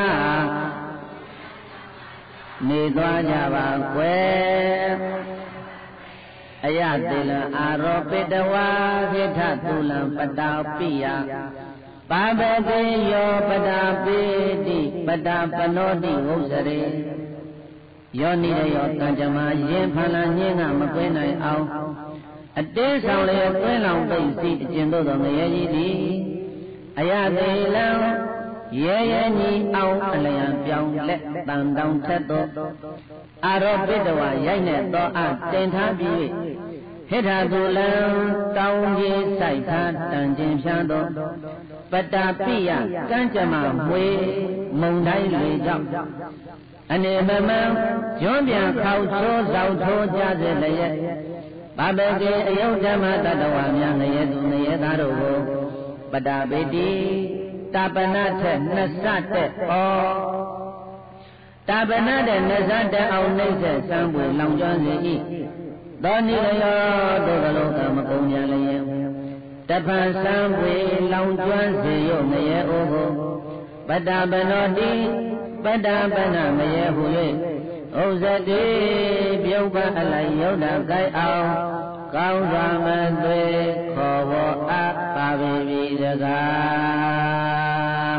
နေသွားကြပါကွယ်အယတိလအာရောပိတဝါခိထသုလံပတာပိယပါပတိယောပတာပိတိပတာပနောတိဝုဇရေယောနိရယောကံကြမ္မာရင်ဖန်လာညင်းကမကွဲနိုင်အောင်အတင်းဆောင်လျက်တွင်းလောင်ပိတ်စီအကျဉ်တို့သောငရဲကြီးသည်အယတိလံရဲရဲညီအောင်အလျံပြောင်းလက်တန်တောင်ထက်သောအာရောပိတဝါရိုက်နေသောအတင်ထားပြီးဟိထာသူလံတောင်းကြီးဆိုင်ခါတန်ခြင်းဖြန်းသောပတ္တာပိယကံကြမ္မာမွေမုံတိုင်းလေကြောင့်အနေမမံကျွန်းပြန်ခေါက်ချိုးဆောင်ထိုးကြစေလျက်ဗဗကေအယုဒ္ဓမတတဝါများငရဲသူငရဲသားတို့ကိုပတ္တာပိတိတပနထက်နှစ်ဆတဲ့ဩတပနတဲ့နှစ်ဆတဲ့အောင်နှိမ့်ဆက်စံပွေလောင်ကျွမ်းစေ၏သောနိလယောတို့ကလုံးကမကုန်ကြလျင်တပံစံပွေလောင်ကျွမ်းစေရုံငရဲအိုးကိုပတ္တပနောတိပတ္တပနမယေဟု၍ဥဇတိပြုတ်ပအလိုက်ယုတ်တာကိုက်အောင်ကောင်းစွာမသွေခေါ်ဘောအပ်ပါပြီတကား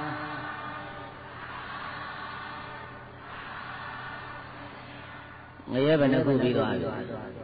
ငရဲဘယ်နှခုပြီးသွားပြီ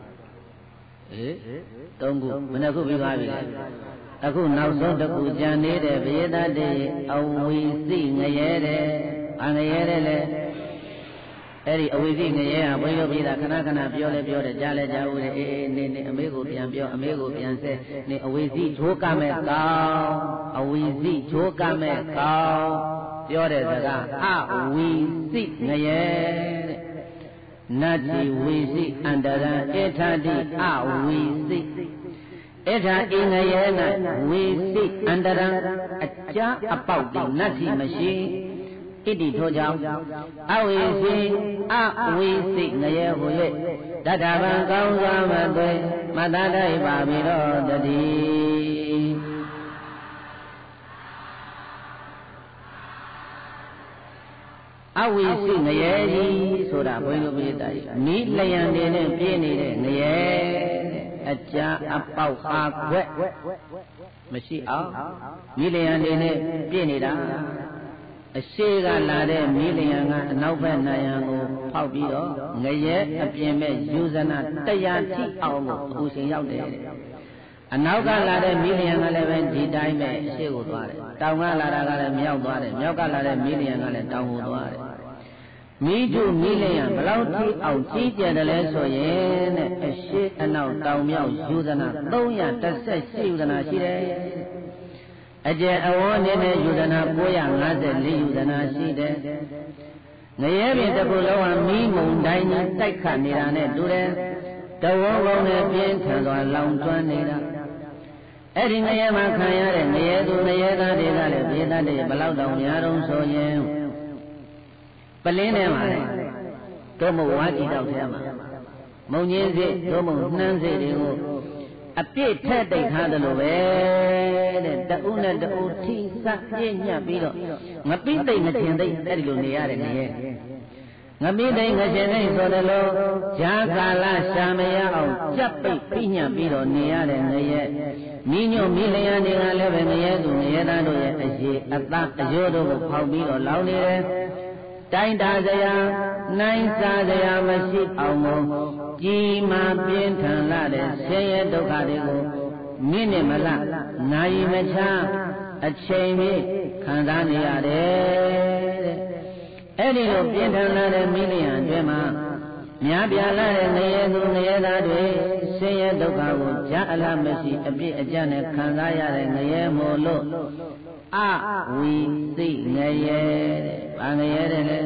သုံးခုဘယ်နှခုပြီးသွားပြီလဲအခုနောက်ဆုံးတစ်ခုကြံနေတဲ့ဘေဒတေအဝိသိငရဲတဲ့ဘာငရဲတဲ့လဲအဲ့ဒီအဝိသိငရဲဟာဘုန်းကြီးတို့ပြည်တာခဏခဏပြောလဲပြောတယ်ကြားလဲကြားဦးတယ်အေးနေအမေကိုပြန်ပြောအမေကိုပြန်ဆက်နေအဝိသိချိုးကမဲ့ကောင်းအဝိသိချိုးကမဲ့ကောင်းပြောတဲ့စကားအဝိသိငရဲတဲ့နတ္တိဝိသိအန္တရံဧထာတိအဝိသိဧထာဣငရဲ၌ဝိသိအန္တရံအကြအပေါက်တိနတ္တိမရှိဣတိထိုကြောင့်အဝိသိအဝိသိငရဲဟူ၍တတဗံကောင်းစွာမသွေမတတ္တိပါပြီတော့တတိအဝိသိငရဲကြီးဆိုတာဘုန်းကြီးတို့ပြတာကြီးမိလျံနေနဲ့ပြည့်နေတဲ့ငရဲအကြာအပေါက်အားခွက်မရှိအောင်မိလျံနေနဲ့ပြည့်နေတာအရှိကလာတဲ့မိလျံကအနောက်ဘက်နာယံကိုဖောက်ပြီးတော့ငရဲအပြင်မဲ့ယူဇနာတရားထိအောင်ကိုအခုရှင်ရောက်တယ်အနောက်ကလာတဲ့မိလျံကလည်းပဲဒီတိုင်းပဲအရှိကိုသွားတယ်တောင်ကလာတာကလည်းမြောက်သွားတယ်မြောက်ကလာတဲ့မိလျံကလည်းတောင်ကိုသွားတယ်မိတုမိလျံဘလောက်ထိအောင်ကြီးကျယ်တယ်လဲဆိုရင်တဲ့အရှိအနောက်တောင်မြောက်ယူဇနာ318ယူဇနာရှိတယ်အကျယ်အဝန်းနေတဲ့ယူဇနာ954ယူဇနာရှိတယ်ငရဲပြင်တစ်ခုလုံးဟာမိမုံတိုင်းကြီးတိုက်ခတ်နေတာနဲ့တူတယ်တဝုံလုံးနဲ့ပြင်းထန်စွာလောင်ကျွမ်းနေတာအဲ့ဒီငရဲမှာခံရတဲ့ငရဲသူငရဲသားတွေကလည်းပြေးတတ်တယ်ဘလောက်တောင်များတော့ဆိုရင်ပလင်းထဲမှာလေတို့မဝါကြည့်တော့ထဲမှာမုံကြီးစိတို့မနှမ်းစိတွေကိုအပြည့်ထက်တိတ်ထားတယ်လို့ပဲတဲ့တအုပ်နဲ့တအုပ်ထိစပြည့်ညှပ်ပြီးတော့ငပိသိမ့်မထင်သိမ့်အဲ့ဒီလိုနေရတယ်ငရဲငပိသိမ့်ငရှင်သိမ့်ဆိုတယ်လို့ဈာကာလရှာမရအောင်ကြပ်ပိတ်ပြညှပ်ပြီးတော့နေရတယ်ငရဲမိညွတ်မိလျံတွေကလည်းပဲငရဲသူငရဲသားတို့ရဲ့အရေးအသားအယိုးတို့ကိုဖောက်ပြီးတော့လောင်းနေတယ်တိုင်းတာစရာနိုင်စားစရာမရှိအောင်ကိုကြီးမားပြင်းထန်လာတဲ့ဆင်းရဲဒုက္ခတွေကိုမိနစ်မလနာရီမခြားအချိန်ပြည့်ခံစားနေရတယ်တဲ့အဲ့ဒီလိုပြင်းထန်လာတဲ့မိလျံအတွင်းမှာများပြားလာတဲ့ငရဲသူငရဲသားတွေဆင်းရဲဒုက္ခကိုကြားအလားမရှိအပြည့်အကျနဲ့ခံစားရတဲ့ငရဲမို့လို့အဝိသိငရဲတဲ့ဘာငရဲတဲ့လဲ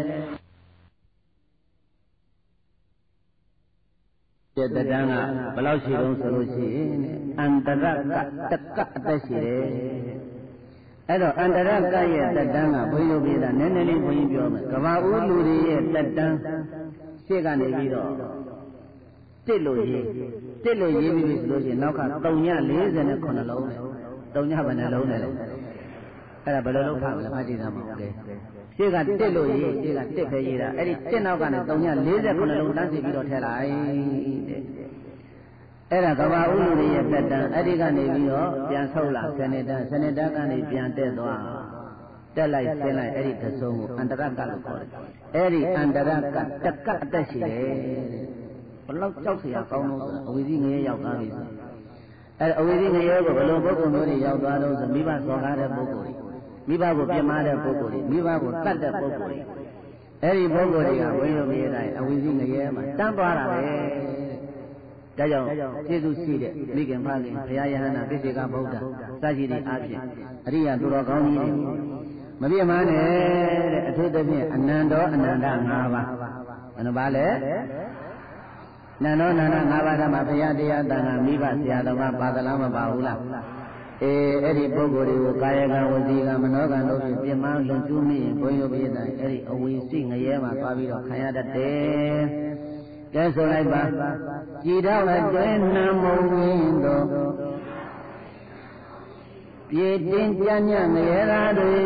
တဲ့တဏ္ဍာဘယ်လောက်ရှိတုံးဆိုလို့ရှိရင်အန္တရကတကအသက်ရှိတယ်အဲ့တော့အန္တရကရဲ့တဏ္ဍာဘုန်းကြီးတို့ပြည်တာနည်းနည်းလေးဘုန်းကြီးပြောမယ်ကဘာဦးလူတွေရဲ့တဏ္ဍာရှေ့ကနေပြီးတော့တစ်လို့ရေးပြီးပြီဆိုလို့ရှိရင်နောက်က349လုံးနဲ့3ဘယ်နှလုံးနဲ့လဲအဲ့ဒါဘယ်လိုလုပ်ဖတ်မလဲဖတ်ကြည့်သားမဟုတ်လေရှေ့ကတစ်လို့ရေးရှေ့ကတစ်ပဲရေးတာအဲ့ဒီတစ်နောက်ကနေ349လုံးတန်းစီပြီးတော့ထည့်လိုက်တဲ့အဲ့ဒါကဘာဥလူတွေရဲ့တက်တန်းအဲ့ဒီကနေပြီးတော့ပြန်ဆုတ်လာစနေတန်းကနေပြန်တက်သွားတက်လိုက်ဆင်းလိုက်အဲ့ဒီသစုံကိုအန္တရကလို့ခေါ်တယ်အဲ့ဒီအန္တရကတကအသက်ရှိတယ်ဘလောက်ကြောက်เสียကောင်းလို့ဆိုအဝိဇ္ဇငရဲရောက်သွားပြီဆိုအဲ့အဝိဇ္ဇငရဲကိုဘယ်လိုပုဂ္ဂိုလ်မျိုးတွေရောက်သွားတော့ဆိုမိဘစော်ကားတဲ့ပုဂ္ဂိုလ်တွေမိဘကိုပြစ်မှားတဲ့ပုဂ္ဂိုလ်တွေမိဘကိုတတ်တဲ့ပုဂ္ဂိုလ်တွေအဲ့ဒီပုဂ္ဂိုလ်တွေကဝိရုပ်မြေတိုင်းအဝိဇ္ဇငရဲမှာတန်းသွားတာပဲဒါကြောင့်ကျေးဇူးရှိတဲ့မိခင်ဖခင်ဘုရားယဟန္တာပိစိကဗုဒ္ဓစရှိသည့်အားဖြင့်အရိယာသူတော်ကောင်းကြီးတွေမပြည့်မနဲ့တဲ့အထူးသဖြင့်အနန္တောအနန္တ၅ပါးဘယ်နှပါလဲနန္တောအနန္တ၅ပါးဓမ္မဘုရားတရားတန်ခါမိဘဆရာတော်ကပါသလားမပါဘူးလားအဲ့ဒီပုဂ္ဂိုလ်တွေကိုကာယကံဝစီကံမနောကံတို့ဖြင့်ပြင်းမလွန်ကျူးမိရင်ဘုန်းကြီးတို့ပြည့်တယ်အဲ့ဒီအဝိစိငရဲမှာသွားပြီးတော့ခံရတတ်တယ်ကဲဆိုလိုက်ပါကြည်တော့အတွင်းနာမုံရင်းတို့ပြေတင်းကြညငရဲသားတွေ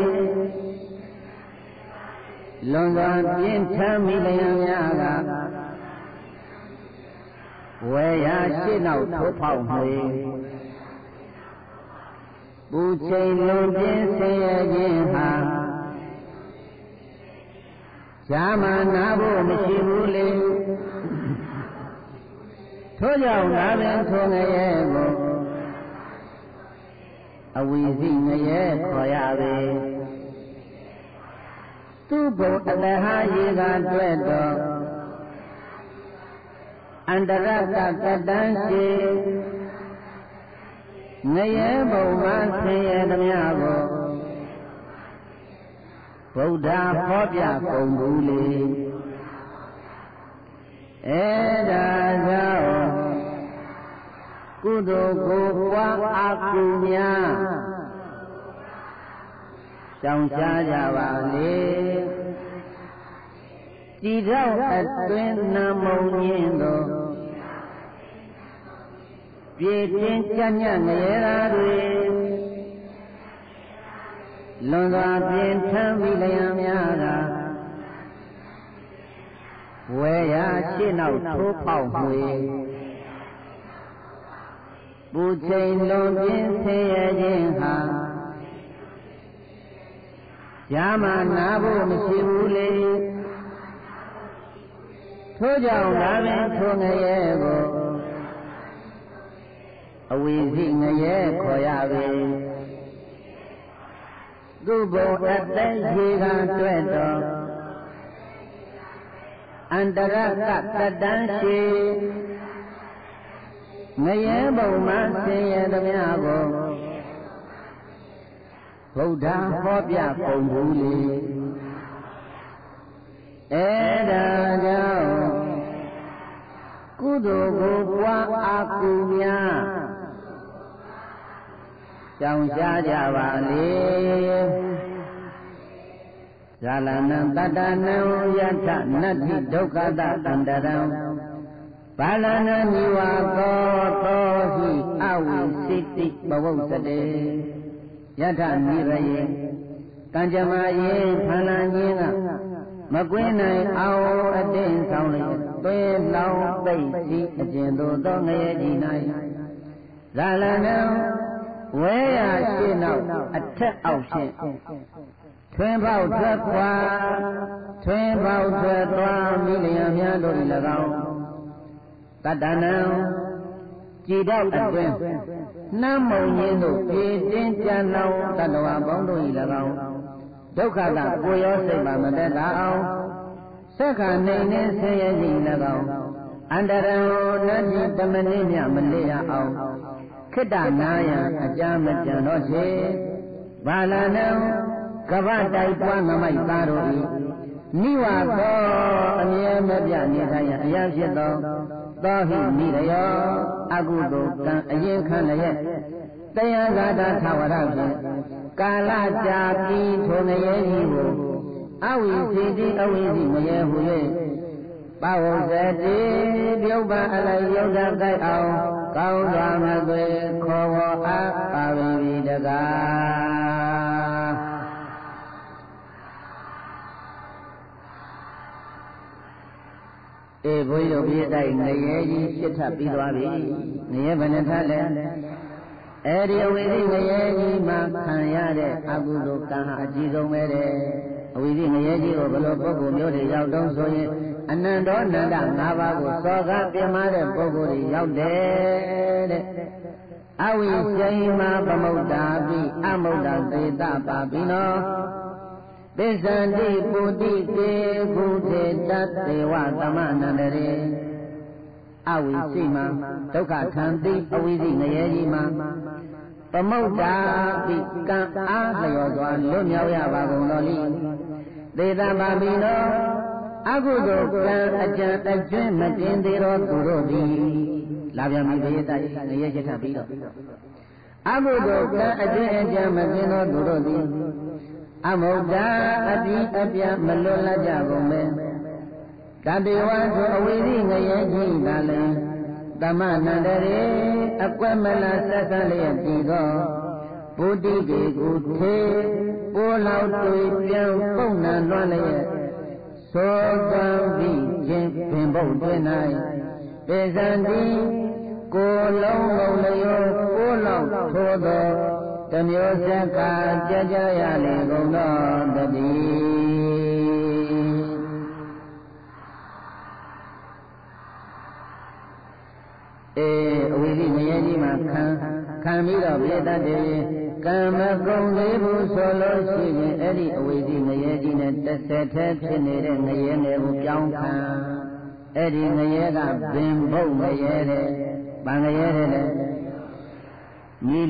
လွန်စွာပြင်းထန်မိလျံများကဝေရာရှင်းနောက်ထိုးဖောက်မှွေပူချိန်လွန်ပြင်းဆင်းရဲခြင်းဟာဈာမနာဖို့မရှိဘူးလေထို့ကြောင့်ငါပင်ထိုငရဲကိုအဝိဇိငရဲခေါ်ရပေသူ့ဘုံအတဟာရေကတွေ့တော့အန္တရတကတန်းရှိငရဲဘုံမှာဆင်းရဲသမျှကိုဗုဒ္ဓဟောပြကုန်ဘူးလေအဲ့ဒါကြောင့်ကုသိုလ်ကိုပွားအကုများရှောင်ရှားကြပါလေကြည်တော့အတွင်းနာမုံညင်းတို့ပြေတင်းကြညငရဲသားတွေလွန်စွာပြင်းထန်မိလျံများကဝေရာရှင်းနောက်ထိုးဖောက်မှွေပူချိန်လွန်ပြင်းဆင်းရဲခြင်းဟာဈာမနာဖို့မရှိဘူးလေထို့ကြောင့်ဒါပင်ထိုငရဲကိုအဝိဇိငရဲခေါ်ရပေသူ့ဘုံအသက်ရေကတွေ့တော့အန္တရကတတန်းရှိငရဲဘုံမှာဆင်းရဲသမျှကိုဗုဒ္ဓဟောပြကုန်ဘူးလေအဲ့ဒါကြောင့်ကုသိုလ်ကိုပွားအကုများကြောင်ရှားကြပါလေဇာလနံတတနံယထနတ္တိဒုက္ခတအန္တရံဘာလနံနိဝါသောသောဟိအဝိစိတိဘဝုစတေယထနိရယေကံကြမ္မာယေဖန္နာခြင်းကမကွင်းနိုင်အောင်အတင်းဆောင်လေသွေးလောင်ပိတ်စီအကျဉ်သို့သောငရဲကြီး၌ဇာလနံဝဲရရှင်းနောက်အထက်အောက်ဖြင့်ထွင်းပေါက်ထွက်ခွာထွင်းပေါက်ထွက်သွားမိလျံများတို့၏၎င်းတတနံကြည်တော့အတွင်းနှမ်းမုံရင်းတို့ပြေတင်းကြံလောင်တတဝါပေါင်းတို့၏၎င်းဒုက္ခကကိုရောစိတ်ပါမတတ်တာအောင်သက်ခါနေနေဆင်းရဲခြင်း၎င်းအန္တရံနတ်တိတမဏိမြမလေးရအောင်ခိတ္တနာယံအကြမကြံတော့ချေဘာလနံကပ္ပတိုက်ပွားငမိုက်သားတို့၏နိဝါသောအမြဲမပြနေထိုင်ရအရာဖြစ်သောသောဟိနိရယောအကုသိုလ်ကံအရင်ခံလျက်တရားဂါထာသဝရဖြင့်ကာလကြာပြီးထိုငရဲကြီးကိုအဝိစီတိအဝိစီမရဲဟူ၍ပဝုဇတိပြုတ်ပါအလိုက်ယုတ်တကိုက်အောင်ကောင်းစွာမသွေခေါ်ဝေါ်အပ်ပါပြီတကားဘုန်းကြီးတို့ပြည့်တိုက်ငရဲကြီးရှစ်ထပ်ပြီးသွားပြီငရဲဘယ်နှထပ်လဲအဲ့ဒီအဝိဇ္ဇငရဲကြီးမှာခံရတဲ့အကုသိုလ်ကံဟာအကြီးဆုံးပဲတဲ့အဝိဇ္ဇငရဲကြီးကိုဘယ်လိုပုဂ္ဂိုလ်မျိုးတွေရောက်တော့ဆိုရင်အနန္တောအနန္တ၅ပါးကိုစောကပြမတဲ့ပုဂ္ဂိုလ်တွေရောက်တယ်တဲ့အဝိဇ္ဇိမှာပမုဒ္ဒါပိအမုဒ္ဒါသေတပါပိနောပစ္စန္တိပုတိကေဘုထေတသေဝသမနန္တရေအဝိစိမဒုက္ခထံတိအဝိဇိငရဲကြီးမှာသမုဒ္ဒါပိကံအားလျော်စွာလွတ်မြောက်ရပါကုန်တော်လိသေတပါပိနောအကုသိုလ်ကံအကြံအကျွင်းမတင်သေးသောသူတို့သည်လာပြန်ပြီဘေးတည်းငရဲချက်ထပ်ပြီးတော့အကုသိုလ်ကံအကျွင်းအကြံမတင်သောသူတို့သည်အမုဒ္ဒါအတိအပြမလွတ်လပ်ကြကုန်ပဲတတေဝဆိုအဝိဇိငရဲကြီးကလည်းသမနန္တရေအကွက်မလဆက်ဆံလျက်တည်သောဘုဒ္ဓိကေကုထေပိုးလောက်တွေ့ပြန်ပုံနံလွှမ်းလျက်သောကံပြီးခြင်းပင်ဘုတ်တွင်၌ပေဇံတိကိုလုံးလုံးလျောကိုလောက်ထိုးသောတမျိုးစက္ခာကြကြရလေကုန်သောတတိအဝိဇိငရဲကြီးမှာခံပြီးတော့ပြည့်တတ်တယ်ကံမကုန်သေးဘူးဆိုလို့ရှိရင်အဲ့ဒီအဝိဇ္ဇငရဲကြီးနဲ့တစ်ဆက်တည်းဖြစ်နေတဲ့ငရဲငယ်ကိုပြောင်းခံအဲ့ဒီငရဲကပင်ဘုတ်ငရဲတဲ့ဗံငရဲတဲ့လေမိ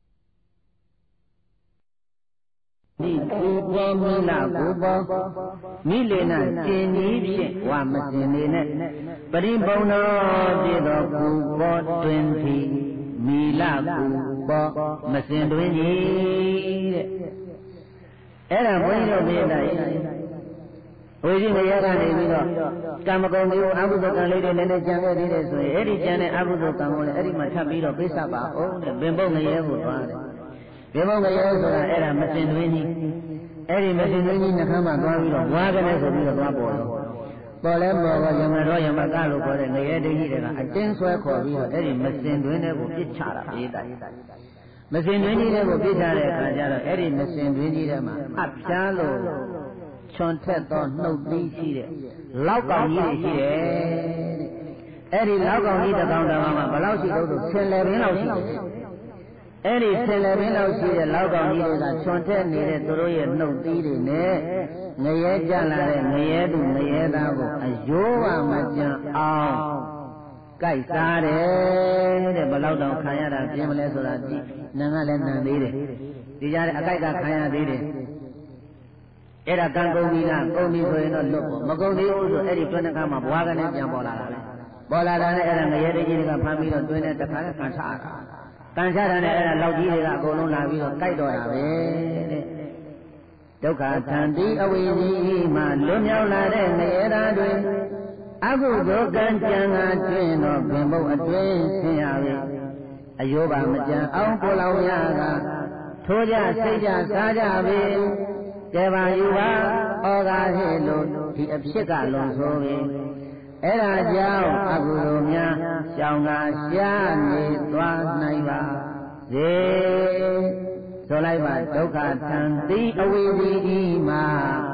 ဒီကူပေါ်မိလာကူပေါ်မိလေနာကျင်ကြီးဖြင့်ဝါမစင်နေနဲ့ပရိဘုံတော်ပြည့်တော်ကူပေါ်တွင်သည်မီလာကူပေါ်မစင်တွင်ကြီးတဲ့အဲ့ဒါဘုန်းကြီးတို့ပြတဲ့ဝိဇိငရဲကနေပြီးတော့ကံမကုန်သေးဘူးအကုသိုလ်ကံလေးတွေလည်းကြံခဲ့သေးတယ်ဆိုရင်အဲ့ဒီကြံတဲ့အကုသိုလ်ကံကိုလည်းအဲ့ဒီမှာထပ်ပြီးတော့ပိဿပါအောင်တဲ့ပင်ပုတ်ငရဲကိုသွားတယ်ပင်ပုတ်ငရဲဆိုတာအဲ့ဒါမစင်တွင်ကြီးအဲ့ဒီမစင်တွင်ကြီးနှခမ်းမှာသွားပြီးတော့ဘွားကနေဆိုပြီးတော့သွားပေါ်တော့ပေါ်လဲပေါ်တော့ယမတော်ယမကလို့ခေါ်တဲ့ငရဲတိကြီးတွေကအတင်းဆွဲခေါ်ပြီးတော့အဲ့ဒီမစင်တွင်တွေကိုပြစ်ချတာပြေးတယ်မစင်တွင်ကြီးတွေကိုပြစ်ချတဲ့အခါကျတော့အဲ့ဒီမစင်တွင်ကြီးတွေမှာအပြားလို့ချွန်ထက်သောနှုတ်သီးရှိတဲ့လောက်ကောင်ကြီးတွေရှိတယ်အဲ့ဒီလောက်ကောင်ကြီးတစ်ကောင်တောင်မှဘယ်လောက်ရှိလို့ဆင်လေပင်လောက်ရှိတယ်အဲ့ဒီဆင်လေပင်လောက်ရှိတဲ့လောက်ကောင်ကြီးတွေကချွန်ထက်နေတဲ့သူတို့ရဲ့နှုတ်သီးတွေနဲ့ငရဲကြလာတဲ့ငရဲသူငရဲသားကိုအယိုးဝမကြံအောင်ကြိုက်စားတယ်တဲ့ဘယ်လောက်တောင်ခံရတာပြင်းမလဲဆိုတာကြည့်နာကလည်းနံသေးတယ်ဒီကြတဲ့အကြိုက်ကခံရသေးတယ်အဲ့ဒါကံကုန်ပြီလားကုန်ပြီဆိုရင်တော့လွတ်ပေါ့မကုန်သေးဘူးဆိုအဲ့ဒီတွင်းတစ်ခါမှာဘွားကနေပြန်ပေါ်လာတာပဲပေါ်လာတာနဲ့အဲ့ဒါငရဲတိကြီးတွေကဖမ်းပြီးတော့တွင်းနဲ့တစ်ခါနဲ့ကန်ချတာကန်ချတာနဲ့အဲ့ဒါလောက်ကြီးတွေကအကုန်လုံးလာပြီးတော့ကြိုက်တော့တာပဲတဲ့ဒုက္ခသံတိအဝိဇ္ဇိမှလွတ်မြောက်လာတဲ့ငရဲသားတွေအကုသိုလ်ကံကြံတာတွင်တော့ပင်ဘုတ်အတွင်းဆင်းရပြီအယောပါမကြံအောင်ကိုလောင်ရကထိုးကြစိတ်ကြစားကြပြီကဲပါယူပါဩဃာဟိလို့ဒီအဖြစ်ကလွန်ဆိုပြီအဲ့ဒါကြောင့်အကုသိုလ်များရှောင်ကားရှားနေသွားနိုင်ပါစေဆိုလိုက်ပါဒုက္ခသံတိအဝိဇ္ဇိမှာ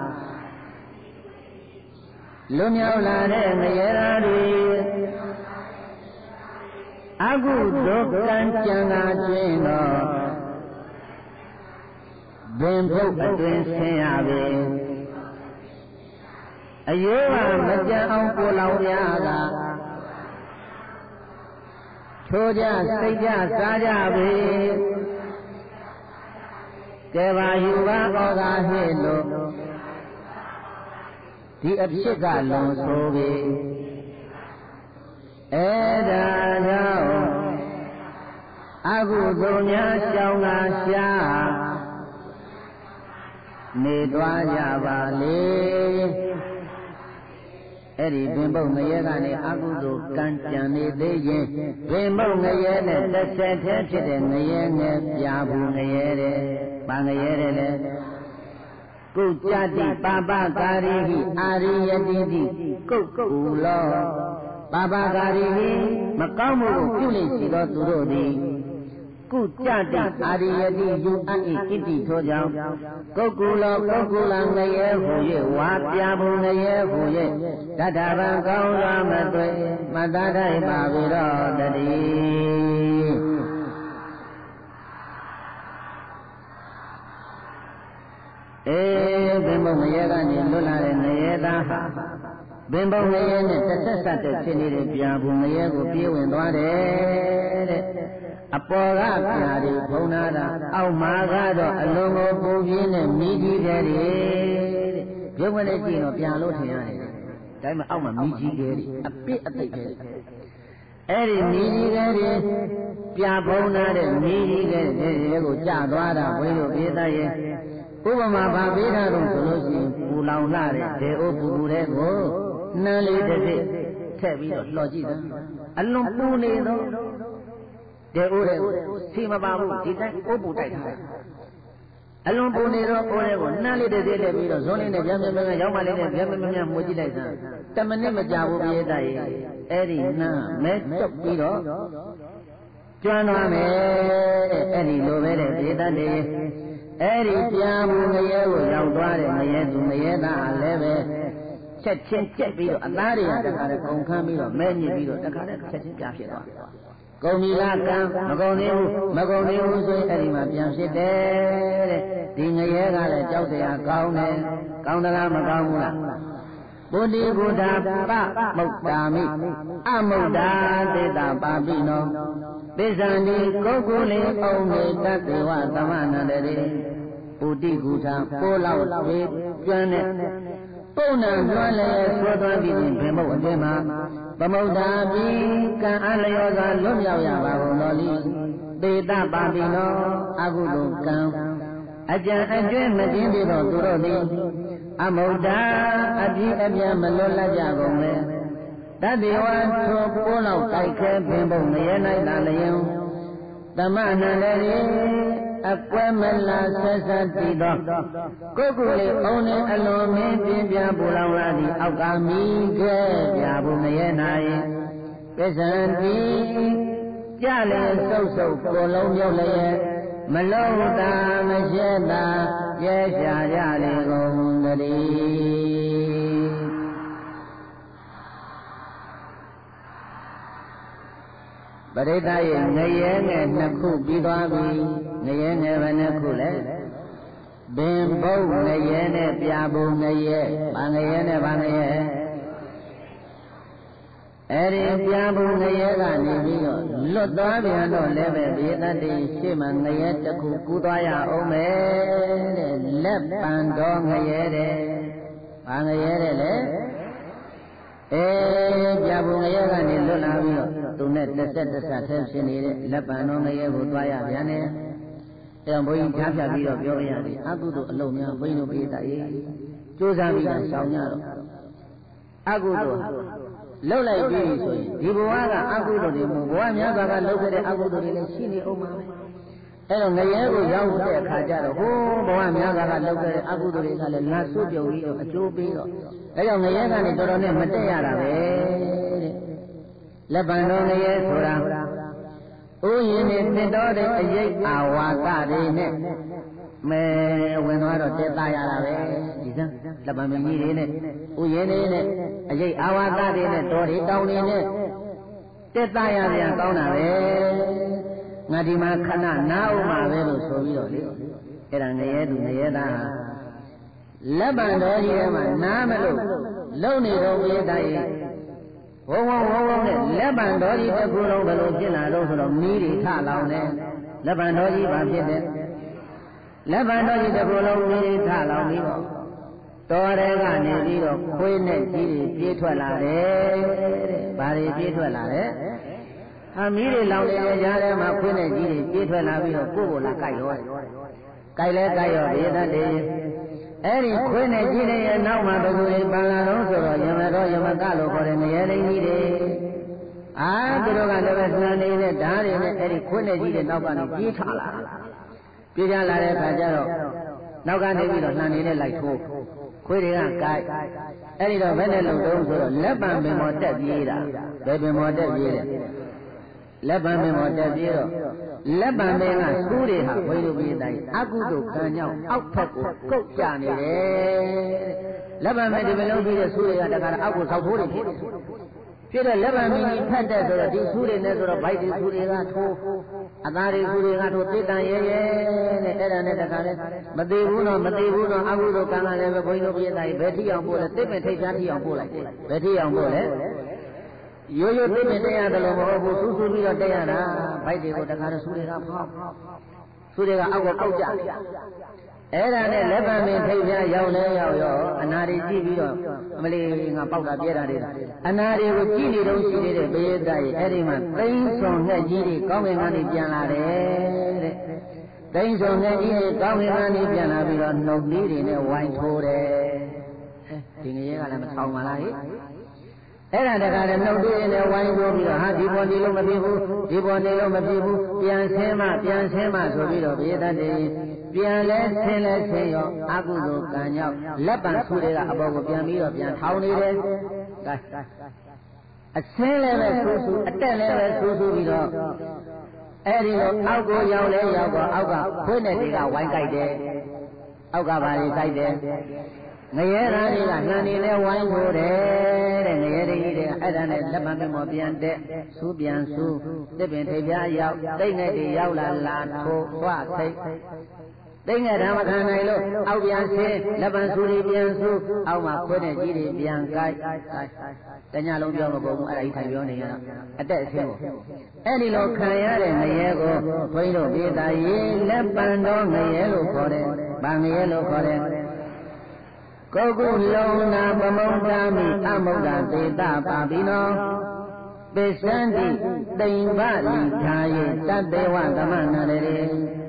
လွတ်မြောက်လာတဲ့ငရဲသားတွေအကုသိုလ်ကံကြံတာကျွင်းတော့ဘင်ဘုတ်အတွင်ဆင်းရပြီအယောကမကြံအောင်ကိုလောင်ရကထိုးကြစိတ်ကြစားကြပြီကဲပါယူပါဩဃာဟိလို့ဒီအဖြစ်ကလွန်ဆိုပြီအဲ့ဒါကြောင့်အကုသိုလ်များရှောင်တာရှားနေသွားကြပါလေအဲ့ဒီပင်ပုတ်ငရဲကနေအကုသိုလ်ကံကြံနေသေးရင်ပင်ပုတ်ငရဲနဲ့တစ်ဆက်တည်းဖြစ်တဲ့ငရဲနဲ့ပြာဘူးငရဲတဲ့ပါငရဲတဲ့လေကုကြတိပါပကာရိဟိအာရိယတိတိကုတ်ကူလောပါပကာရိဟိမကောင်းမှုကိုပြုလိမ့်စီသောသူတို့သည်ကုကြတိအာရိယတိယူအပ်၏ဣတိထိုကြောင့်ကုတ်ကူလောကုတ်ကူလာငရဲဟူ၍ဝါပြဘူးငရဲဟူ၍တတဗံကောင်းစွာမတွေ့မတတ်ထိုက်ပါပြီတော့တည်းဘင်ဘုံငရဲကနေလွတ်လာတဲ့ငရဲသားဟာဘင်ဘုံငရဲနဲ့တစ်ဆက်ဆက်တဲ့ဖြစ်နေတဲ့ပြာဘူးငရဲကိုပြေးဝင်သွားတယ်တဲ့အပေါ်ကပြာတွေဖုံးထားတာအောက်မှာကတော့အလုံးကိုပူပြင်းနဲ့မိကြီးတယ်တဲ့ရုပ်ဝင်နဲ့ကြည့်တော့ပြာလို့ထင်ရတယ်ဒါမှအောက်မှာမိကြီးတယ်အပစ်အသိပဲအဲ့ဒီမိကြီးကလေးပြာဖုံးထားတဲ့မိကြီးကလေးကိုကြာသွားတာဘုန်းကြီးတို့ပြေးသားရဲ့ဥပမာဘာပေးတာတော့ဆိုလို့ရှိရင်ပူလောင်လာတဲ့ဒေအိုပူပူတဲ့ကိုနှမ်းလေးတစ်စိထည့်ပြီးတော့လှော်ကြည့်တယ်အလွန်ပူနေတော့ဒေအိုတဲ့စီမပါဘူးဒီတိုင်းအိုးပူတိုက်ထားအလွန်ပူနေတော့အိုးတဲ့ကိုနှမ်းလေးတစ်စိထည့်ပြီးတော့ဇွန်းလေးနဲ့ပြန်ရောက်မှလေးနဲ့ပြန်မှုကြည့်လိုက်တာ10မိနစ်မကြာဘူးပြေးသားရဲ့အဲ့ဒီနှမ်းမဲကျုပ်ပြီးတော့ကျွမ်းသွားမယ်တဲ့အဲ့ဒီလိုပဲတဲ့ပြေးသားတဲ့အဲ့ဒီပြာဘူးငရဲကိုရောက်သွားတဲ့ငရဲသူငရဲသားလည်းပဲချက်ချင်းကြက်ပြီးတော့အသားတွေကတခါတည်းကုန်ခမ်းပြီးတော့မဲညစ်ပြီးတော့တခါတည်းချက်ချင်းပြဖြစ်သွားကုန်ပြီလားကံမကုန်သေးဘူးဆိုရင်အဲ့ဒီမှာပြန်ဖြစ်တယ်တဲ့ဒီငရဲကလည်းကြောက်တရားကောင်းတယ်ကောင်းသလားမကောင်းဘူးလားပုတိဘုဒ္ဓပမုတ်တာမိအမုတ်တာသေတာပါပိနောပိဇံဒီကုက္ကုလေအောင်နေတတ္တေဝသမဏန္တရေပုတိကုထာပိုးလောက်ပြေကျွမ်းတဲ့ပုံနာလွှမ်းလဲဆွသွားပြီးရင်ဘယ်မုတ်အတင်းမှာပမုတ်တာပြီးကံအလျောစွာလွတ်မြောက်ရပါကုန်တော်လိသေတပါပိနောအကုသိုလ်ကံအကြံအကျွဲ့မတင်းသေးတော့သူတို့သည်အမုဒ္ဒအပြည့်အပြည့်မလွတ်လပ်ကြကုန်လေတတေဝထိုပိုးလောက်တိုက်ခဲပင်ပုံငရဲ၌သာလျင်သမဏန္တရေအကွဲမလားဆက်ဆက်တည်သောကိုယ်ကိုယ်လေးအုံးနဲ့အလွန်မင်းပြင်းပြပူလောင်လာသည့်အောက်ကမီးခဲပြဘူးငရဲ၌ပစ္စံတိကြလေစုပ်စုပ်ကိုလုံးမြုပ်လျက်မလုံးတာမရှက်တာရဲရှာကြလေကုန်တည်းပရိသတ်ရဲ့ငရဲငယ်နှစ်ခုပြီးသွားပြီငရဲငယ်ဘယ်နှခုလဲပင်ဘုတ်ငရဲနဲ့ပြာပုံငရဲဘာငရဲနဲ့ဘာငရဲအဲ့ဒီပြာပုံငရဲကနေပြီးတော့လွတ်သွားပြန်တော့လည်းပဲပရိသတ်တွေရှေ့မှာငရဲတစ်ခုကူးသွားရအောင်မယ်တဲ့လက်ပံတော်ငရဲတဲ့ဘာငရဲတဲ့လေပြာပုံငရဲကနေလွတ်လာပြီးတော့သူနဲ့တစ်ဆက်တစ်ဆက်ထဲဖြစ်နေတဲ့လက်ပံတော်ငရဲကိုသွားရပြန်တယ်အဲဘုန်းကြီးဖြားပြီးတော့ပြောရရတယ်အကုသိုလ်အလုံးများဘုန်းကြီးတို့ပြေးတာရေးကြိုးစားပြီးတော့ရှောင်ကြတော့အကုသိုလ်လှုပ်လိုက်ပြီဆိုရင်ဒီဘဝကအကုသိုလ်တွေမဟုတ်ဘဝများစွာကလှုပ်ခဲ့တဲ့အကုသိုလ်တွေလည်းရှိနေအောင်ပါပဲအဲတော့ငရဲကိုရောက်တဲ့အခါကျတော့ဟိုးဘဝများစွာကလှုပ်ခဲ့တဲ့အကုသိုလ်တွေကလည်းလာစွပြုံပြီးတော့အကျိုးပေးတော့ဒါကြောင့်ငရဲကနေတော်တော်နဲ့မတက်ရတာပဲတဲ့လက်ပံတော်ငရဲဆိုတာဥယျာဉ်နဲ့တင်တော်တဲ့အရေးအာဝါကတွေနဲ့မဲဝင်သွားတော့တက်သားရတာပဲဒီစမ်းလက်ပံမင်းကြီးတွေနဲ့ဥယျာဉ်တွေနဲ့အရေးအာဝါကတွေနဲ့တော်တွေတောင်းတွေနဲ့တက်သားရပြန်ကောင်းတာပဲငါဒီမှာခဏနားဥမှာပဲလို့ဆိုပြီးတော့လေအဲ့ဒါငရဲသူငရဲသားဟာလက်ပံတော်ကြီးထဲမှာနားမလို့လုံနေတော့ဝိသရဲ့ဝုံနဲ့လက်ပံတော်ကြီးတစ်ခုလုံးဘယ်လိုဖြစ်လာတော့ဆိုတော့မီးတွေထလောင်တယ်လက်ပံတော်ကြီးဘာဖြစ်တယ်လက်ပံတော်ကြီးတစ်ခုလုံးမီးတွေထလောင်ပြီးတော့တော်ရဲကနေပြီးတော့ခွေးနဲ့ကြီးတွေပြေးထွက်လာတယ်တဲ့ဘာတွေပြေးထွက်လာလဲမီးတွေလောင်နေတဲ့ကြားထဲမှာခွေးနဲ့ကြီးတွေပြေးထွက်လာပြီးတော့ကိုယ့်ကိုလာကြိုက်ရောကြိုက်လဲကြိုက်ရောဒေသတည်းအဲ့ဒီခွေးနဲ့ကြီးတွေရဲ့နောက်မှာဘယ်သူတွေပန်လာတော့ဆိုတော့ယမတော်ယမကလို့ခေါ်တဲ့ငရဲလိမ့်ကြီးတွေသူတို့ကလည်းပဲနှံနေတဲ့ဓာတ်တွေနဲ့အဲ့ဒီခွေးနဲ့ကြီးတွေနောက်ကနေပြေးထလာပြေးကြလာတဲ့အခါကျတော့နောက်ကနေပြီးတော့နှံနေတဲ့လိုက်ထိုးခွေးတွေကကြိုက်အဲ့ဒီတော့ဘယ်နဲ့လုံတုံးဆိုတော့လက်ပံပင်ပေါ်တက်ပြေးတာဘယ်ပင်ပေါ်တက်ပြေးတယ်လက်ပံပင်ပေါ်တက်ပြေးတော့လက်ပံပင်ကစူးတွေဟာဘွေလိုပြေးတိုင်းအကုသိုလ်ကံကြောင့်အောက်ဖက်ကိုကုတ်ကြနေတယ်လက်ပံပင်ဒီမလုံးပြီးတဲ့စူးတွေကတခါအောက်ကိုဆောက်ထိုးနေဖြစ်ဖြစ်တဲ့လက်ပံမီကြီးဖတ်တဲ့ဆိုတော့ဒီဆူတွေနဲ့ဆိုတော့ဗိုက်တွေဆူတွေကထိုးအသားတွေဆူတွေကထိုးသိတန်ရဲရဲနဲ့အဲ့ဒါနဲ့တခါလဲမသေးဘူးတော့အကုသိုလ်ကံကလည်းပဲဘုန်းကြီးတို့ပြည့်တိုင်းဘယ်ထိအောင်ပို့လဲသိပင်ထိတ်ရှားထိအောင်ပို့လိုက်တယ်ဘယ်ထိအောင်ပို့လဲရိုးရိုးသိပင်တရားတယ်လို့မဟုတ်ဘူးဆူပြီးတော့တရားတာဗိုက်တွေကိုတခါလဲဆူတွေကဖောက်ဆူတွေကအောက်ကိုအောက်ကြအဲ့ဒါနဲ့လက်ပံပင်ထိပ်ပြရောက်လဲရောက်ရောအနာတွေကြည့်ပြီးတော့အမလေးငါပေါက်တာပြဲတာတွေအနာတွေကိုကြည့်နေတော့ရှိနေတဲ့ဘေးသားကြီးအဲ့ဒီမှာသိန်းဆောင်ငှက်ကြီးတွေကောင်းကင်ကနေပြန်လာတယ်တဲ့သိန်းဆောင်ငှက်ကြီးတွေကောင်းကင်ကနေပြန်လာပြီးတော့နှုတ်လေးတွေနဲ့ဝိုင်းထိုးတယ်ဒီငရဲကလည်းမထောင်ပါလားဟိအဲ့ဒါတခါလည်းနှုတ်တွေနဲ့ဝိုင်းထိုးပြီးတော့ဟာဒီပေါ်နေလို့မဖြစ်ဘူးဒီပေါ်နေလို့မဖြစ်ဘူးပြန်ဆင်းမှဆိုပြီးတော့ဘေးသားတွေပြန်လဲဆင်းရောအကုသိုလ်ကံကြောင့်လက်ပံဆူတွေကအပေါ်ကိုပြန်ပြီးတော့ပြန်ထောင်နေတယ်အဆင်းလည်းပဲဆူအတက်လည်းပဲဆူပြီးတော့အဲ့ဒီလိုအောက်ကိုရောက်လဲရောက်တော့အောက်ကခွေးနဲ့တွေကဝိုင်းကြိုက်တယ်အောက်ကဘာတွေကြိုက်တယ်ငရဲသားတွေကနှံနေလဲဝိုင်းထိုးတယ်တဲ့ငရဲတွေကြီးတွေကအဲ့ဒါနဲ့လက်ပံမောပြန်တက်ဆူပြန်ဆူတစ်ပင်ထိပ်ပြားရောက်သိမ့်ငယ်တွေရောက်လာထိုးသွားသိမ့်သိငယ်ဓမ္မခံနိုင်လို့အောက်ပြန်ဆင်းလက်ပံဆူတွေပြန်ဆူအောက်မှာခွဲတဲ့ကြီးတွေပြန်ကြိုက်တညလုံးပြောမပုံဘူးအဲ့ဒါကြီးထိုင်ပြောနေရတာအတက်အဆင်းကိုအဲ့ဒီလိုခံရတဲ့ငရဲကိုဘုန်းကြီးတို့ပြေတာရေလက်ပံတော်ငရဲလို့ခေါ်တယ်ဗာငရဲလို့ခေါ်တယ်ကုက္ကုလုံးနာပမုံတာမိအမုဒ္ဒသေတပါပိနောပိစန္တိတိမ်ပလိခာယေတတေဝသမဏရေ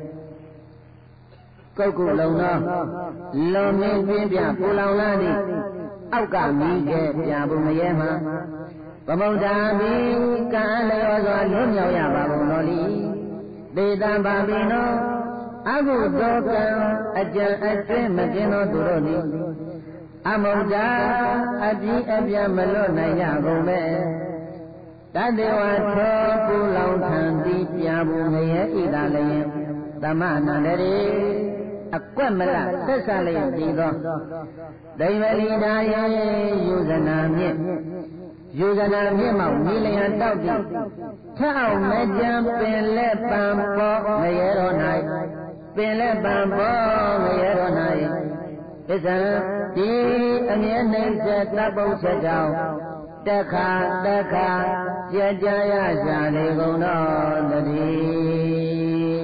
ကုက္ကုလုံးသောလွန်မင်းပြင်းပြပူလောင်လာသည့်အောက်ကမီးကဲပြဘူးမရဲမှာဗမုဒ္ဓမိကံလျောစွာလွတ်မြောက်ရပါဘုံတော်လီသေတံပါပိနောအကုသိုလ်ကံအကြံအတွင်းမကျင်သောသူတို့သည်အမုဒ္ဒအပြီးအပြတ်မလွတ်နိုင်ကြကုန်ပဲတတေဝသောပူလောင်ထံသည်ပြဘူးမရဲဣဒလယင်သမဏန္တရေအကွက်မလသက်ဆလျက်ပြီးသောဒိဗလိဒါယေယူဇနာမြင့်မောက်မိလျံတောက်ပြီးထအောက်မကြံပင်လက်ပံပေါ်ငရဲတော်၌ပင်လက်ပံပေါ်ငရဲတော်၌ဣဇံဒီအမြဲနှိမ့်ဆက်တပ်ပုတ်ချက်ကြောင့်တခါကြကြရရှာနေကုန်တော်တည်း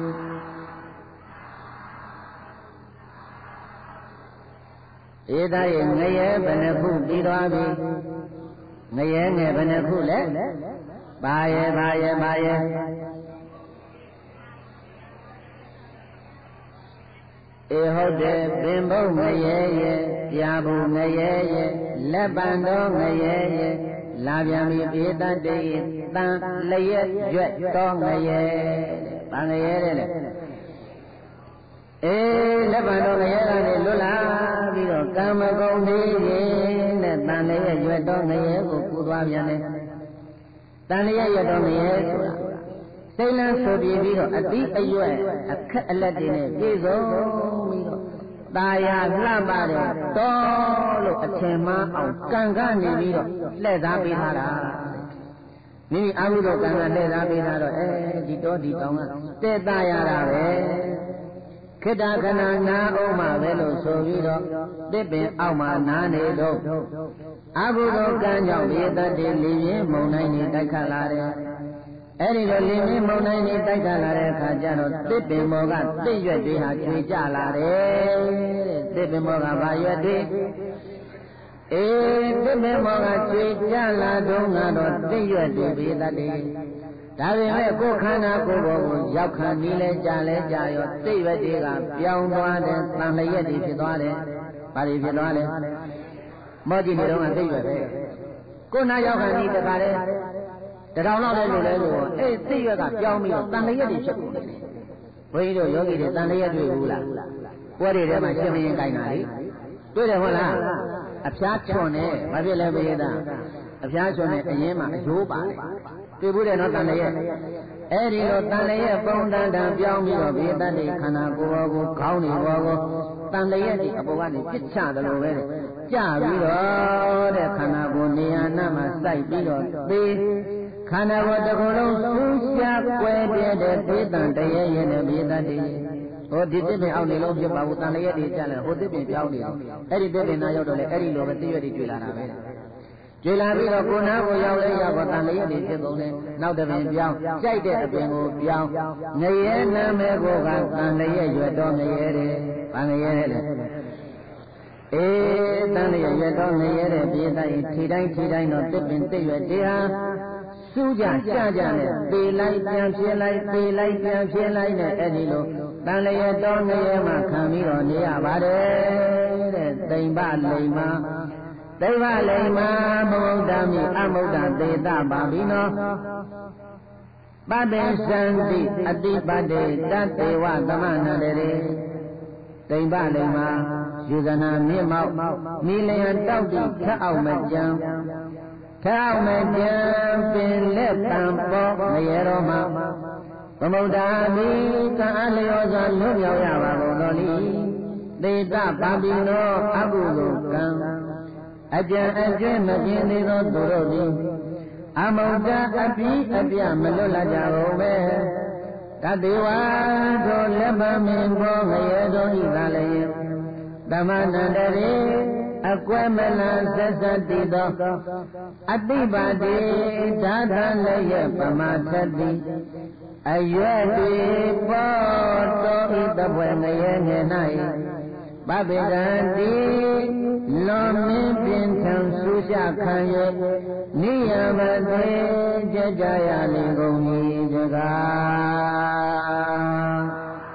ဧသာရဲ့ငရဲဘယ်နှခုပြီးသွားပြီငရဲငယ်ဘယ်နှခုလဲဘာရဲ့ဟုတ်တယ်ပင်ဘုံငရဲရဲ့ပြာဘူးငရဲရဲ့လက်ပံတော်ငရဲရဲ့လာပြန်ပြီဧတတ္တေတန်လျက်ရွက်တော်ငရဲဘာငရဲတဲ့လေလက်ပံတော်ငရဲကနေလွတ်လာပြီးတော့ကံမကုန်သေးရင်တဲ့တန်လျက်ရွက်တော်ငရဲကိုပူသွားပြန်တယ်တန်လျက်ရွက်တော်ငရဲဆိုတာစိတ်လန်းဆိုပြီးတော့အတိအရွက်အခက်အလက်တွေနဲ့ပြည့်စုံပြီးတော့ตาယာလှပတဲ့တော်လို့အထင်မှားအောင်ကံကနေပြီးတော့လှည့်စားပေးထားတာမိမိအာဟုသောကံကလှည့်စားပေးထားတော့ဒီတော်ဒီတောင်ကတဲ့ตาရတာပဲခိတ္တခဏနာအောင်မှပဲလို့ဆိုပြီးတော့တစ်ပင်အောက်မှာနာနေတော့အာဟုသောကံကြောင့်ဒီတတ်တဲ့လေရင်မုန်တိုင်းနေတိုက်ခတ်လာတယ်အဲ့ဒီလိုလင်းမင်းမုန်တိုင်းနဲ့တိုက်ခတ်လာတဲ့အခါကျတော့တစ်ပင်မောကတစ်ရွက်တွေဟာကျွေကြလာတယ်တဲ့တစ်ပင်မောကဘာရွက်တွေတစ်ပင်မောကကျွေကြလာတော့ကတော့တစ်ရွက်တွေပြီးတတ်တယ်ဒါပေမဲ့ကိုယ်ခန္ဓာကိုယ်ပေါ်ကိုရောက်ခံနေလဲကြရောတစ်ရွက်တွေကပြောင်းသွားတယ်တန်လျက်တွေဖြစ်သွားတယ်ဘာတွေဖြစ်သွားလဲမောကြည့်နေတော့ကတစ်ရွက်ပဲကိုယ်နာရောက်ခံနေတခါလဲတထောင်လောက်လဲလို့သိရွက်ကပြောင်းပြီးတော့တန်လျက်တွေဖြစ်ကုန်တယ်ဘုန်းကြီးတို့ယောဂီတွေတန်လျက်တွေ့ဘူးလားပွဲတွေထဲမှာရှင်းမရင်ကြိုင်တာလေတွေ့တယ်ဟုတ်လားအဖျားချွန်တယ်ဘာဖြစ်လဲဘုရားသားအဖျားချွန်တဲ့အရင်မှာအယိုးပါတယ်တွေ့ဘူးတယ်နော်တန်လျက်အဲ့ဒီလိုတန်လျက်ပုံတန်ပြောင်းပြီးတော့ဘေးတတ်တဲ့ခန္ဓာကိုယ်ကိုခေါင်းနေပေါ်ကိုတန်လျက်ဒီအပေါ်ကနေပြစ်ချတယ်လို့ပဲကြပြီးတော့တဲ့ခန္ဓာကိုယ်နေရာနာမှာစိုက်ပြီးတော့သေးခန္ဓာကိုယ်တစ်ခုလုံးဆူရှားကွယ်ပြတဲ့သေတံတရေရဲ့နဲ့မြေသားတည်းဟိုဒီတစ်ပင်အောက်နေလုံးဖြစ်ပါဘူးတန်လျက်တွေကြလဲဟိုတစ်ပင်ပြောင်းနေတော့အဲ့ဒီတစ်ပင်နာရောက်တော့လေအဲ့ဒီလိုပဲသိရွက်တွေကျွေလာတာပဲကျွေလာပြီးတော့ကိုနာကိုရောက်လဲရောက်တော့တန်လျက်တွေဖြစ်ကုန်တယ်နောက်တစ်ပင်ပြောင်းကြိုက်တဲ့အပင်ကိုပြောင်းငရဲနာမဲကိုကတန်လျက်ရွယ်တော်ငရဲတဲ့ဗာငရဲတဲ့လေအေးတန်လျက်ရွယ်တော်ငရဲတဲ့ပြေးတိုင်းထီတိုင်းတော့တစ်ပင်တစ်ရွက်တရားစူးကြကြနဲ့ပေလိုက်ပြန်ဖြစ်လိုက်ပေလိုက်ပြန်ဖြစ်လိုက်နဲ့အဲ့ဒီလိုတန်လျက်တော်ငရဲမှာခံပြီးတော့နေရပါတယ်တဲ့တိမ်ပလိမ်မာသိဗ္ဗလိမ်မာမုဒ္ဒမိအမုဒ္ဒသေတပါဘိနောပတေသံတိအတိပတေတတေဝသမဏန္တရေတိမ်ပလိမ်မာယူဇနာမြင့်မောက်မိလျံတောက်တိခက်အောင်မကြံခက်အောင်မကြံပင်လက်တံပေါ်မရေတော်မှာသမုဒ္ဒမိကံအလျောစွာလွတ်မြောက်ရပါကုန်တော်လိသေတပါဘိနောအကုသိုလ်ကံအကျံအကျွဲ့မပြင်းသေးသောသူတို့သည်အမုဒ္ဒအပြီးအပြမလွတ်လပ်ကြကုန်ပဲတတေဝါတို့လက်မမင်းဘောငရဲတို့ဤသာလည်းသမဏန္တရေအကွဲမလန်ဆက်ဆက်တည်သောအတိပါတိဓာသလည်းရဲ့ပမာထတိအရွယ်တိပေါ်တော်ဤတပွဲငရဲငယ်၌ပပိကံတိလွန်မင်းပြင်းထန်ဆူရှခံ၍နိယမတေကြကြရလေကုန်၏တကား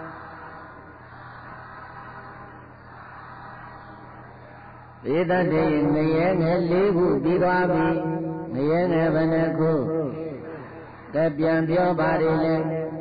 ဧတတေငရဲငယ်၄ခုပြီးသွားပြီငရဲငယ်ဘယ်နှခုတပြန်ပြောပါလေလေ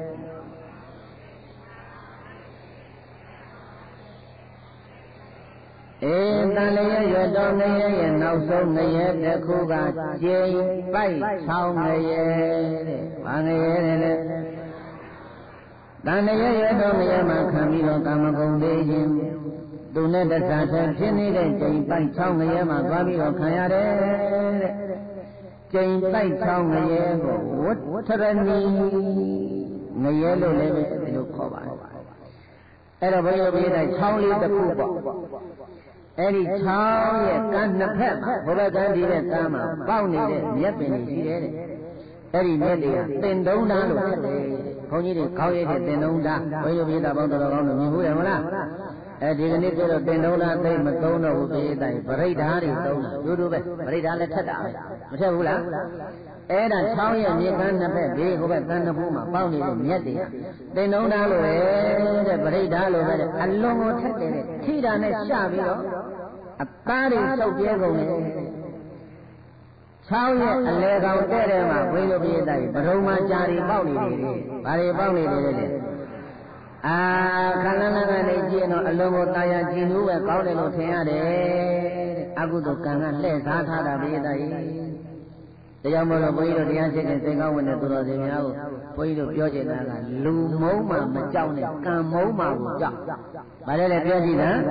အေတန်လျက်ရွယ်တော်ငရဲရဲ့နောက်ဆုံးငရဲတစ်ခုကကျိန်ပိုက်ချောင်းငရဲတဲ့။ဘာငရဲလဲလဲ။တန်လျက်ရွယ်တော်ငရဲမှာခံပြီးတော့ကာမဂုဏ်သေးခြင်းသူနဲ့တခြားဆက်ဖြစ်နေတဲ့ကျိန်ပိုက်ချောင်းငရဲမှာသွားပြီးတော့ခံရတယ်တဲ့။ကျိန်ပိုက်ချောင်းငရဲကိုဝဋ္ထရဏီငရဲလို့လည်းဒီလိုခေါ်ပါတယ်။အဲ့တော့ဘုရားပြတဲ့ချောင်းလေးတစ်ခုပေါ့။အဲ့ဒီချောင်းရဲ့ကမ်းနှစ်ဖက်မှာဘုရားကံဒီတဲ့ကမ်းမှာပေါက်နေတဲ့မြက်ပင်တွေရှိတယ်တဲ့အဲ့ဒီမြက်တွေကတင်တုံးသားလို့ဖြစ်တယ်ဘုန်းကြီးတွေခေါင်းရိပ်တဲ့တင်တုံးသားဘုန်းကြီးပြည်သားပေါင်းတော်ကောင်းလို့မြင်ဘူးတယ်မလားအဲဒီကနေ့ကျတော့တင်တုံးသားသိမသုံးတော့ဘူးပြည်တိုင်းပရိဒါတွေသုံးတာတူတူပဲပရိဒါလည်းထက်တာပဲမထက်ဘူးလားအဲ့ဒါချောင်းရဲ့မြေကမ်းနှစ်ဖက်ဘေးဟိုဘက်ကမ်းနှစ်ဖူးမှာပေါက်နေတဲ့မြက်တွေတင်တုံးသားလို့ပဲတဲ့ပရိဒါလို့ပဲအလွန်ကိုထက်တယ်တဲ့ထိတာနဲ့ရှပြီးတော့အသားတွေစုပ်ပြဲကုန်တယ်ချောင်းရဲ့အလဲကောင်တဲ့ထဲမှာဘိလိုပြေးတိုင်းဘရုံမှာကြာရီပေါက်နေတယ်ဘာတွေပေါက်နေတယ်လဲအာခန္ဓာနာကနေကြည့်တော့အလုံးကိုတာယာကြည်နူးပဲကောင်းတယ်လို့ထင်ရတယ်တဲ့အကုသိုလ်ကံကလှည့်စားထားတာပြေးတိုင်းတရားမို့လို့ဘုန်းကြီးတို့တရားရှိတဲ့စိတ်ကောင်းဝင်တဲ့သူတော်စင်များကိုဘုန်းကြီးတို့ပြောချင်တာကလူမုံမှမကြောက်နဲ့ကံမုံမှကိုကြောက်ဗါလဲလေပြောကြည့်လား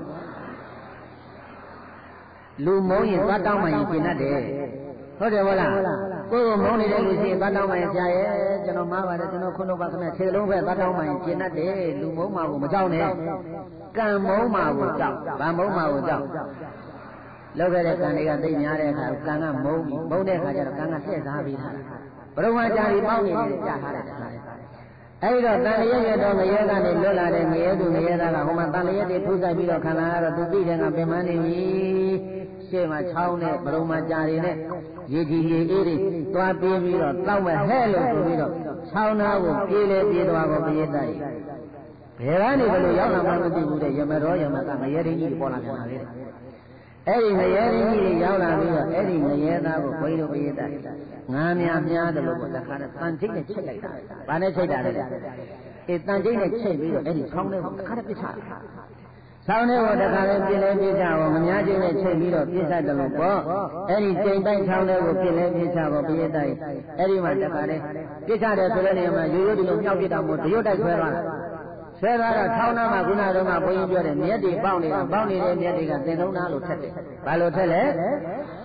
လူမုံရင်သွားတောင်းမှရင်ပြင်တတ်တယ်ဟုတ်တယ်မလားကိုယ်ကမုံနေတဲ့လူရှိရင်သွားတောင်းမှရင်ဆရာရဲ့ကျွန်တော်မှားပါတယ်ကျွန်တော်ခုနကပါခင်ဗျခြေလုံးပဲသွားတောင်းမှရင်ပြင်တတ်တယ်လူမုံမှကိုမကြောက်နဲ့ကံမုံမှကိုကြောက်ဗာမုံမှကိုကြောက်လောက်ခဲ့တဲ့ကံတွေကသိများတဲ့အခါကံကမုံပြီးမုံတဲ့အခါကျတော့ကံကလှည့်စားပြီးထားဘရုံမှာကြာပြီးပေါက်နေတယ်ကြာထားတယ်အဲ့တော့တန်လျက်ရတော့ငရဲကနေလွတ်လာတဲ့ငရဲသူငရဲသားကဟိုမှာတန်လျက်တွေထိုးဆိုင်ပြီးတော့ခံလာရတော့သူသိတယ်ကပင်မနေပြီရှေ့မှာချောင်းနဲ့ဘရုံမှာကြာတွေနဲ့ရေကြီးရေအေးတွေသွားပြေးပြီးတော့တောက်မဲ့ဟဲ့လို့ဆိုပြီးတော့ချောင်းသားကိုပြေးလေပြေးသွားဖို့ပြည့်တိုက်ဘယ်ကနေဘယ်လိုရောက်လာမှမသိဘူးတဲ့ယမတော်ယမကငရဲရင်းကြီးပေါ်လာပြန်တာလေအဲ့ဒီငရဲရင်းကြီးတွေရောက်လာပြီးတော့အဲ့ဒီငရဲသားကိုဘုန်းကြီးတို့ပြည့်တိုက်ငါးများတယ်လို့တခါတည်းတန်ချိတ်နဲ့ချိတ်လိုက်တာ။ဘာနဲ့ချိတ်တာလဲ။အေးတန်ချိတ်နဲ့ချိတ်ပြီးတော့အဲ့ဒီဆောင်းလေးကိုတခါတည်းပြစ်ချတာ။ဆောင်းလေးကိုတခါတည်းပြစ်လဲပြစ်ချအောင်ငမြချိတ်နဲ့ချိတ်ပြီးတော့ပြစ်ချတယ်လို့ပေါ့။အဲ့ဒီချိန်တိုင်းဆောင်းလေးကိုပြစ်လဲပြစ်ချဖို့ပြည့်တိုက်အဲ့ဒီမှာတခါတည်းပြစ်ချတယ်ဆိုတဲ့နေရာမှာရိုးရိုးဒီလိုမြောက်ပြစ်တာမို့တရွတ်တိုက်ဆွဲသွားတာ။ဆွဲသွားတော့ထောင်းနာမှာခုနကတော့ဘုန်းကြီးပြောတယ်မြက်တွေပေါက်နေတာပေါက်နေတဲ့မြက်တွေကသင်္ထုံးသားလို့ထက်တယ်။ဘာလို့ထက်လဲ။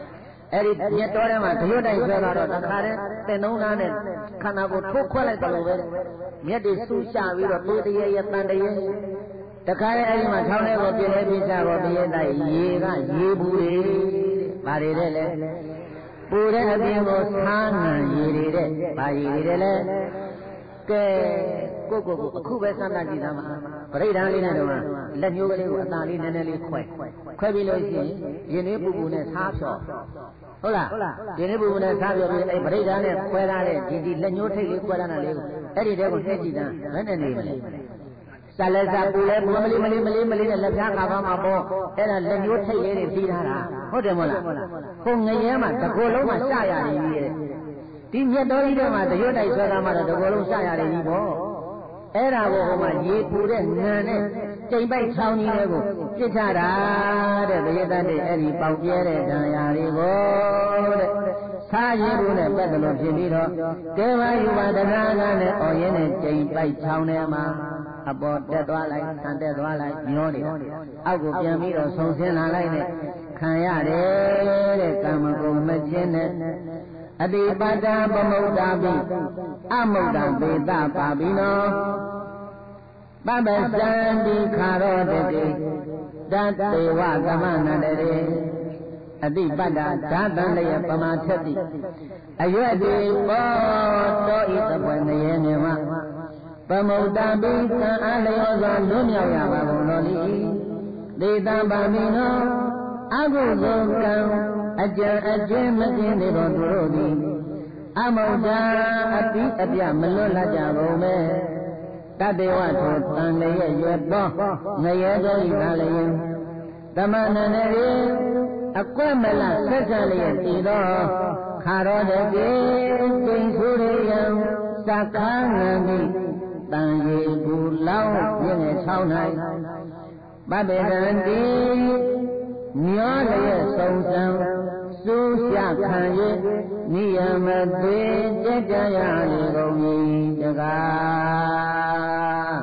အဲ့ဒီမြတ်တော်ထဲမှာတရွတ်တိုက်ဆွဲလာတော့တခါတည်းတင်နှုံးသားနဲ့ခန္ဓာကိုယ်ထိုးခွက်လိုက်တယ်လို့ပဲမြတ်တွေဆူရှာပြီးတော့တွေးတရေရတန်တရေတခါတည်းအဲ့ဒီမှာထောင်းထဲကိုပြည့်လဲပြချတော့တရေတိုက်ရေကရေဘူးတွေဘာတွေတဲ့လဲပူတဲ့အပြင်ကိုဆားငံရေတွေတဲ့ဘာရေတွေတဲ့လဲကဲကိုအခုပဲစမ်းသပ်ကြည့်သားမှာပရိဒါလေးနဲ့တော့လက်ညှိုးကလေးကိုအသာလေးနည်းနည်းလေးခွဲပြီးလို့ရှိရင်ရင်လေးပူပူနဲ့စားဖြော်ဟုတ်လားရင်လေးပူပူနဲ့စားဖြော်ပြီးအဲ့ပရိဒါနဲ့ခွဲထားတဲ့ဒီလက်ညှိုးထိတ်လေးခွဲထားတာလေးကိုအဲ့ဒီတဲကိုနှိမ့်ကြည့်သားဘယ်နဲ့နေမလဲစားလဲစားပူလဲပူမလေးနဲ့လက်ပြားကာပါမှာပေါ့အဲ့ဒါလက်ညှိုးထိတ်လေးတွေပြီးထားတာဟုတ်တယ်မဟုတ်လားဟိုငရဲမှာတစ်ကိုယ်လုံးမှာရှာရနေပြီတဲ့ဒီမြတ်တော်ကြီးထဲမှာတရွတ်တိုက်ဆွဲတာမှတော့တစ်ကိုယ်လုံးရှာရတယ်ကြီးပေါ့အဲ့ဒါကိုဟိုမှာရေပူတဲ့ငံနဲ့ကျိန်ပိုက်ချောင်းကြီးတွေကိုပြစ်ချတာတဲ့ဘယတတ်တဲ့အဲ့ဒီပေါက်ပြဲတဲ့ဒဏ်ရာတွေကိုတဲ့စားရည်ဘူးနဲ့ပတ်သက်လို့ဖြစ်ပြီးတော့တေဝယူပါတရားကနဲ့အော်ရင်းနဲ့ကျိန်ပိုက်ချောင်းထဲမှာအပေါ်တက်သွားလိုက်ဆန်တက်သွားလိုက်မျောနေတာအောက်ကိုပြန်ပြီးတော့ဆုံဆင်းလာလိုက်နဲ့ခံရတယ်တဲ့ကာမဂုဏ်မကျင်းနဲ့အတိပတ္တပမုဒ္ဒပိအမုဒ္ဒပေတပါပိနောပပ္ပစံတိခါရောတတိတတေဝကမနန္တရေအတိပတ္တဓာတံလျပမာထတိအရွက်တိဘောတောဤသဘွယ်နယေနေမပမုဒ္ဒပိသံအလျောစွာလွတ်မြောက်ရပါကုန်တော်လိဒေတံပါမိနောအကုသိုလ်ကံအကျဉ်အကျဉ်မကျင်းနေတော်သူတို့သည်အမုဒ္ဒအတိအပြမလွတ်လပ်ကြကုန်ပဲတတေဝထိုတန်လည်းရွယ်သောငရဲတော်ဤသာလည်းသမဏနရေအကွက်မလဆက်ဆံလျက်တည်သောခါတော်တကေကျိန်ဆိုရယံသက္ခာငံမိတန်ရေဘူးလောင်းမြင့်ငယ်ချောင်း၌ပပေရံတိမျောလျက်ဆုံးစံစူးရှခံ၍နိယမသေးကြကြရလေကုန်၏တကား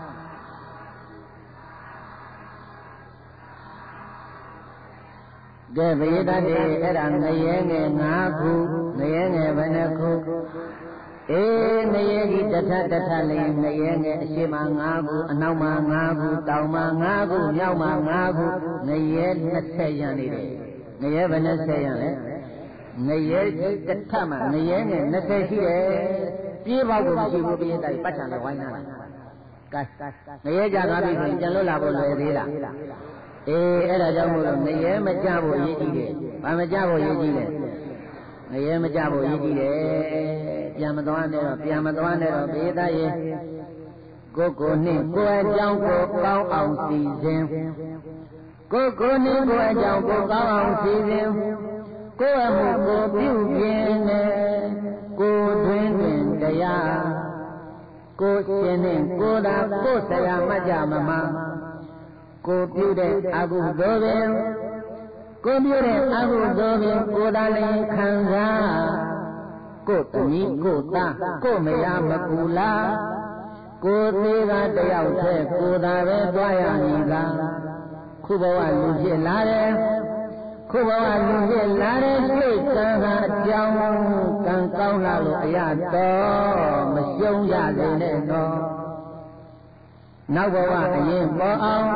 ကဲဘိဒတ်တွေအဲ့ဒါငရဲငယ်5ခုငရဲငယ်ဘယ်နှခုငရဲကြီးတထလေးငရဲငယ်အရှိမ5ခုအနောက်မှာ5ခုတောင်မှာ5ခုမြောက်မှာ5ခုငရဲ20ရန်နေတယ်ငရဲဘယ်နဲ့10ရန်လဲငရဲကြီးတထမှာငရဲငယ်20ရှိတယ်ပြေးပေါက်ကိုမရှိဘူးပြေးတိုက်ပတ်ချံလဲဝိုင်းနာကဲငရဲကြသွားပြီဆိုရင်ပြန်လွတ်လာဖို့လွယ်သေးလားအဲ့ဒါကြောင့်မို့လို့ငရဲမကြဖို့ရည်ကြည့်တယ်ဘာမကြဖို့ရည်ကြည့်လဲငရဲမကြဖို့ရည်ကြည့်တယ်ပြန်မသွားနဲ့တော့ဘေးသားရဲ့ကိုနှင့်ကိုယ်အကြောင်းကိုကောင်းအောင်စီစဉ်ကိုနှင့်ကိုယ်အကြောင်းကိုကောင်းအောင်စီစဉ်ကိုယ်အမှုကိုပြုပြင်နဲ့ကိုတွင်တရားကိုရှင်နှင့်ကိုသာကိုဆရာမှတ်ကြမမကိုပြုတဲ့အကုသိုလ်ပင်ကိုပြုတဲ့အကုသိုလ်ပင်ကိုသာလည်းခံစားကိုသမီးကိုသားကိုမယားမကူလားကိုသေးကတယောက်တည်းကိုသာပဲသွားရမည်လားခုဘဝလူဖြစ်လာတယ်စိတ်ကံကအကြောင်းကံကောင်းလာလို့အရတော်မရှုံးရစေနဲ့တော့နောက်ဘဝအရင်ပေါ်အောင်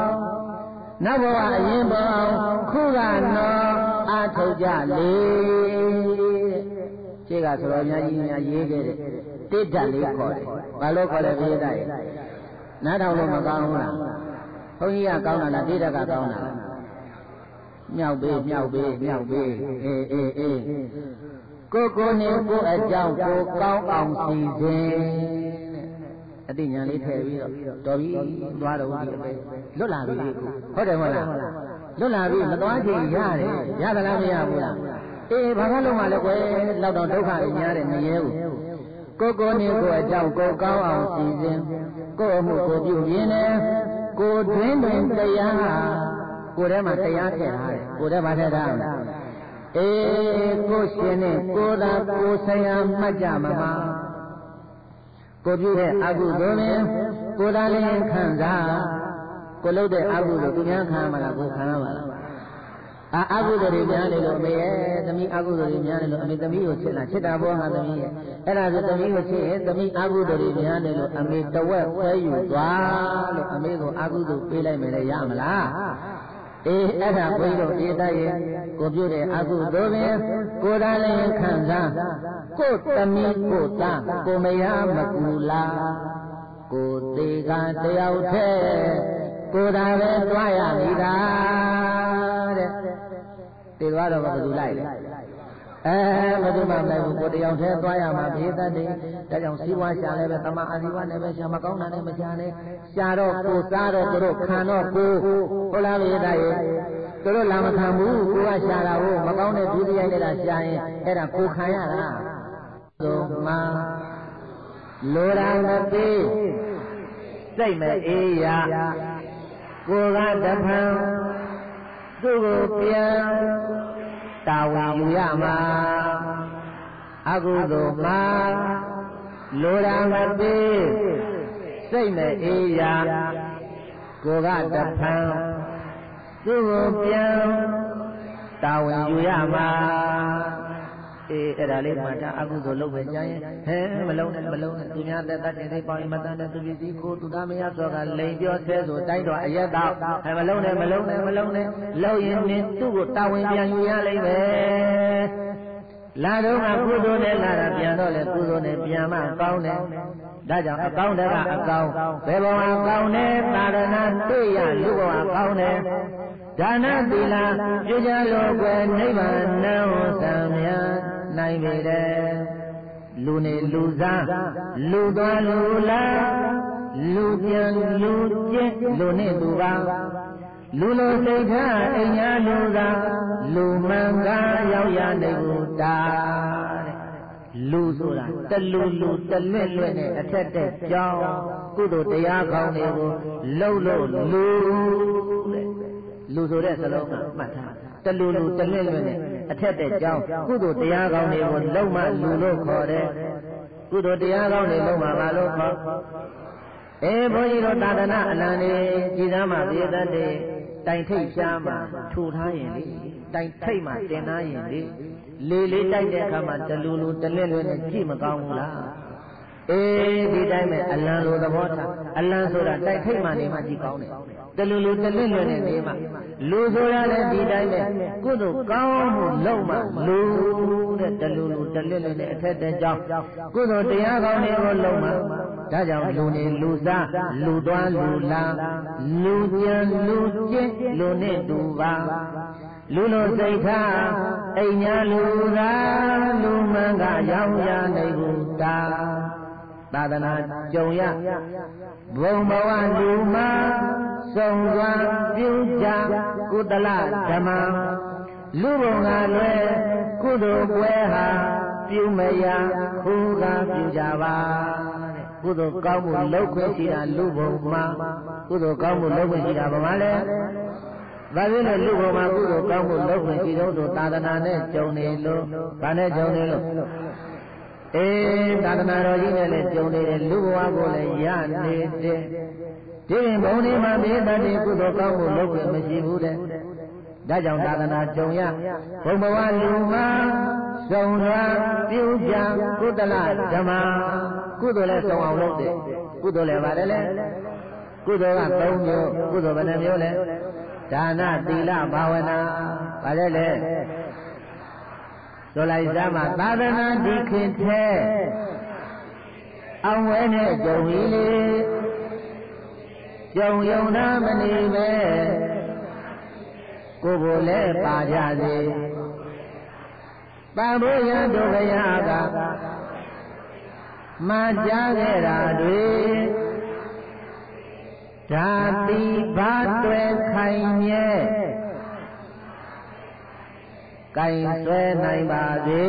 ခုကနော်အာထုတ်ကြလေရှင်းကဆိုတော်များကြီးများရေးခဲ့တဲ့တိတ္တလေးခေါ်တယ်ဘာလို့ခေါ်လဲပြေးတာရဲ့နားထောင်လို့မကောင်းဘူးလားဘုန်းကြီးကကောင်းတာလားတိတ္တကကောင်းတာလားမြောက်ပေးအေးကိုနဲ့ကိုအကြောင်းကိုကောင်းအောင်စီစဉ်အတိညာလေးထည့်ပြီးတော့တော်ပြီသွားတော့ဒီအပဲလွတ်လာပြီဟုတ်တယ်မဟုတ်လားလွတ်လာပြီမသွားချင်ရတယ်ရသလားမရဘူးလားဘာမှလုံးမလဲကွယ်လောက်တော့ဒုက္ခတွေများတယ်မရဲဘူးကိုနဲ့ကိုအကြောင်းကိုကောင်းအောင်စီစဉ်ကိုအမှုကိုပြုပြင်းတယ်ကိုတွင်တရားကိုယ်ထဲမှာတရားထည့်ထားတယ်ကိုယ်ထဲမှာထည့်ထားတယ်ကိုရှင်နဲ့ကိုသာကိုဆရာမှတ်ကြမှာကိုပြုတဲ့အကုသိုလ်နဲ့ကိုသာလည်းခံစားကိုလုပ်တဲ့အကုသိုလ်သူများခံမှာလားကိုခံရမှာလားအာဟုတော်တွေများနေလို့အမေရဲ့သမီးအာဟုတော်တွေများနေလို့အမေသမီးကိုချစ်လားချစ်တာဘောငါသမီးရဲ့အဲ့ဒါဆိုသမီးကိုချစ်ရင်သမီးအာဟုတော်တွေများနေလို့အမေတဝက်ခွဲယူသွားလို့အမေကိုအာဟုတော်ပေးလိုက်မယ်လေရမလားအေးအဲ့ဒါဘုန်းကြီးတို့ပြေးတတ်ရင်ကိုပြုတဲ့အာဟုတော်ပင်ကိုယ်တိုင်လည်းခံစားကိုယ်သမီးကိုသားကိုမယားမကူလားကိုယ်သေးကတယောက်တည်းကိုယ်သာပဲတွားရမိတာတဲ့တေသွားတော့ဘယ်သူလိုက်လဲဘယ်သူမှမလိုက်ဘူးကိုယ်တယောက်တည်းတွားရမှာပြေးတတ်တယ်ဒါကြောင့်စီးပွားရှာလဲပဲတမအာဇီဝနဲ့ပဲရှာမကောင်းတာနဲ့မရှာနဲ့ရှာတော့ကိုစားတော့တို့ခံတော့ကိုဟုတ်လားပြေးတတ်ရဲ့တို့လာမခံဘူးကိုကရှာတာကိုမကောင်းတဲ့ဒုတိယနေတာရှာရင်အဲ့ဒါကိုခံရတာသို့မှလိုရာမပေးစိတ်မအေးရကိုကတဖန်သူ့ကိုပြန်တာဝန်ယူရမှာအကုသိုလ်မှာလိုရာမပေးစိတ်မအေးရကိုကတဖန်သူ့ကိုပြန်တာဝန်ယူရမှာအဲ့ဒါလေးမှဒါအကုသိုလ်လုပ်ပဲကြရင်မလုံးနဲ့သူများတက်တက်တင်သိပေါင်းမတန်တဲ့သူပစ္စည်းကိုသူသားမရဆိုကလိန်ပြောသေးဆိုတိုင်းတော်အရက်တော့မလုံးနဲ့လောက်ရင်နင်းသူ့ကိုတာဝန်ပြန်ယူရလိမ့်မယ်လာတော့ကကုသိုလ်နဲ့လာတာပြန်တော့လေကုသိုလ်နဲ့ပြန်မှကောင်းတယ်ဒါကြောင့်အကောင်းတကအကောင်းဘယ်ဘဝကောင်းတယ်သာရဏတွေ့ရလူဘဝကောင်းတယ်ဒါနသီလပြုကြလို့ကွယ်နိဗ္ဗာန်နံသံမြတ်နိုင်ပေတယ်လူနေလူစားလူသွားလူလာလူပြန်လူကျင့်လူနေလူပါလူလိုစိတ်ထားအိမ်ညာလူသာလူမှန်ကားရောက်ရနိုင်ဘူးတာတဲ့လူဆိုတာတလူတလွဲ့နဲ့အထက်တဲ့ကြောင်းကုသိုလ်တရားကောင်းတွေကိုလှုပ်လို့လူတဲ့လူဆိုတဲ့စလုံးကမှတ်ထားတလူတလွဲ့နဲ့အထက်တဲ့ကြောင်းကုသိုလ်တရားကောင်းတွေကိုလုံးမလူလို့ခေါ်တယ်ကုသိုလ်တရားကောင်းတွေလုံးမပါလို့ခေါ်ဘုန်းကြီးတို့သာသနာအလံနေကြည်သားမှာပြေတတ်တဲ့တိုင်ထိတ်ရှားမှာထူထားရင်လေတိုင်ထိတ်မှာတင်ထားရင်လေလေးတိုက်တဲ့အခါမှာတလူတလွဲ့နဲ့ကြည့်မကောင်းဘူးလားဒီတိုင်းပဲအလံလိုသဘောထားအလံဆိုတာတိုက်ထိတ်မှနေမှကြည့်ကောင်းတယ်တလူတလွဲ့နဲ့နေမှလူဆိုတာလည်းဒီတိုင်းပဲကုသိုလ်ကောင်းမှုလုံးမှလူတဲ့တလူတလွဲ့နဲ့အထက်တဲ့ကြောင့်ကုသိုလ်တရားကောင်းတွေကိုလုံးမှဒါကြောင့်လူနေလူစားလူသွားလူလာလူပြန်လူကျင့်လူနဲ့တူပါလူလိုစိတ်ထားအိမ်ညာလူသာလူမှန်ကရောက်ရနိုင်ဘူးတာသာသနာကြုံရဘုံဘဝလူမှာစုံစွာပြုကြကုသလဓမ္မလူဘုံကလွယ်ကုသိုလ်ပွဲဟာပြုမရခုကပြုကြပါတဲ့ကုသိုလ်ကောင်းမှုလုပ်ခွင့်ရှိတာလူဘုံမှာကုသိုလ်ကောင်းမှုလုပ်ခွင့်ရှိတာဘာမှလဲဒါဖြင့်လည်းလူဘုံမှာကုသိုလ်ကောင်းမှုလုပ်ခွင့်ရှိတော့သာသနာနဲ့ကြုံနေလို့ဘာနဲ့ကြုံနေလို့သာသနာတော်ကြီးနဲ့လည်းကြုံနေတယ်လူဘဝကိုလည်းရနေတယ်ဒီရင်ဘုံဒီမှာမြေတတ်တဲ့ကုသိုလ်ကောင်းမှုလုပ်ခွင့်မရှိဘူးတဲ့ဒါကြောင့်သာသနာကြုံရဘုံဘဝလူမှာစုံစွာပြုကြကုသလဓမ္မကုသိုလ်လည်းစုံအောင်လုပ်တယ်ကုသိုလ်လည်းပါတယ်လေကုသိုလ်က၃မျိုးကုသိုလ်ဘယ်နှမျိုးလဲဒါနသီလဘာဝနာပါတယ်လေဆိုလိုက်စမ်းမှာသာသနာဒီခေတ်ထဲအောင်ဝဲနဲ့ကြုံပြီလေကြုံယုံနာမနေပဲကိုယ်ကိုလည်းပါကြစေပါဘုရားတို့ဘုရားကမှကြားခဲ့တာတွေဓာတိဘာတွေ့ခိုင်မြဲကိုင်ဆွဲနိုင်ပါစေ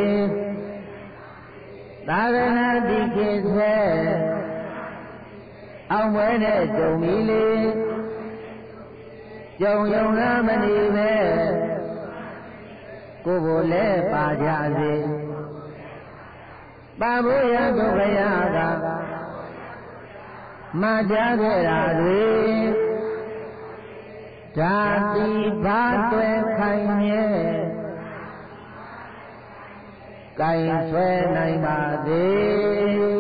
သာသနာတိခေတ်ထဲအောင်ပွဲနဲ့ကြုံပြီလေကြုံယုံနာမနေပဲကိုယ်ကိုလည်းပါကြစေပါဘုရားတို့ဘုရားကမှကြားခဲ့တာတွေဓဓာတိဘာတွယ်ခိုင်မြဲကိုင်ဆွဲနိုင်ပါသည်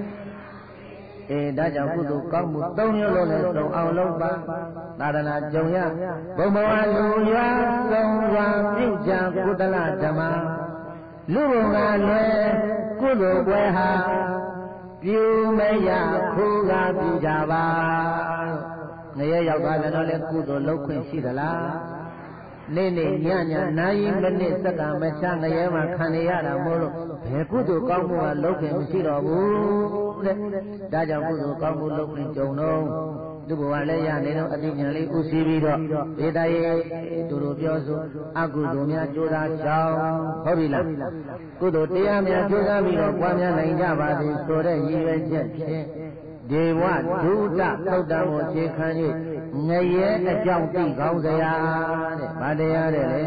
ဒါကြောင့်ကုသိုလ်ကောင်းမှု၃မျိုးလုံးနဲ့သုံးအောင်လုပ်ပါသာသနာကြုံရဘုံဘဝလူရွာဆုံးစွာပြုကြကုသလဓမ္မလူဘုံကလွယ်ကုသိုလ်ပွဲဟာပြုမရခုကပြုကြပါငရဲရောက်သွားတယ်တော့လေကုသိုလ်လုပ်ခွင့်ရှိသလားနေ့နေ့ညညနာယီမိနစ်စက္ကန့်မချငရဲမှာခံနေရတာမို့လို့ဘယ်ကုသိုလ်ကောင်းမှုကလုပ်ခွင့်မရှိတော့ဘူးတဲ့ဒါကြောင့်ကုသိုလ်ကောင်းမှုလုပ်ခွင့်ကြုံတော့သူဘဝလည်းရနေတော့အတိညာလေးဥစည်းပြီးတော့ဒေတာရဲ့တို့ပြောဆိုအကုသိုလ်များကြိုးစားချောင်းဟုတ်ပြီလားကုသိုလ်တရားများကြိုးစားပြီးတော့ပွားများနိုင်ကြပါသည်ဆိုတဲ့ရည်ရွယ်ချက်ဖြင့်ဒေဝဒုဒသုတ်တံကိုအခြေခံ၍ငရဲအကြောင်းသိကောင်းစရာတဲ့ဗာတရားတဲ့လေ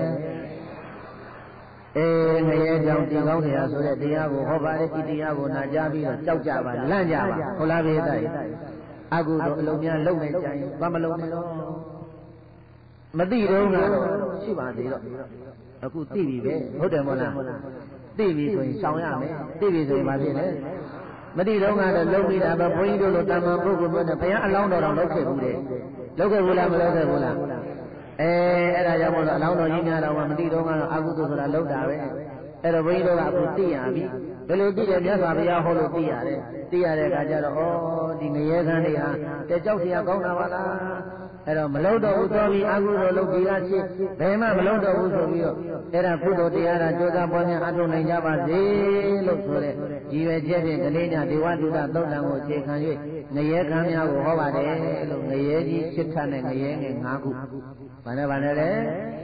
ငရဲအကြောင်းသိကောင်းစရာဆိုတဲ့တရားကိုဟောပါတယ်ဒီတရားကိုနာကြားပြီးတော့ကြောက်ကြပါလန့်ကြပါဟုတ်လားပြေသားအကုသိုလ်အလုံးများလုံနေကြရင်ဘာမလုံနဲ့တော့မသိတော့ကတော့ရှိပါသေးတော့အခုသိပြီပဲဟုတ်တယ်မို့လားသိပြီဆိုရင်ရှောင်ရမယ်သိပြီဆိုရင်ဘာဖြစ်လဲမတိတော့ကတော့လုံနေတာပဲဘုန်းကြီးတို့လိုတာမန်ပုဂ္ဂိုလ်မျိုးနဲ့ဘုရားအလောင်းတော်လောက်ခဲ့ဘူးတဲ့လောက်ခဲ့ဘူးလားမလောက်ခဲ့ဘူးလားအဲ့ဒါကြောင့်မို့လို့အလောင်းတော်ကြီးများတော့မတိတော့ကတော့အကုသိုလ်ဆိုတာလောက်တာပဲအဲ့တော့ဘုန်းကြီးတို့ကအခုသိရပြီဘယ်လိုသိတယ်မြတ်စွာဘုရားဟောလို့သိရတယ်သိရတဲ့အခါကျတော့ဩဒီငရဲခန်းတွေဟာတဲကြောက်စရာကောင်းတာပါလားအဲ့တော့မလုံးတော့ဘူးတော်ပြီအကုသိုလ်လုပ်ပြီးသားဖြစ်ဘယ်မှမလုံးတော့ဘူးဆိုပြီးတော့အဲ့ဒါကုသိုလ်တရားသာကြိုးစားပွားများအထောက်နိုင်ကြပါစေလို့ဆိုတဲ့ဒီပဲချက်ဖြင့်ကလေးညဒေဝတုဒသုတ်တံကိုအခြေခံ၍ငရဲခန်းများကိုဟောပါတယ်လို့ငရဲကြီး7ထပ်နဲ့ငရဲငယ်5ခုဘာနဲ့လဲ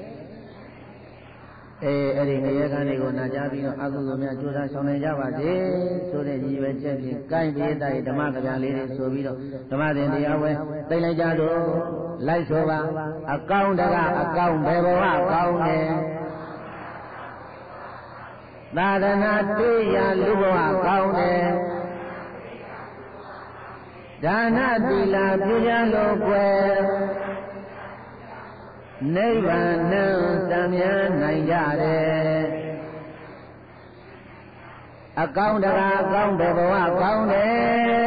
အဲ့ဒီငရဲခန်းတွေကိုနာကြားပြီးတော့အကုသိုလ်များကြိုးစားဆောင်နိုင်ကြပါစေဆိုတဲ့ရည်ရွယ်ချက်ဖြင့်ကိုင်းပြေးတဲ့ဓမ္မကဗျာလေးတွေဆိုပြီးတော့ဓမ္မသင်တရားဝဲသိလိုက်ကြတော့လိုက်ဆိုပါအကောင်းတကအကောင်းဘယ်ဘဝကောင်းတယ်သာသနာတွေ့ရလူဘဝကောင်းတယ်ဒါနသီလပြုကြလို့ကွယ်နိဗ္ဗာန်နဲ့သံမြန်းနိုင်ကြတယ်အကောင်းတကားကောင်းတဲ့ဘဝကောင်းတယ်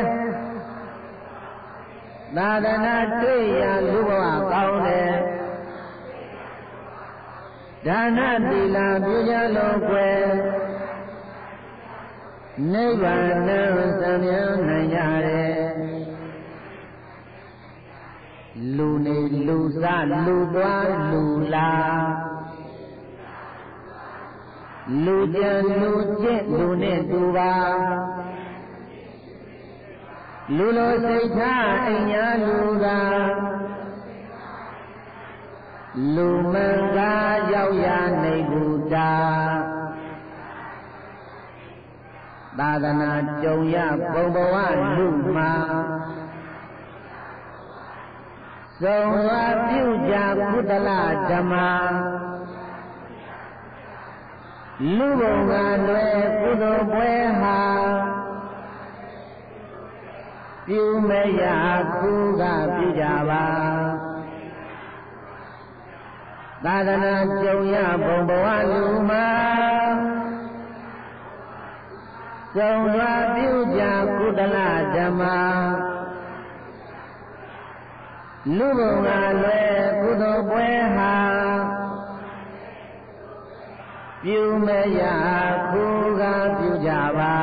သာသနာတွေ့ရလူဘဝကောင်းတယ်ဒါနသီလပြုကြလို့ကွယ်နိဗ္ဗာန်နဲ့သံမြန်းနိုင်ကြတယ်လူနေလူစားလူသွားလူလာလူကြံလူကျင့်လူနဲ့တူပါလူလိုစိတ်ထားအိညာလူသာလူမင်္ဂလာရောက်ရနေဘူးတာသာသနာကြုံရဘုံဘဝလူမှာသုံးဝါပြုကြကုသလဓမ္မလူဘုံကလွယ်ကုသိုလ်ပွဲဟာပြုမရခုကပြုကြပါသာသနာကြုံရဘုံဘဝလူမှာသုံးဝါပြုကြကုသလဓမ္မလူဘုံကလွယ်ကုသိုလ်ပွဲဟာပြုမရခုကပြုကြပါ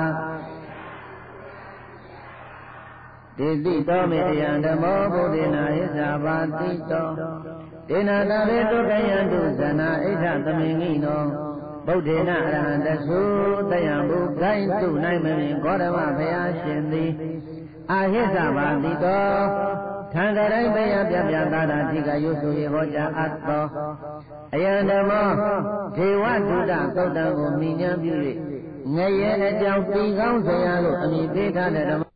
တိတိတောမေယံဓမ္မောဗုဒ္ဓနာဣဇာပါတိတောဒေနာတဝေတုကယံတုဇနာဣဋ္ဌသမင်္ဂိနောဗုဒ္ဓနာအရဟံတသုတယံဘုဂိုင်းတုနိုင်မမြင်ဂေါတမဘုရားရှင်သည်အာဟိဇာပါတိတောထံတိုင်းဘေယပြပြသာသာတိကရုပ်ဆိုရဟောကြားအပ်သောအယံဓမ္မောဒေဝဒုဒသုတ်တံကိုမိညာပြု၍ငရဲအကြောင်းသိကောင်းစရာလို့အမည်ပေးထားတဲ့ဓမ္မ